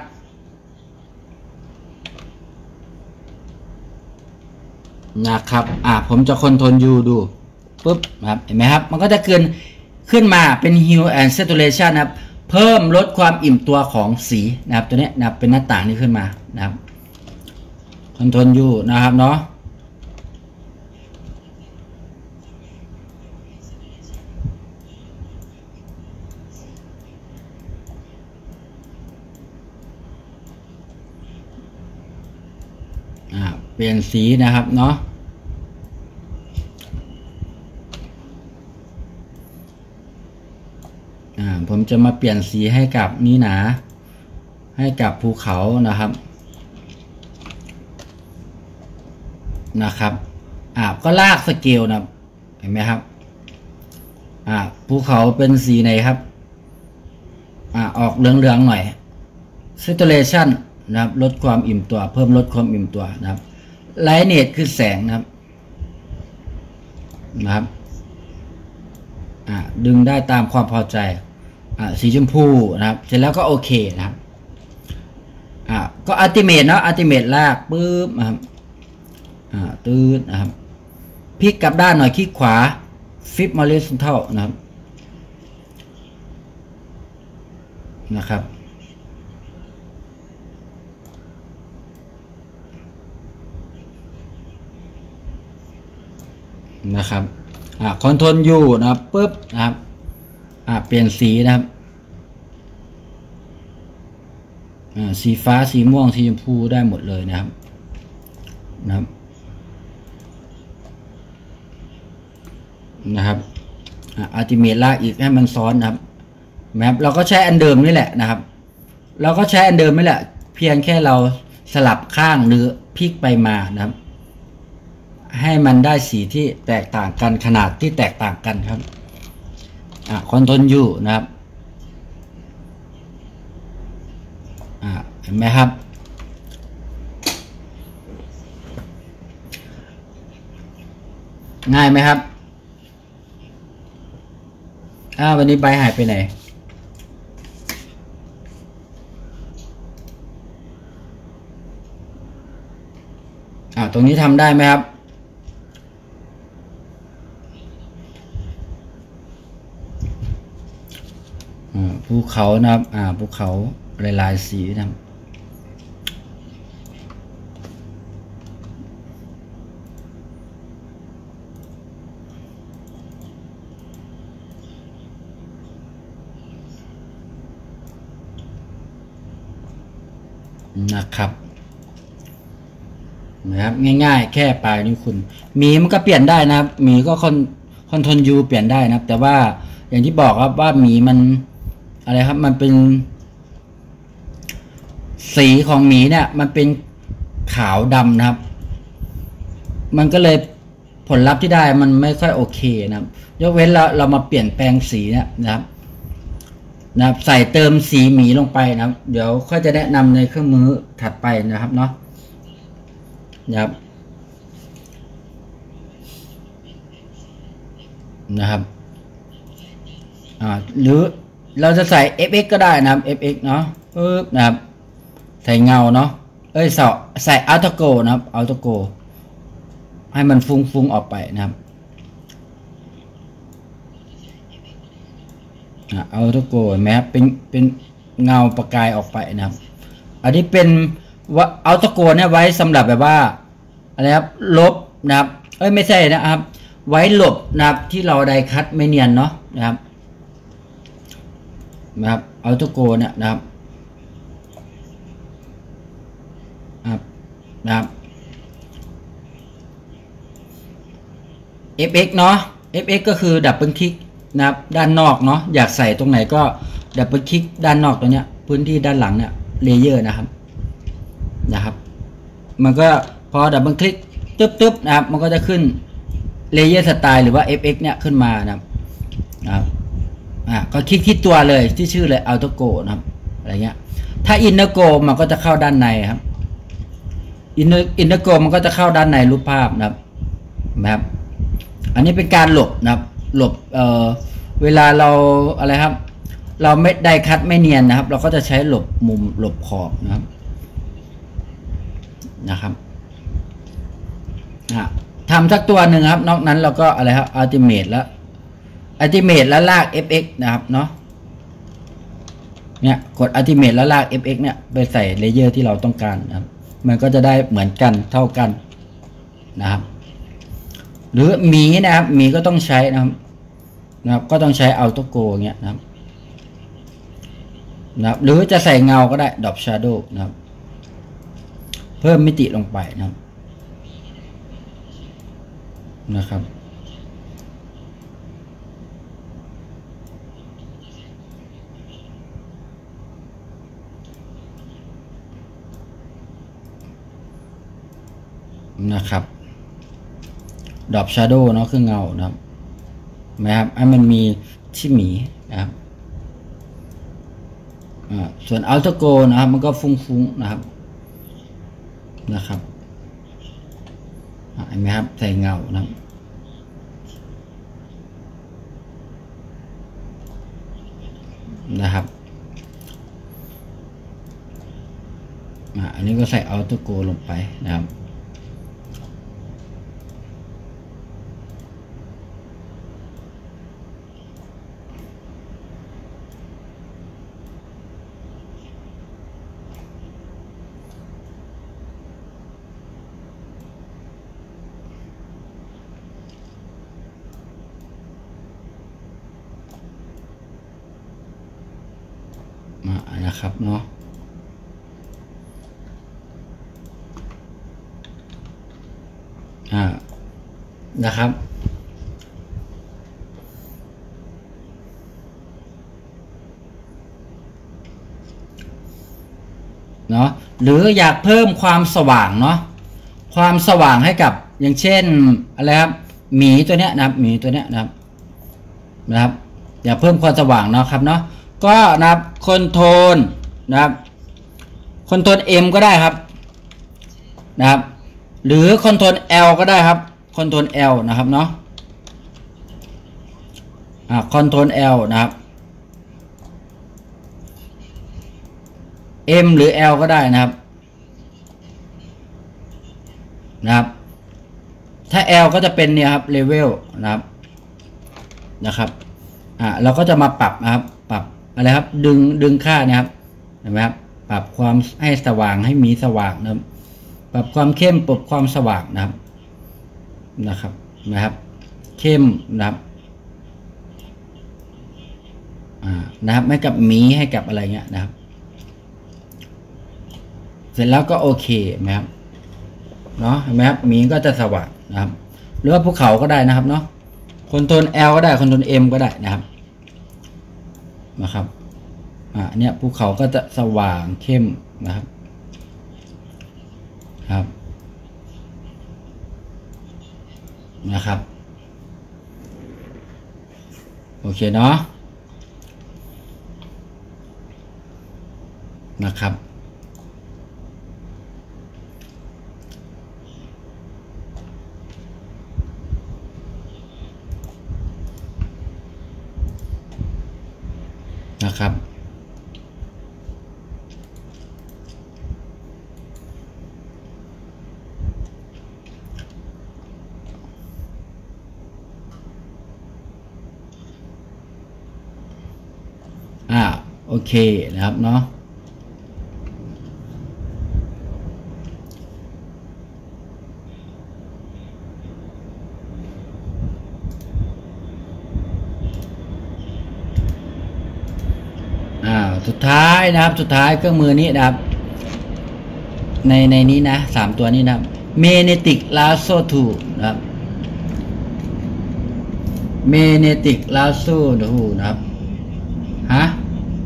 นะครับอ่าผมจะ Ctrl U ดูปุ๊บนะครับเห็นไหมครับมันก็จะเกินขึ้นมาเป็น Hue and Saturation นะครับเพิ่มลดความอิ่มตัวของสีนะครับตัวนี้นะครับเป็นหน้าต่างนี้ขึ้นมานะครับCtrl U นะครับเนาะอ่าเปลี่ยนสีนะครับเนาะอ่าผมจะมาเปลี่ยนสีให้กับนี้นะให้กับภูเขานะครับนะครับอ่าก็ลากสเกลนะเห็นไหมครับอ่าภูเขาเป็นสีไหนครับอ่าออกเหลืองๆหน่อย saturation นะครับลดความอิ่มตัวเพิ่มลดความอิ่มตัวนะครับ lightness คือแสงนะครับนะครับอ่าดึงได้ตามความพอใจอ่าสีชมพูนะครับเสร็จแล้วก็โอเคนะครับอ่าก็ ultimate เนาะ ultimate ลากปึ๊บนะครับอ่าตืดนะครับพลิกกลับด้านหน่อยคลิกขวา flip horizontal นะครับนะครับนะครับอ่า Ctrl U นะครับปึ๊บนะครับอ่าเปลี่ยนสีนะครับอ่าสีฟ้าสีม่วงสีชมพูได้หมดเลยนะครับนะครับนะครับอ่าอัลติเมทลากอีกให้มันซ้อนนะครับแมปเราก็ใช้อันเดิมนี่แหละนะครับเราก็ใช้อันเดิมนี่แหละเพียงแค่เราสลับข้างหรือพลิกไปมานะครับให้มันได้สีที่แตกต่างกันขนาดที่แตกต่างกันครับอ่าคอนโทรล U นะครับอ่าเห็นไหมครับง่ายไหมครับอ้าววันนี้ใบหายไปไหนอ่าตรงนี้ทำได้ไหมครับอ่าภูเขานะครับอ่าภูเขาลายลายสีนะครับนะครับนะครับง่ายๆแค่ปลายนิ้วคุณหมีมันก็เปลี่ยนได้นะครับหมีก็คอนคอนโทรลยูเปลี่ยนได้นะครับแต่ว่าอย่างที่บอกครับว่าหมีมันอะไรครับมันเป็นสีของหมีเนี่ยมันเป็นขาวดำนะครับมันก็เลยผลลัพธ์ที่ได้มันไม่ค่อยโอเคนะครับยกเว้นเราเรามาเปลี่ยนแปลงสีเนี่ยนะครับนะครับใส่เติมสีหมีลงไปนะครับเดี๋ยวค่อยจะแนะนำในเครื่องมือถัดไปนะครับเนาะนะครับนะครับอ่าหรือเราจะใส่ เอฟ เอ็กซ์ ก็ได้นะครับ เอฟ เอ็กซ์ เนาะปึ๊บนะครับใส่เงาเนาะเอ้ยใส่ใส่อัลโตโกนะครับอัลโตโกให้มันฟุ้งๆออกไปนะครับอัลโตโกแม้เป็นเป็นเงาประกายออกไปนะครับอันนี้เป็นว่าอัลโตโกเนี่ยไว้สำหรับแบบว่าอะไรครับลบนะครับเอ้ยไม่ใช่นะครับไว้หลบนะครับที่เราไดคัตไม่เนียนเนาะนะครับนะครับอัลโตโกเนี่ยนะครับนะครับ เอฟ เอ็กซ์ เนาะ เอฟ เอ็กซ์ ก็คือดับเบิลคลิกนะครับด้านนอกเนาะอยากใส่ตรงไหนก็ดับเบิลคลิกด้านนอกตรงเนี้ยพื้นที่ด้านหลังเนี่ยเลเยอร์นะครับนะครับมันก็พอดับเบิลคลิกตึ๊บๆนะครับมันก็จะขึ้นเลเยอร์สไตล์หรือว่า เอฟ เอ็กซ์ เนี่ยขึ้นมานะครับนะครับอ่ะก็คลิกที่ตัวเลยที่ชื่อเลย Auto Go นะครับอะไรเงี้ยถ้า Inner Go มันก็จะเข้าด้านในครับ Inner Inner Go มันก็จะเข้าด้านในรูปภาพนะครับนะครับอันนี้เป็นการหลบนะครับหลบเอ่อเวลาเราอะไรครับเราไม่ได้คัดไม่เนียนนะครับเราก็จะใช้หลบมุมหลบขอบนะครับนะครับทำสักตัวหนึ่งครับนอกนั้นเราก็อะไรครับ Ultimate แล้ว Ultimate แล้วลาก เอฟ เอ็กซ์ นะครับเนาะเนี่ยกด Ultimate แล้วลาก เอฟ เอ็กซ์ เนี่ยไปใส่เลเยอร์ที่เราต้องการนะครับมันก็จะได้เหมือนกันเท่ากันนะครับหรือหมีนะครับหมีก็ต้องใช้นะครับนะครับก็ต้องใช้อัลโตโกเงี้ยนะครับนะครับหรือจะใส่เงาก็ได้ดรอปชาร์โดว์นะครับเพิ่มมิติลงไปนะครับนะครับนะครับดรอปชาร์โดว์เนาะคือเงานะครับนะครับให้มันมีที่หมีนะครับอ่าส่วนอัลโตโกนะครับมันก็ฟุ้งๆนะครับนะครับเห็นไหมครับใส่เงานะครับนะครับอ่าอันนี้ก็ใส่อัลโตโกลงไปนะครับนะครับเนาะอ่านะครับเนาะหรืออยากเพิ่มความสว่างเนาะความสว่างให้กับอย่างเช่นอะไรครับหมีตัวเนี้ยนะครับหมีตัวเนี้ยนะครับนะครับอยากเพิ่มความสว่างเนาะครับเนาะก็นะครับคอนโทรลนะครับคอนโทรล M ก็ได้ครับนะครับหรือคอนโทรล L ก็ได้ครับคอนโทรล L นะครับเนาะอ่าคอนโทรล L นะครับ M หรือ L ก็ได้นะครับนะครับถ้า L ก็จะเป็นเนี่ยครับเลเวลนะครับนะครับอ่าเราก็จะมาปรับนะครับปรับอะไรครับดึงดึงค่านะครับเห็นไหมครับปรับความให้สว่างให้มีสว่างนะครับปรับความเข้มปรับความสว่างนะครับนะครับนะครับเข้มนะครับอ่านะครับให้กับมีให้กับอะไรเงี้ยนะครับเสร็จแล้วก็โอเคไหมครับเนาะเห็นไหมครับมีก็จะสว่างนะครับหรือว่าภูเขาก็ได้นะครับเนาะคอนโทรล L ก็ได้คอนโทรล M ก็ได้นะครับนะครับอ่าเนี่ยภูเขาก็จะสว่างเข้มนะครับครับนะครับโอเคเนาะนะครับนะครับอ่าโอเคนะครับเนาะอ่าสุดท้ายนะครับสุดท้ายเครื่องมือนี้นะครับในในนี้นะสามตัวนี้นะครับ Magnetic Lasso Tool นะครับ Magnetic Lasso Tool นะครับฮะ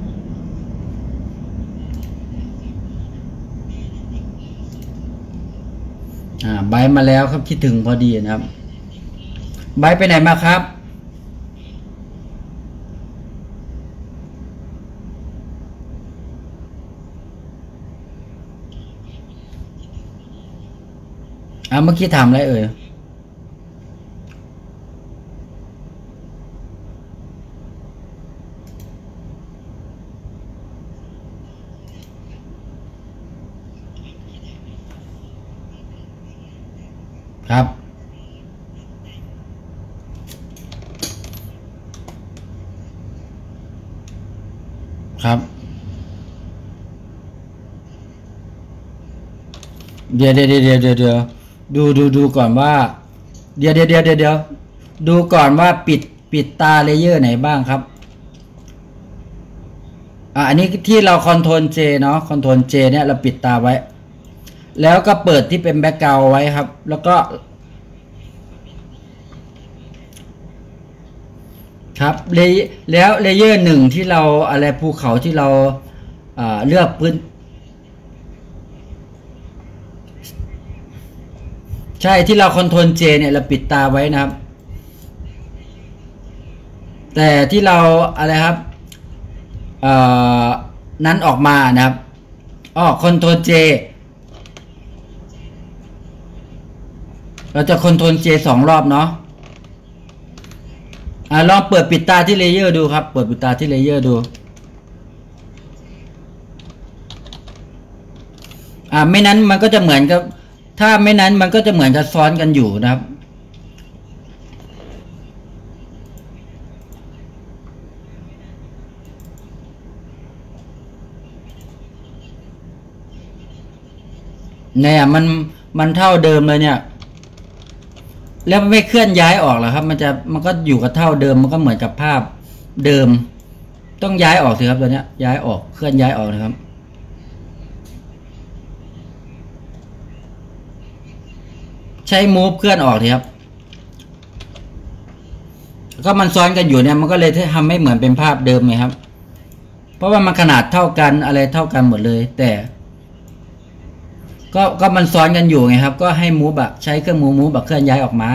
อ่าใบมาแล้วครับคิดถึงพอดีนะครับใบไปไหนมาครับอ่าเมื่อกี้ถามอะไรเอ่ยครับครับเดี๋ยวเดี๋ยวเดี๋ยวเดี๋ยวเดี๋ยวดูดูดูก่อนว่าเดี๋ยวเดี๋ยวเดี๋ยวเดี๋ยวดูก่อนว่าปิดปิดตาเลเยอร์ไหนบ้างครับอ่าอันนี้ที่เราคอนโทรล J เนาะคอนโทรล J เนี่ยเราปิดตาไว้แล้วก็เปิดที่เป็นแบ็คกราวด์ไว้ครับแล้วก็ครับเลแล้วเลเยอร์หนึ่งที่เราอะไรภูเขาที่เราอ่าเลือกพื้นใช่ที่เราคอนโทรล J เนี่ยเราปิดตาไว้นะครับแต่ที่เราอะไรครับเอ่อนั้นออกมานะครับอ๋อคอนโทรล J เราจะคอนโทรล J สองรอบเนาะอ่าลองเปิดปิดตาที่เลเยอร์ดูครับเปิดปิดตาที่เลเยอร์ดูอ่าไม่นั้นมันก็จะเหมือนกับถ้าไม่นั้นมันก็จะเหมือนกับซ้อนกันอยู่นะครับเนี่ยมันมันเท่าเดิมเลยเนี่ยแล้วไม่เคลื่อนย้ายออกหรอครับมันจะมันก็อยู่กับเท่าเดิมมันก็เหมือนกับภาพเดิมต้องย้ายออกสิครับตัวเนี้ยย้ายออกเคลื่อนย้ายออกนะครับใช้มูฟเคลื่อนออกสิครับก็มันซ้อนกันอยู่เนี่ยมันก็เลยทำให้เหมือนเป็นภาพเดิมไงครับเพราะว่ามันขนาดเท่ากันอะไรเท่ากันหมดเลยแต่ก็ก็มันซ้อนกันอยู่ไงครับก็ให้มูฟอะใช้เครื่องมูฟมูฟแบบเคลื่อนย้ายออกมา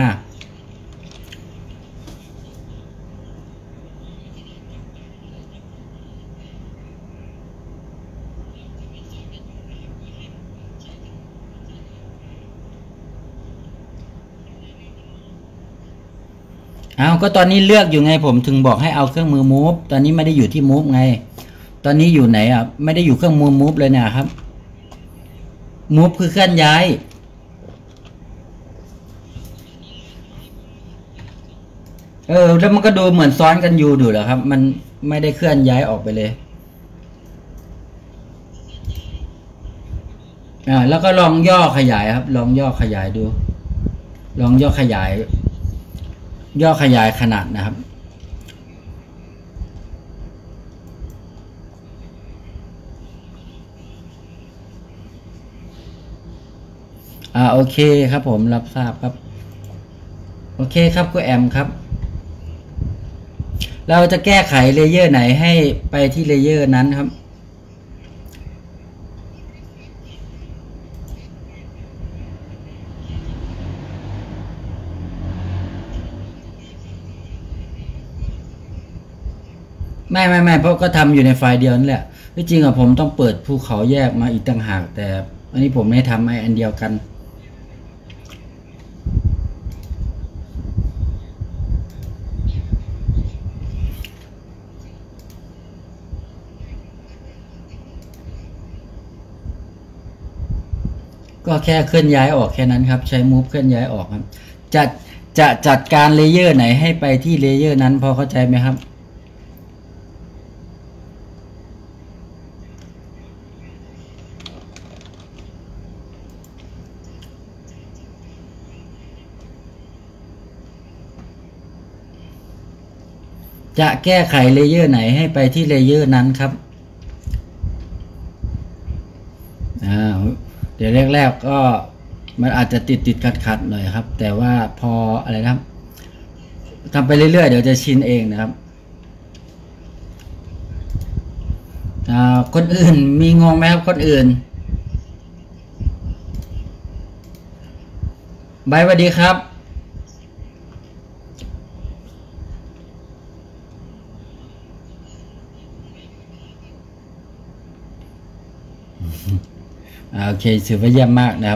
เอาก็ตอนนี้เลือกอยู่ไงผมถึงบอกให้เอาเครื่องมือ move ตอนนี้ไม่ได้อยู่ที่ move ไงตอนนี้อยู่ไหนอ่ะไม่ได้อยู่เครื่องมือ move เลยนะครับ move คือเคลื่อนย้ายเออแล้วมันก็ดูเหมือนซ้อนกันอยู่ดูเหรอครับมันไม่ได้เคลื่อนย้ายออกไปเลยอ่าแล้วก็ลองย่อขยายครับลองย่อขยายดูลองย่อขยายย่อขยายขนาดนะครับอ่าโอเคครับผมรับทราบครับโอเคครับคุณแอมครับเราจะแก้ไขเลเยอร์ไหนให้ไปที่เลเยอร์นั้นครับไม่ไม่ไม่เพราะก็ทำอยู่ในไฟล์เดียวนั่นแหละที่จริงอะผมต้องเปิดภูเขาแยกมาอีกต่างหากแต่อันนี้ผมไม่ทำไอ้อันเดียวกันก็แค่เคลื่อนย้ายออกแค่นั้นครับใช้ move เคลื่อนย้ายออกครับจะจะจัดการเลเยอร์ไหนให้ไปที่เลเยอร์นั้นพอเข้าใจไหมครับจะแก้ไขเลเยอร์ไหนให้ไปที่เลเยอร์นั้นครับอ่าเดี๋ยวแรกๆก็มันอาจจะติดติดขัดขัดหน่อยครับแต่ว่าพออะไรนะครับทำไปเรื่อยๆเดี๋ยวจะชินเองนะครับอ่าคนอื่นมีงงไหมครับคนอื่นบายสวัสดีครับโอเคถือว่าเยี่ยมมากนะครับ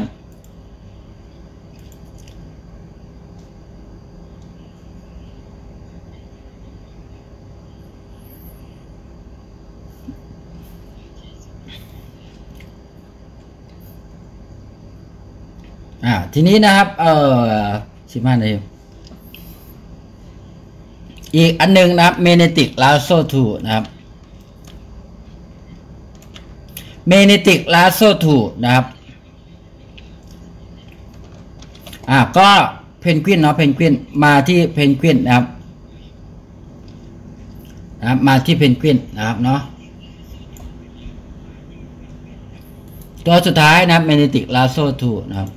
อ่าทีนี้นะครับเอ่อสิบห้านาทีอีกอันหนึ่งนะครับ magnetic lasso tool นะครับ magnetic lasso tool นะครับอ่าก็เพนกวินเนาะเพนกวินมาที่เพนกวินนะครับนะครับมาที่เพนกวินนะครับเนาะตัวสุดท้ายนะครับ magnetic lasso tool นะครับ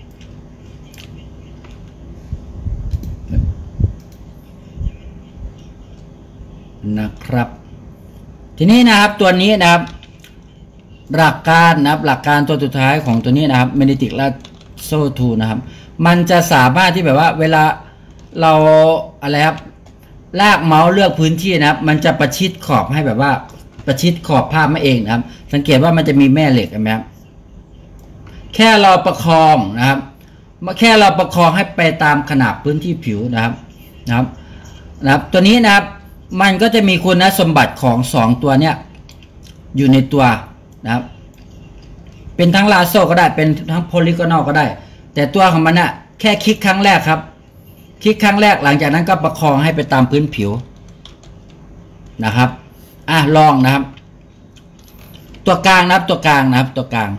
นะครับทีนี้นะครับตัวนี้นะครับหลักการนะครับหลักการตัวสุดท้ายของตัวนี้นะครับ magnetic lasso tool นะครับมันจะสามารถที่แบบว่าเวลาเราอะไรครับลากเมาส์เลือกพื้นที่นะครับมันจะประชิดขอบให้แบบว่าประชิดขอบภาพมาเองนะครับสังเกตว่ามันจะมีแม่เหล็กไหมครับแค่เราประคองนะครับแค่เราประคองให้ไปตามขนาดพื้นที่ผิวนะครับนะครับนะครับตัวนี้นะครับมันก็จะมีคุณสมบัติของสองตัวเนี้ยอยู่ในตัวนะครับเป็นทั้งลาโซ่ก็ได้เป็นทั้งโพลีกอนอลก็ได้แต่ตัวของมันน่ะแค่คลิกครั้งแรกครับคลิกครั้งแรกหลังจากนั้นก็ประคองให้ไปตามพื้นผิวนะครับอ่ะลองนะครับตัวกลางนะครับตัวกลางนะครับตัวกลาง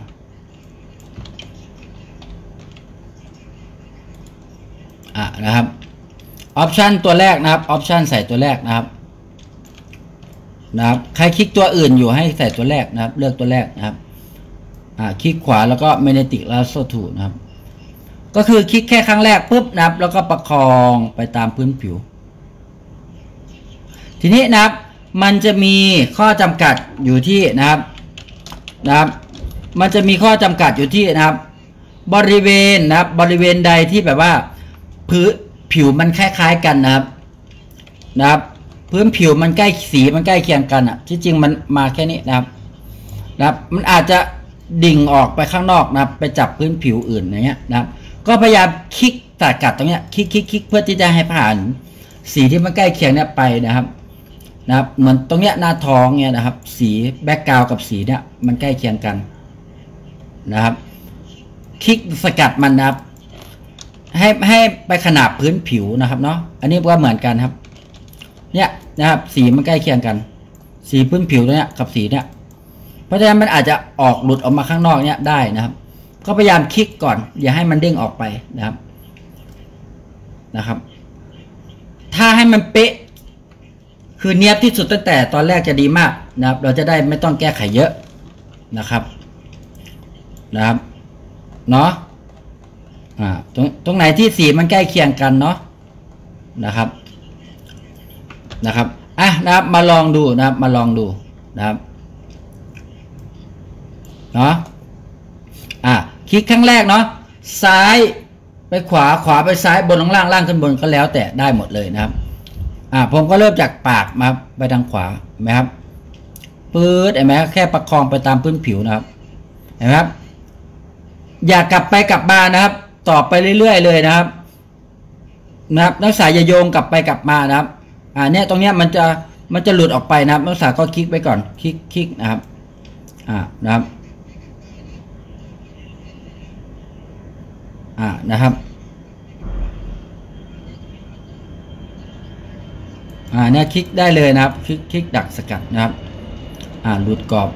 อ่ะนะครับออปชันตัวแรกนะครับออปชันใส่ตัวแรกนะครับนะครับใครคลิกตัวอื่นอยู่ให้ใส่ตัวแรกนะครับเลือกตัวแรกนะครับอ่าคลิกขวาแล้วก็ magnetic lasso tool นะครับก็คือคลิกแค่ครั้งแรกปุ๊บนะครับแล้วก็ประคองไปตามพื้นผิวทีนี้นะครับมันจะมีข้อจำกัดอยู่ที่นะครับนะครับมันจะมีข้อจำกัดอยู่ที่นะครับบริเวณนะครับบริเวณใดที่แบบว่าพื้นผิวมันคล้ายๆกันนะครับนะครับพื้นผิวมันใกล้สีมันใกล้เคียงกันอ่ะที่จริงมันมาแค่นี้นะครับนะครับมันอาจจะดิ่งออกไปข้างนอกนะครับไปจับพื้นผิวอื่นอย่างเงี้ยนะครับก็พยายามคลิกตัดกัดตรงเนี้ยคลิกคลิกคลิกเพื่อที่จะให้ผ่านสีที่มันใกล้เคียงเนี่ยไปนะครับนะครับเหมือนตรงเนี้ยหน้าท้องเนี่ยนะครับสีแบ็กกราวด์กับสีเนี่ยมันใกล้เคียงกันนะครับคลิกสกัดมันนะครับให้ให้ไปขนาบพื้นผิวนะครับเนาะอันนี้ก็เหมือนกันครับเนี่ยนะครับสีมันใกล้เคียงกันสีพื้นผิวตัวเนี้ยกับสีเนี่ยเพราะฉะนั้นมันอาจจะออกหลุดออกมาข้างนอกเนี่ยได้นะครับก็พยายามคลิกก่อนอย่าให้มันเด้งออกไปนะครับนะครับถ้าให้มันเป๊ะคือเนียบที่สุดตั้งแต่ตอนแรกจะดีมากนะครับเราจะได้ไม่ต้องแก้ไขเยอะนะครับนะครับเนาะอ่าตรงตรงไหนที่สีมันใกล้เคียงกันเนาะนะครับนะครับอ่ะนะครับมาลองดูนะครับมาลองดูนะครับเนาะอ่ะคลิกครั้งแรกเนาะซ้ายไปขวาขวาไปซ้ายบนลงล่างล่างขึ้นบนก็แล้วแต่ได้หมดเลยนะครับอ่ะผมก็เริ่มจากปากมาไปทางขวาเห็นไหมครับปื๊ดเห็นไหมแค่ประคองไปตามพื้นผิวนะครับเห็นไหมครับอย่ากลับไปกลับมานะครับต่อไปเรื่อยๆเลยนะครับนะครับนักศึกษาอย่าโยงกลับไปกลับมานะครับอ่าเนี่ยตรงเนี้ยมันจะมันจะหลุดออกไปนะครับนักศึกษาก็คลิกไปก่อนคลิกคลิกนะครับอ่านะครับอ่านะครับอ่าเนี่ยคลิกได้เลยนะครับคลิกคลิกดักสกัดนะครับอ่าหลุดกรอบ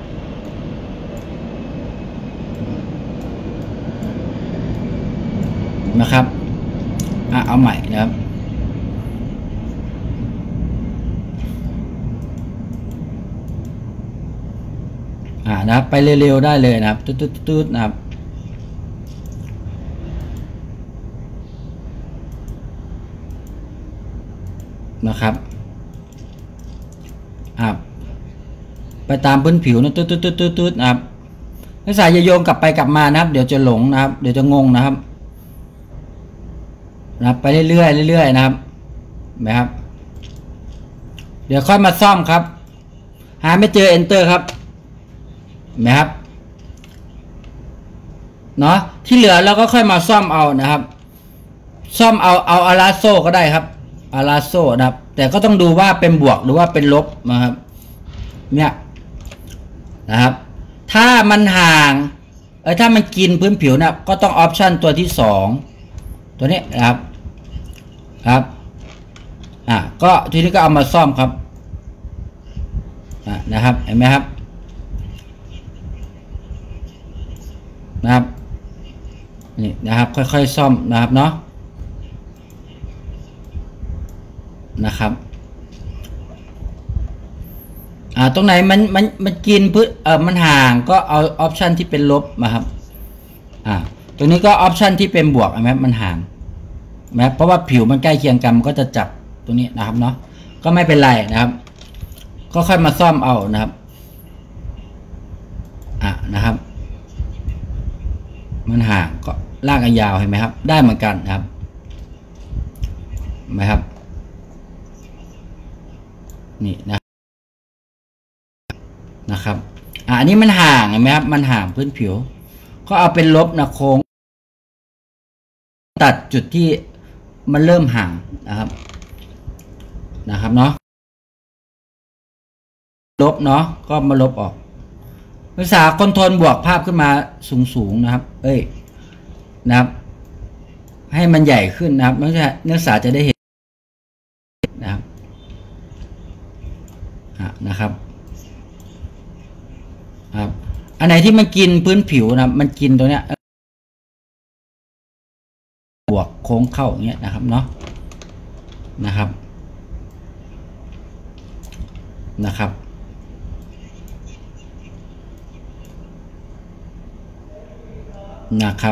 นะครับอ่ะเอาใหม่นะครับอ่านะครับไปเร็วๆได้เลยนะครับตุ๊ดๆๆนะครับนะครับอ่าไปตามพื้นผิวนะตุ๊ดๆๆๆนะครับนักศึกษาอย่าโยงกลับไปกลับมานะครับเดี๋ยวจะหลงนะครับเดี๋ยวจะงงนะครับนะครับไปเรื่อยๆเรื่อยๆนะครับนะครับเดี๋ยวค่อยมาซ่อมครับหาไม่เจอ enter ครับนะครับเนาะที่เหลือเราก็ค่อยมาซ่อมเอานะครับซ่อมเอาเอาอาราโซก็ได้ครับอาราโซนะครับแต่ก็ต้องดูว่าเป็นบวกหรือว่าเป็นลบนะครับเนี่ยนะครับถ้ามันห่างเออถ้ามันกินพื้นผิวนะก็ต้องออปชันตัวที่สองตัวนี้นะครับครับอ่าก็ทีนี้ก็เอามาซ่อมครับอ่านะครับเห็นไหมครับนะครับนี่นะครับค่อยๆซ่อมนะครับเนาะนะครับอ่าตรงไหนมันมันมันกินพื้นเออมันห่างก็เอาออปชันที่เป็นลบมาครับอ่าตรงนี้ก็ออปชันที่เป็นบวกเห็นไหมมันห่างไหมเพราะว่าผิวมันใกล้เคียงกันก็จะจับตรงนี้นะครับเนาะก็ไม่เป็นไรนะครับก็ค่อยมาซ่อมเอานะครับอ่ะนะครับมันห่างก็ลากยาวเห็นไหมครับได้เหมือนกันนะครับเห็นไหมครับนี่นะนะครับอ่ะอันนี้มันห่างเห็นไหมครับมันห่างพื้นผิวก็เอาเป็นลบนะโค้งตัดจุดที่มันเริ่มห่างนะครับนะครับเนาะลบเนาะก็มาลบออกภาษาคอนโทรลบวกภาพขึ้นมาสูงๆนะครับเอ้ยนะครับให้มันใหญ่ขึ้นนะครับนักศึกษาจะได้เห็นนะครับนะครับครับอันไหนที่มันกินพื้นผิวนะมันกินตัวเนี้ยบวกโค้งเข้าอย่างเงี้ยนะครับเนาะนะครับนะครับนะครับ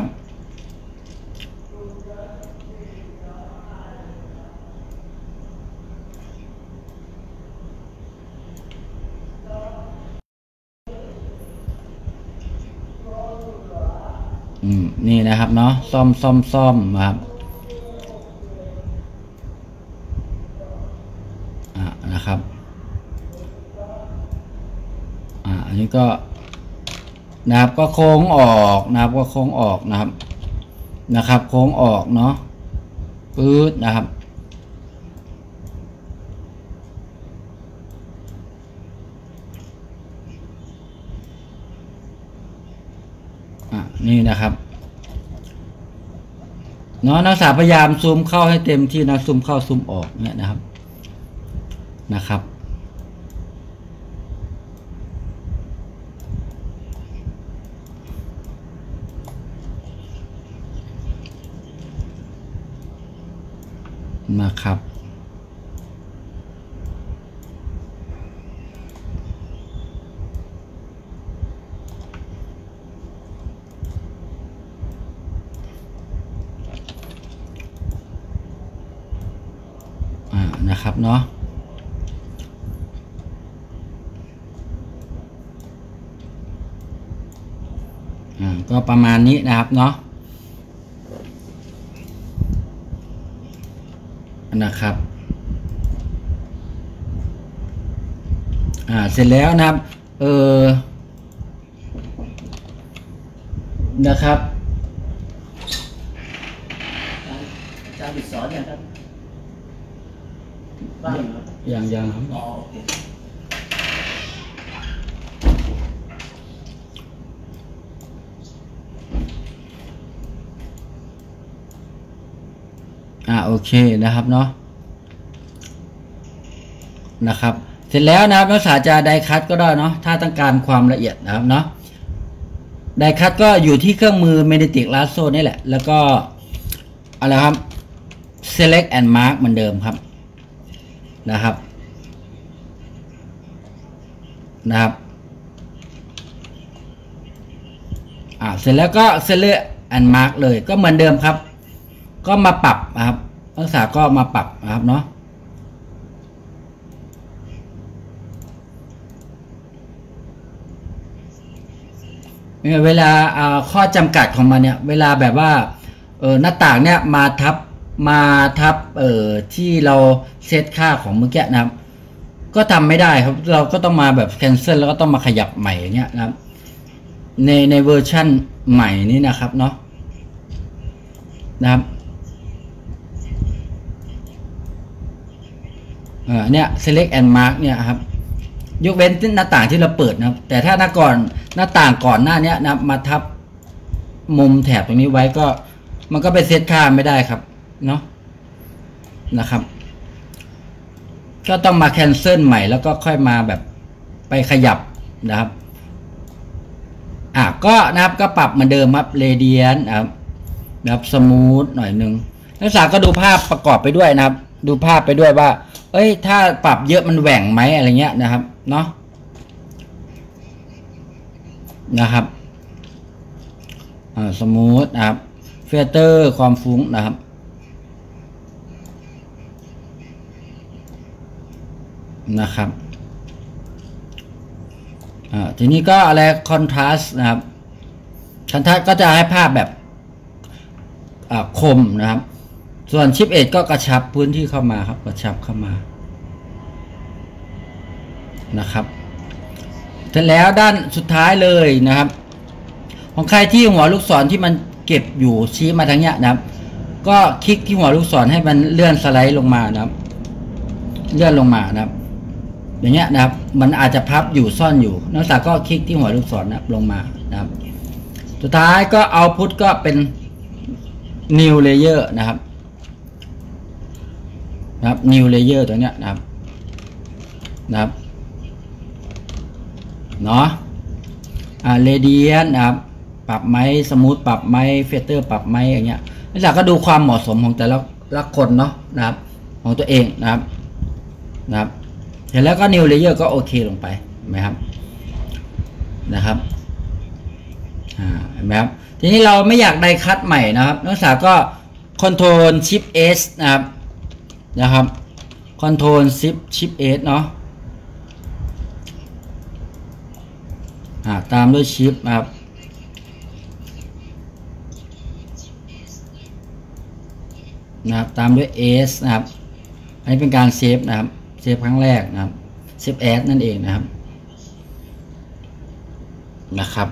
อืมนี่นะครับเนาะซ่อมซ่อมซ่อมครับอ่านะครับอ่าอันนี้ก็นะครับก็โค้งออกนะครับก็โค้งออกนะครับนะครับโค้งออกเนาะปื๊ดนะครับนี่นะครับเนาะนักศึกษาพยายามซูมเข้าให้เต็มที่นะซูมเข้าซูมออกเนี่ยนะครับนะครับนะครับอ่านะครับเนาะอ่าก็ประมาณนี้นะครับเนาะนะครับอ่าเสร็จแล้วนะครับเออนะครับอาจารย์บิดสอนอย่างครับบ้างเหรออย่างอย่างครับอ๋อโอเคอ่าโอเคนะครับเนาะนะครับเสร็จแล้วนะครับนักศึกษาจะไดคัตก็ได้เนาะถ้าต้องการความละเอียดนะครับเนาะไดคัตก็อยู่ที่เครื่องมือ Magnetic Lasso นี่แหละแล้วก็อะไรครับ Select and Mark เหมือนเดิมครับนะครับนะครับอ่าเสร็จแล้วก็ Select and Mark เลยก็เหมือนเดิมครับก็มาปรับนะครับนักศึกษาก็มาปรับนะครับเนาะเวลาข้อจำกัดของมันเนี่ยเวลาแบบว่าเออหน้าต่างเนี่ยมาทับมาทับเออที่เราเซตค่าของเมื่อกี้นะครับก็ทำไม่ได้ครับเราก็ต้องมาแบบแคนเซิลแล้วก็ต้องมาขยับใหม่อย่างเงี้ยนะครับในในเวอร์ชั่นใหม่นี้นะครับเนาะนะครับเออเนี่ย select and mark เนี่ยครับยกเว้นหน้าต่างที่เราเปิดนะครับแต่ถ้าหน้าก่อนหน้าต่างก่อนหน้านี้นะมาทับมุมแถบตรงนี้ไว้ก็มันก็ไปเซตค่าไม่ได้ครับเนาะนะครับก็ต้องมาแคนเซิลใหม่แล้วก็ค่อยมาแบบไปขยับนะครับอ่ะก็นะครับก็ปรับเหมือนเดิมครับเรเดียนนะครับนะครับสมูทหน่อยนึงนักศึกษาก็ดูภาพประกอบไปด้วยนะครับดูภาพไปด้วยว่าเอ้ยถ้าปรับเยอะมันแหว่งไหมอะไรเงี้ยนะครับเนาะนะครับอ่าสมูทนะครับเฟเตอร์ความฟุ้งนะครับนะครับอ่าทีนี้ก็อะไรคอนทราสต์นะครับคอนทราสต์ก็จะให้ภาพแบบอ่าคมนะครับส่วนชิปเอทก็กระชับพื้นที่เข้ามาครับกระชับเข้ามานะครับเสร็จแล้วด้านสุดท้ายเลยนะครับของใครที่หัวลูกศรที่มันเก็บอยู่ชี้มาทางเนี้ยนะครับก็คลิกที่หัวลูกศรให้มันเลื่อนสไลด์ลงมานะครับเลื่อนลงมานะครับอย่างเงี้ยนะครับมันอาจจะพับอยู่ซ่อนอยู่นักศึกษาก็คลิกที่หัวลูกศรนะลงมานะครับสุดท้ายก็เอาพุทก็เป็น new layer นะครับนะครับ new layer ตัวเนี้ยนะครับนะครับเนาะอ่า radiant นะครับปรับไหมสมูทปรับไหมเฟเตอร์ปรับไหมอย่างเงี้ยนักศึกษาก็ดูความเหมาะสมของแต่ละละคนเนาะนะครับของตัวเองนะครับนะครับเสร็จแล้วก็ new layer ก็โอเคลงไปเห็นไหมครับนะครับอ่าเห็นไหมครับทีนี้เราไม่อยากไดคัตใหม่นะครับนักศึกษาก็ control shift s นะครับนะครับ control shift shift s เนาะอ่าตามด้วย shift นะครับนะครับตามด้วย s นะครับอันนี้เป็นการเซฟนะครับเซฟครั้งแรกนะครับเซฟ as นั่นเองนะครับนะครับ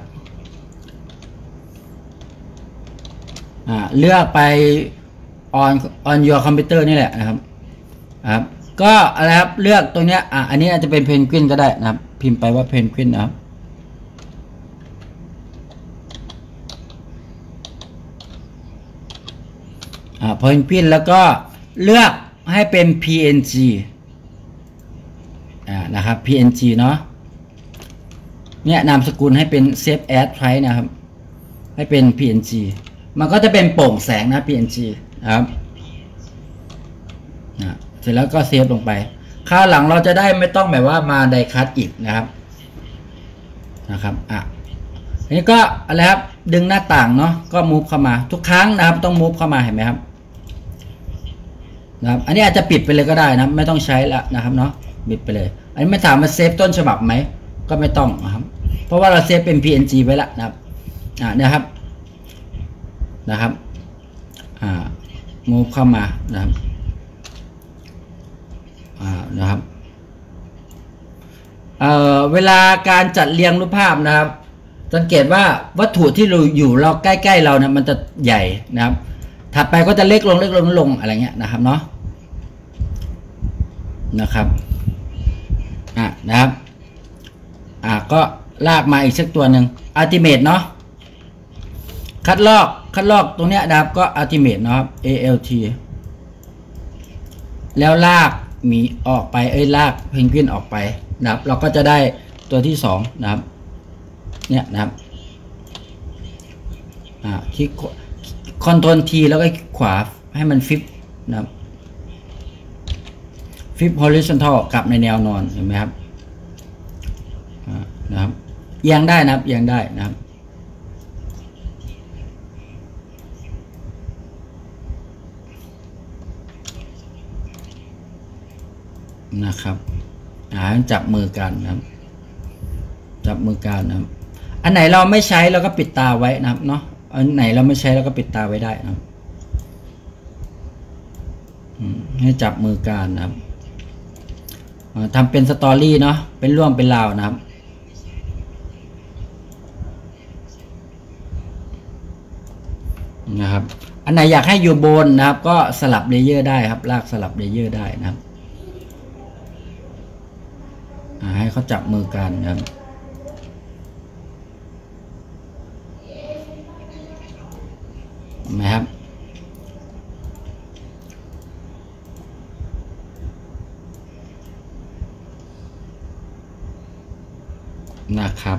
อ่าเลือกไป on on your computer นี่แหละนะครับครับก็อะไรครับเลือกตรงเนี้ยอ่าอันนี้อาจจะเป็นเพนกวินก็ได้นะครับพิมพ์ไปว่าเพนกวินนะครับอ่าเพนกวินแล้วก็เลือกให้เป็น พี เอ็น จี อ่านะครับ พี เอ็น จี เนาะเนี่ยนามสกุลให้เป็น Save as Price นะครับให้เป็น พี เอ็น จี มันก็จะเป็นโปร่งแสงนะ พี เอ็น จี นะครับนะเสร็จแล้วก็เซฟลงไปคราวหลังเราจะได้ไม่ต้องแบบว่ามาไดคัทอีกนะครับนะครับอ่ะอันนี้ก็อะไรครับดึงหน้าต่างเนาะก็มูฟเข้ามาทุกครั้งนะครับต้องมูฟเข้ามาเห็นไหมครับนะครับอันนี้อาจจะปิดไปเลยก็ได้นะไม่ต้องใช้ละนะครับเนาะปิดไปเลยอันนี้ไม่ถามมาเซฟต้นฉบับไหมก็ไม่ต้องนะครับเพราะว่าเราเซฟเป็น พี เอ็น จี ไว้แล้วนะครับอ่านะครับนะครับอ่ามูฟเข้ามานะครับอ่านะครับเอ่อเวลาการจัดเรียงรูปภาพนะครับสังเกตว่าวัตถุที่เราอยู่เราใกล้ๆเราเนี่ยมันจะใหญ่นะครับถัดไปก็จะเล็กลงเล็กลงลงอะไรเงี้ยนะครับเนาะนะครับอ่ะนะครับอ่ะก็ลากมาอีกสักตัวหนึ่ง Ultimate เนาะคัดลอกคัดลอกตรงเนี้ยนะครับก็ Ultimate นะครับ เอ แอล ที แล้วลากหมีออกไปเอ้ยลากเพนกวินออกไปนะครับเราก็จะได้ตัวที่สองนะครับเนี่ยนะครับอ่าคลิกคอนโทรลทีแล้วก็ขวาให้มันฟิปนะครับฟิป horizontal กลับในแนวนอนเห็นไหมครับอ่านะครับเอียงได้นะครับเอียงได้นะครับนะครับอ่าจับมือกันนะครับจับมือกันนะครับอันไหนเราไม่ใช้เราก็ปิดตาไว้นะครับเนาะอันไหนเราไม่ใช้เราก็ปิดตาไว้ได้นะครับให้จับมือกันนะครับทำเป็นสตอรี่เนาะเป็นเรื่องเป็นราวนะครับนะครับอันไหนอยากให้อยู่บนนะครับก็สลับเลเยอร์ได้ครับลากสลับเลเยอร์ได้นะครับให้เขาจับมือกันนะครับนะครับนะครับ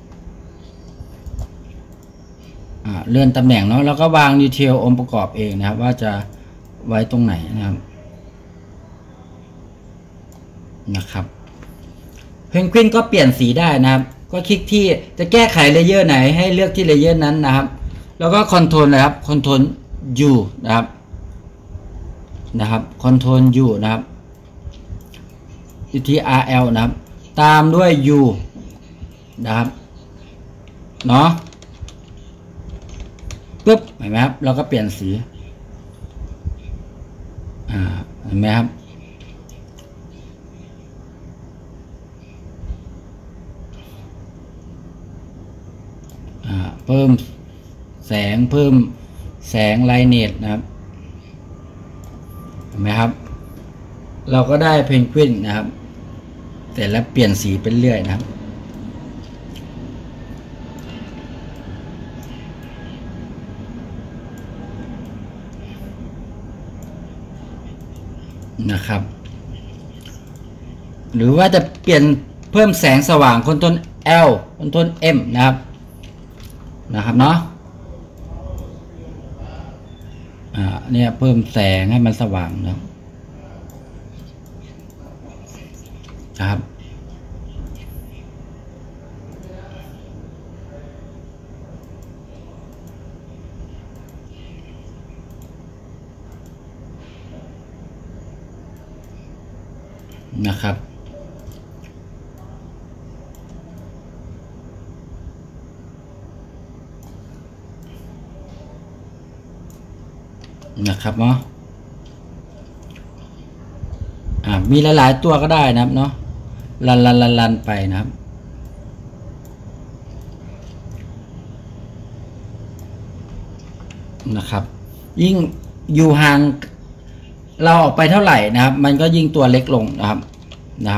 อ่าเลื่อนตำแหน่งเนาะแล้วก็วางดีเทลองค์ประกอบเองนะครับว่าจะไว้ตรงไหนนะครับนะครับเพนกวินก็เปลี่ยนสีได้นะครับก็คลิกที่จะแก้ไขเลเยอร์ไหนให้เลือกที่เลเยอร์นั้นนะครับแล้วก็คอนโทรลนะครับคอนโทรล U นะครับนะครับคอนโทรล U นะครับที่ อาร์ แอล นะครับตามด้วย U นะครับเนาะปึ๊บเห็นไหมครับเราก็เปลี่ยนสีอ่าเห็นไหมครับอ่าเพิ่มแสงเพิ่มแสงไลเนตนะครับเห็นไหมครับเราก็ได้เพนกวินนะครับแต่แล้วเปลี่ยนสีเป็นเรื่อยนะครับนะครับหรือว่าจะเปลี่ยนเพิ่มแสงสว่างคอนโทรล L คอนโทรล M นะครับนะครับเนาะอ่าเนี่ยเพิ่มแสงให้มันสว่างนะนะครับนะครับนะครับเนาะอ่ามีหลายๆตัวก็ได้นะครับเนาะลันลันลันลันไปนะครับนะครับยิ่งอยู่ห่างเราออกไปเท่าไหร่นะครับมันก็ยิ่งตัวเล็กลงนะครับนะครับ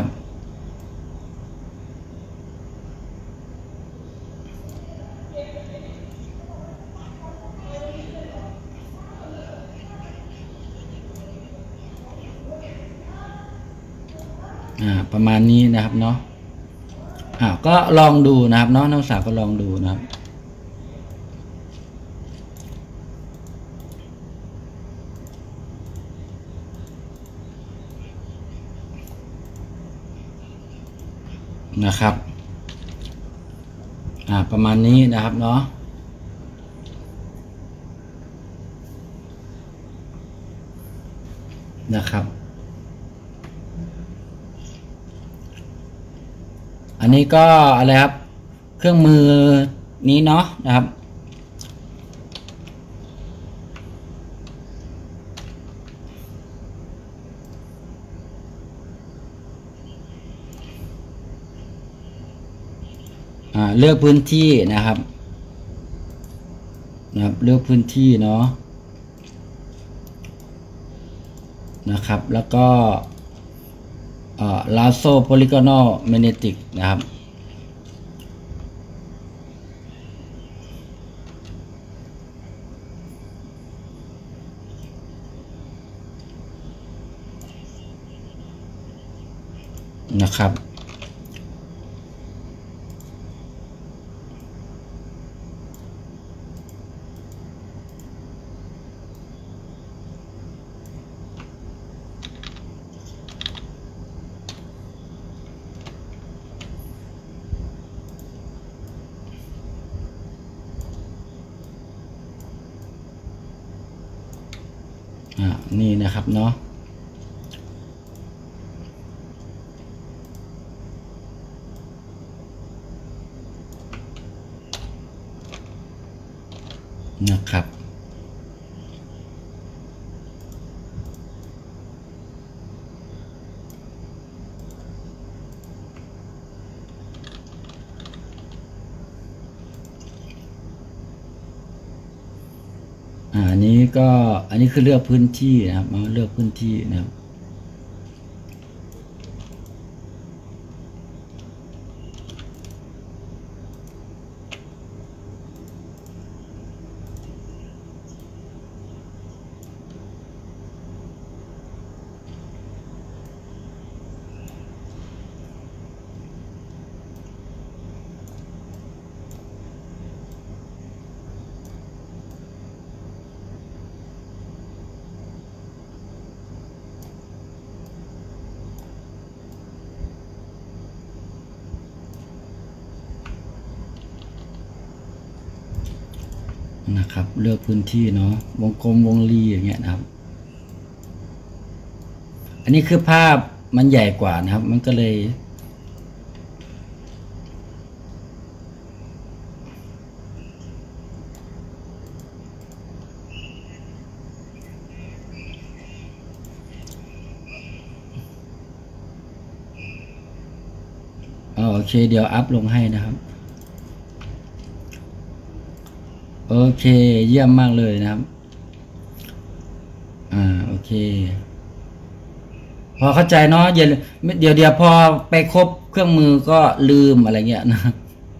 อ่าประมาณนี้นะครับเนาะอ่าก็ลองดูนะครับเนาะนักศึกษาก็ลองดูนะครับนะครับอ่าประมาณนี้นะครับเนาะนะครับอันนี้ก็อะไรครับเครื่องมือนี้เนาะนะครับอ่าเลือกพื้นที่นะครับนะครับเลือกพื้นที่เนาะนะครับแล้วก็ลาโซโพลิกอนอลแมกเนติกนะครับนะครับอ่านี่นะครับเนาะนะครับอันนี้ก็อันนี้คือเลือกพื้นที่นะครับมาเลือกพื้นที่นะครับนะครับเลือกพื้นที่เนาะวงกลมวงรีอย่างเงี้ยนะครับอันนี้คือภาพมันใหญ่กว่านะครับมันก็เลยโอเคเดี๋ยวอัพลงให้นะครับโอเคเยี่ยมมากเลยนะครับอ่าโอเคพอเข้าใจเนาะเดี๋ยวเดี๋ยวเดี๋ยวพอไปครบเครื่องมือก็ลืมอะไรเงี้ยนะครับ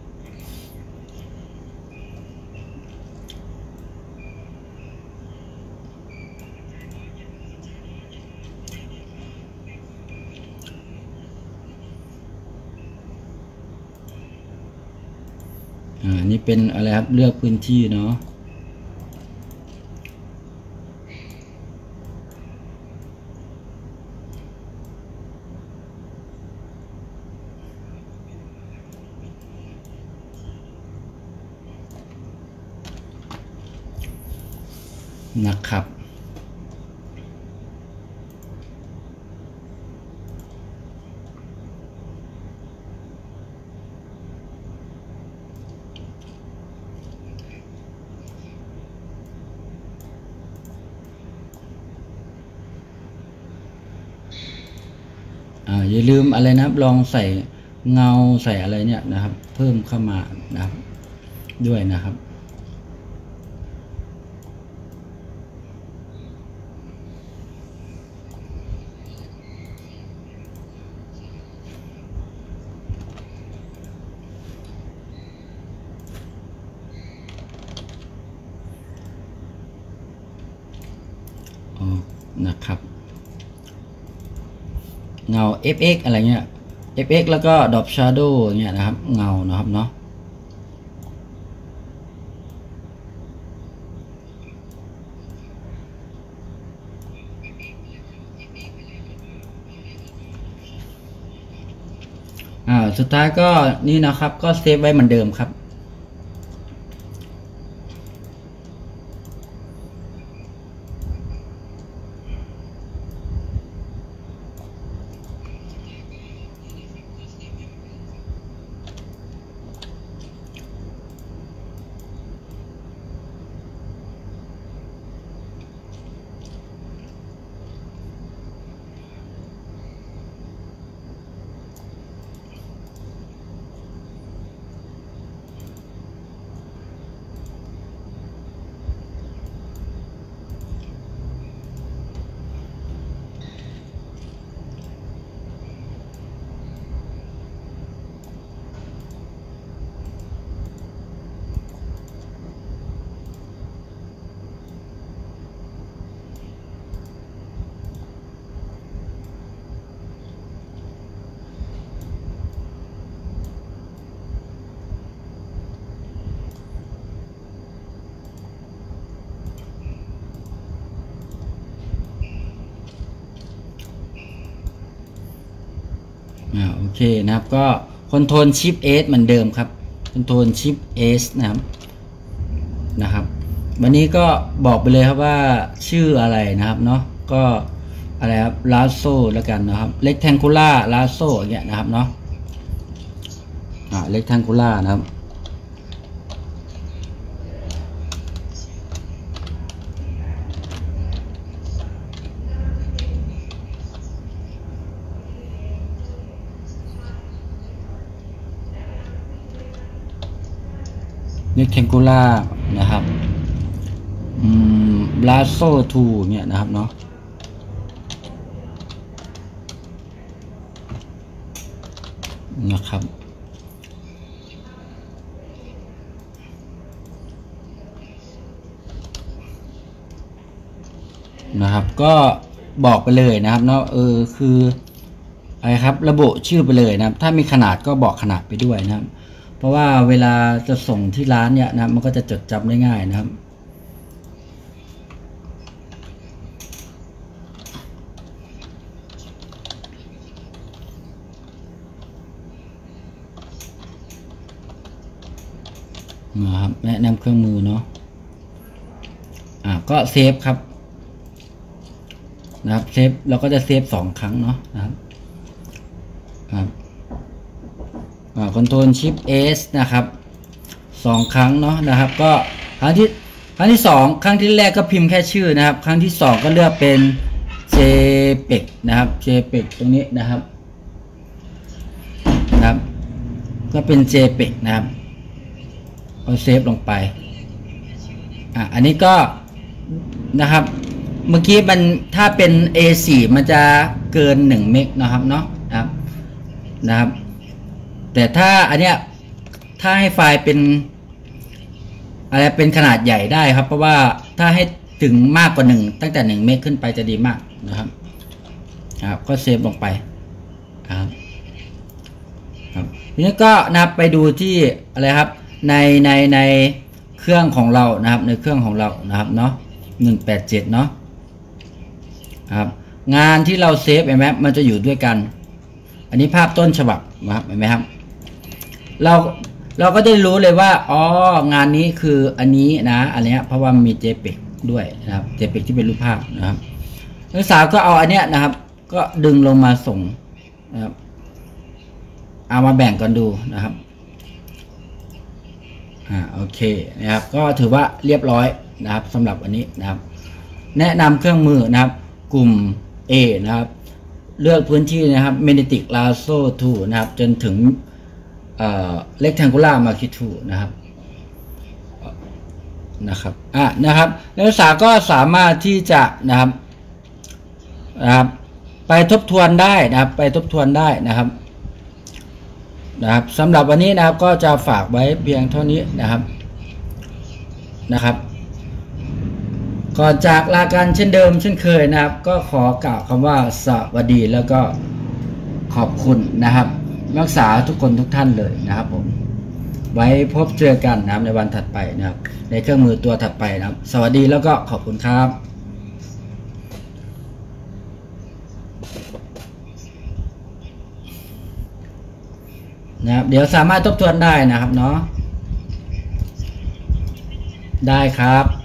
อ่านี่เป็นอะไรครับเลือกพื้นที่เนาะนะครับอ่าอย่าลืมอะไรนะครับลองใส่เงาใส่อะไรเนี่ยนะครับเพิ่มเข้ามานะครับด้วยนะครับนะครับเงา เอฟ เอ็กซ์ อะไรเงี้ย เอฟ เอ็กซ์ แล้วก็ Drop Shadow เงี้ยนะครับเงานะครับเนาะอ่าสุดท้ายก็นี่นะครับก็เซฟไว้เหมือนเดิมครับอ่าโอเคนะครับก็คอนโทรลชิป S เหมือนเดิมครับคอนโทรลชิป S นะครับนะครับวันนี้ก็บอกไปเลยครับว่าชื่ออะไรนะครับเนาะก็อะไรครับลาโซแล้วกันนะครับ rectangular ลาโซอย่างเงี้ยนะครับเนาะอ่า rectangular นะครับrectangular นะครับอืม lasso tool เนี่ยนะครับเนาะนะครับนะครับก็บอกไปเลยนะครับเนาะเออคืออะไรครับระบุชื่อไปเลยนะครับถ้ามีขนาดก็บอกขนาดไปด้วยนะครับเพราะว่าเวลาจะส่งที่ร้านเนี่ยนะมันก็จะจดจำได้ง่ายนะครับนะครับแนะนำเครื่องมือเนาะอ่าก็เซฟครับนะครับเซฟเราก็จะเซฟสองครั้งเนาะนะครับครับคอนโทรลชิป S นะครับสองครั้งเนาะนะครับก็ครั้งที่ครั้งที่สองครั้งที่แรกก็พิมพ์แค่ชื่อนะครับครั้งที่สองก็เลือกเป็น เจเพก นะครับ เจเพก ตรงนี้นะครับนะครับก็เป็น เจเพก นะครับเอาเซฟลงไปอ่ะอันนี้ก็นะครับเมื่อกี้มันถ้าเป็น เอ โฟร์ มันจะเกินหนึ่งเมกนะครับเนาะนะครับนะครับแต่ถ้าอันเนี้ยถ้าให้ไฟล์เป็นอะไรเป็นขนาดใหญ่ได้ครับเพราะว่าถ้าให้ถึงมากกว่าหนึ่งตั้งแต่หนึ่งเมกขึ้นไปจะดีมากนะครับครับก็เซฟลงไปครับครับทีนี้ก็นับไปดูที่อะไรครับในในในเครื่องของเรานะครับในเครื่องของเรานะครับเนาะหนึ่งแปดเจ็ดเนาะครับงานที่เราเซฟเห็นไหมมันจะอยู่ด้วยกันอันนี้ภาพต้นฉบับนะครับเห็นไหมครับเราเราก็ได้รู้เลยว่าอ๋องานนี้คืออันนี้นะอันนี้เพราะว่ามี เจเพก ด้วยนะครับ เจเพก ที่เป็นรูปภาพนะครับนักศึกษาก็เอาอันเนี้ยนะครับก็ดึงลงมาส่งนะครับเอามาแบ่งกันดูนะครับอ่าโอเคนะครับก็ถือว่าเรียบร้อยนะครับสำหรับอันนี้นะครับแนะนำเครื่องมือนะครับกลุ่ม A นะครับเลือกพื้นที่นะครับ Magnetic Lasso Tool นะครับจนถึงเอ่อ Rectangular Marquee Tool นะครับนะครับอ่ะนะครับนักศึกษาก็สามารถที่จะนะครับนะครับไปทบทวนได้นะครับไปทบทวนได้นะครับนะครับสำหรับวันนี้นะครับก็จะฝากไว้เพียงเท่านี้นะครับนะครับก่อนจากลากันเช่นเดิมเช่นเคยนะครับก็ขอกล่าวคำว่าสวัสดีแล้วก็พขอบคุณนะครับรักษาทุกคนทุกท่านเลยนะครับผมไว้พบเจอกันนะครับในวันถัดไปนะครับในเครื่องมือตัวถัดไปนะครับสวัสดีแล้วก็ขอบคุณครับนะครับเดี๋ยวสามารถทบทวนได้นะครับเนาะได้ครับ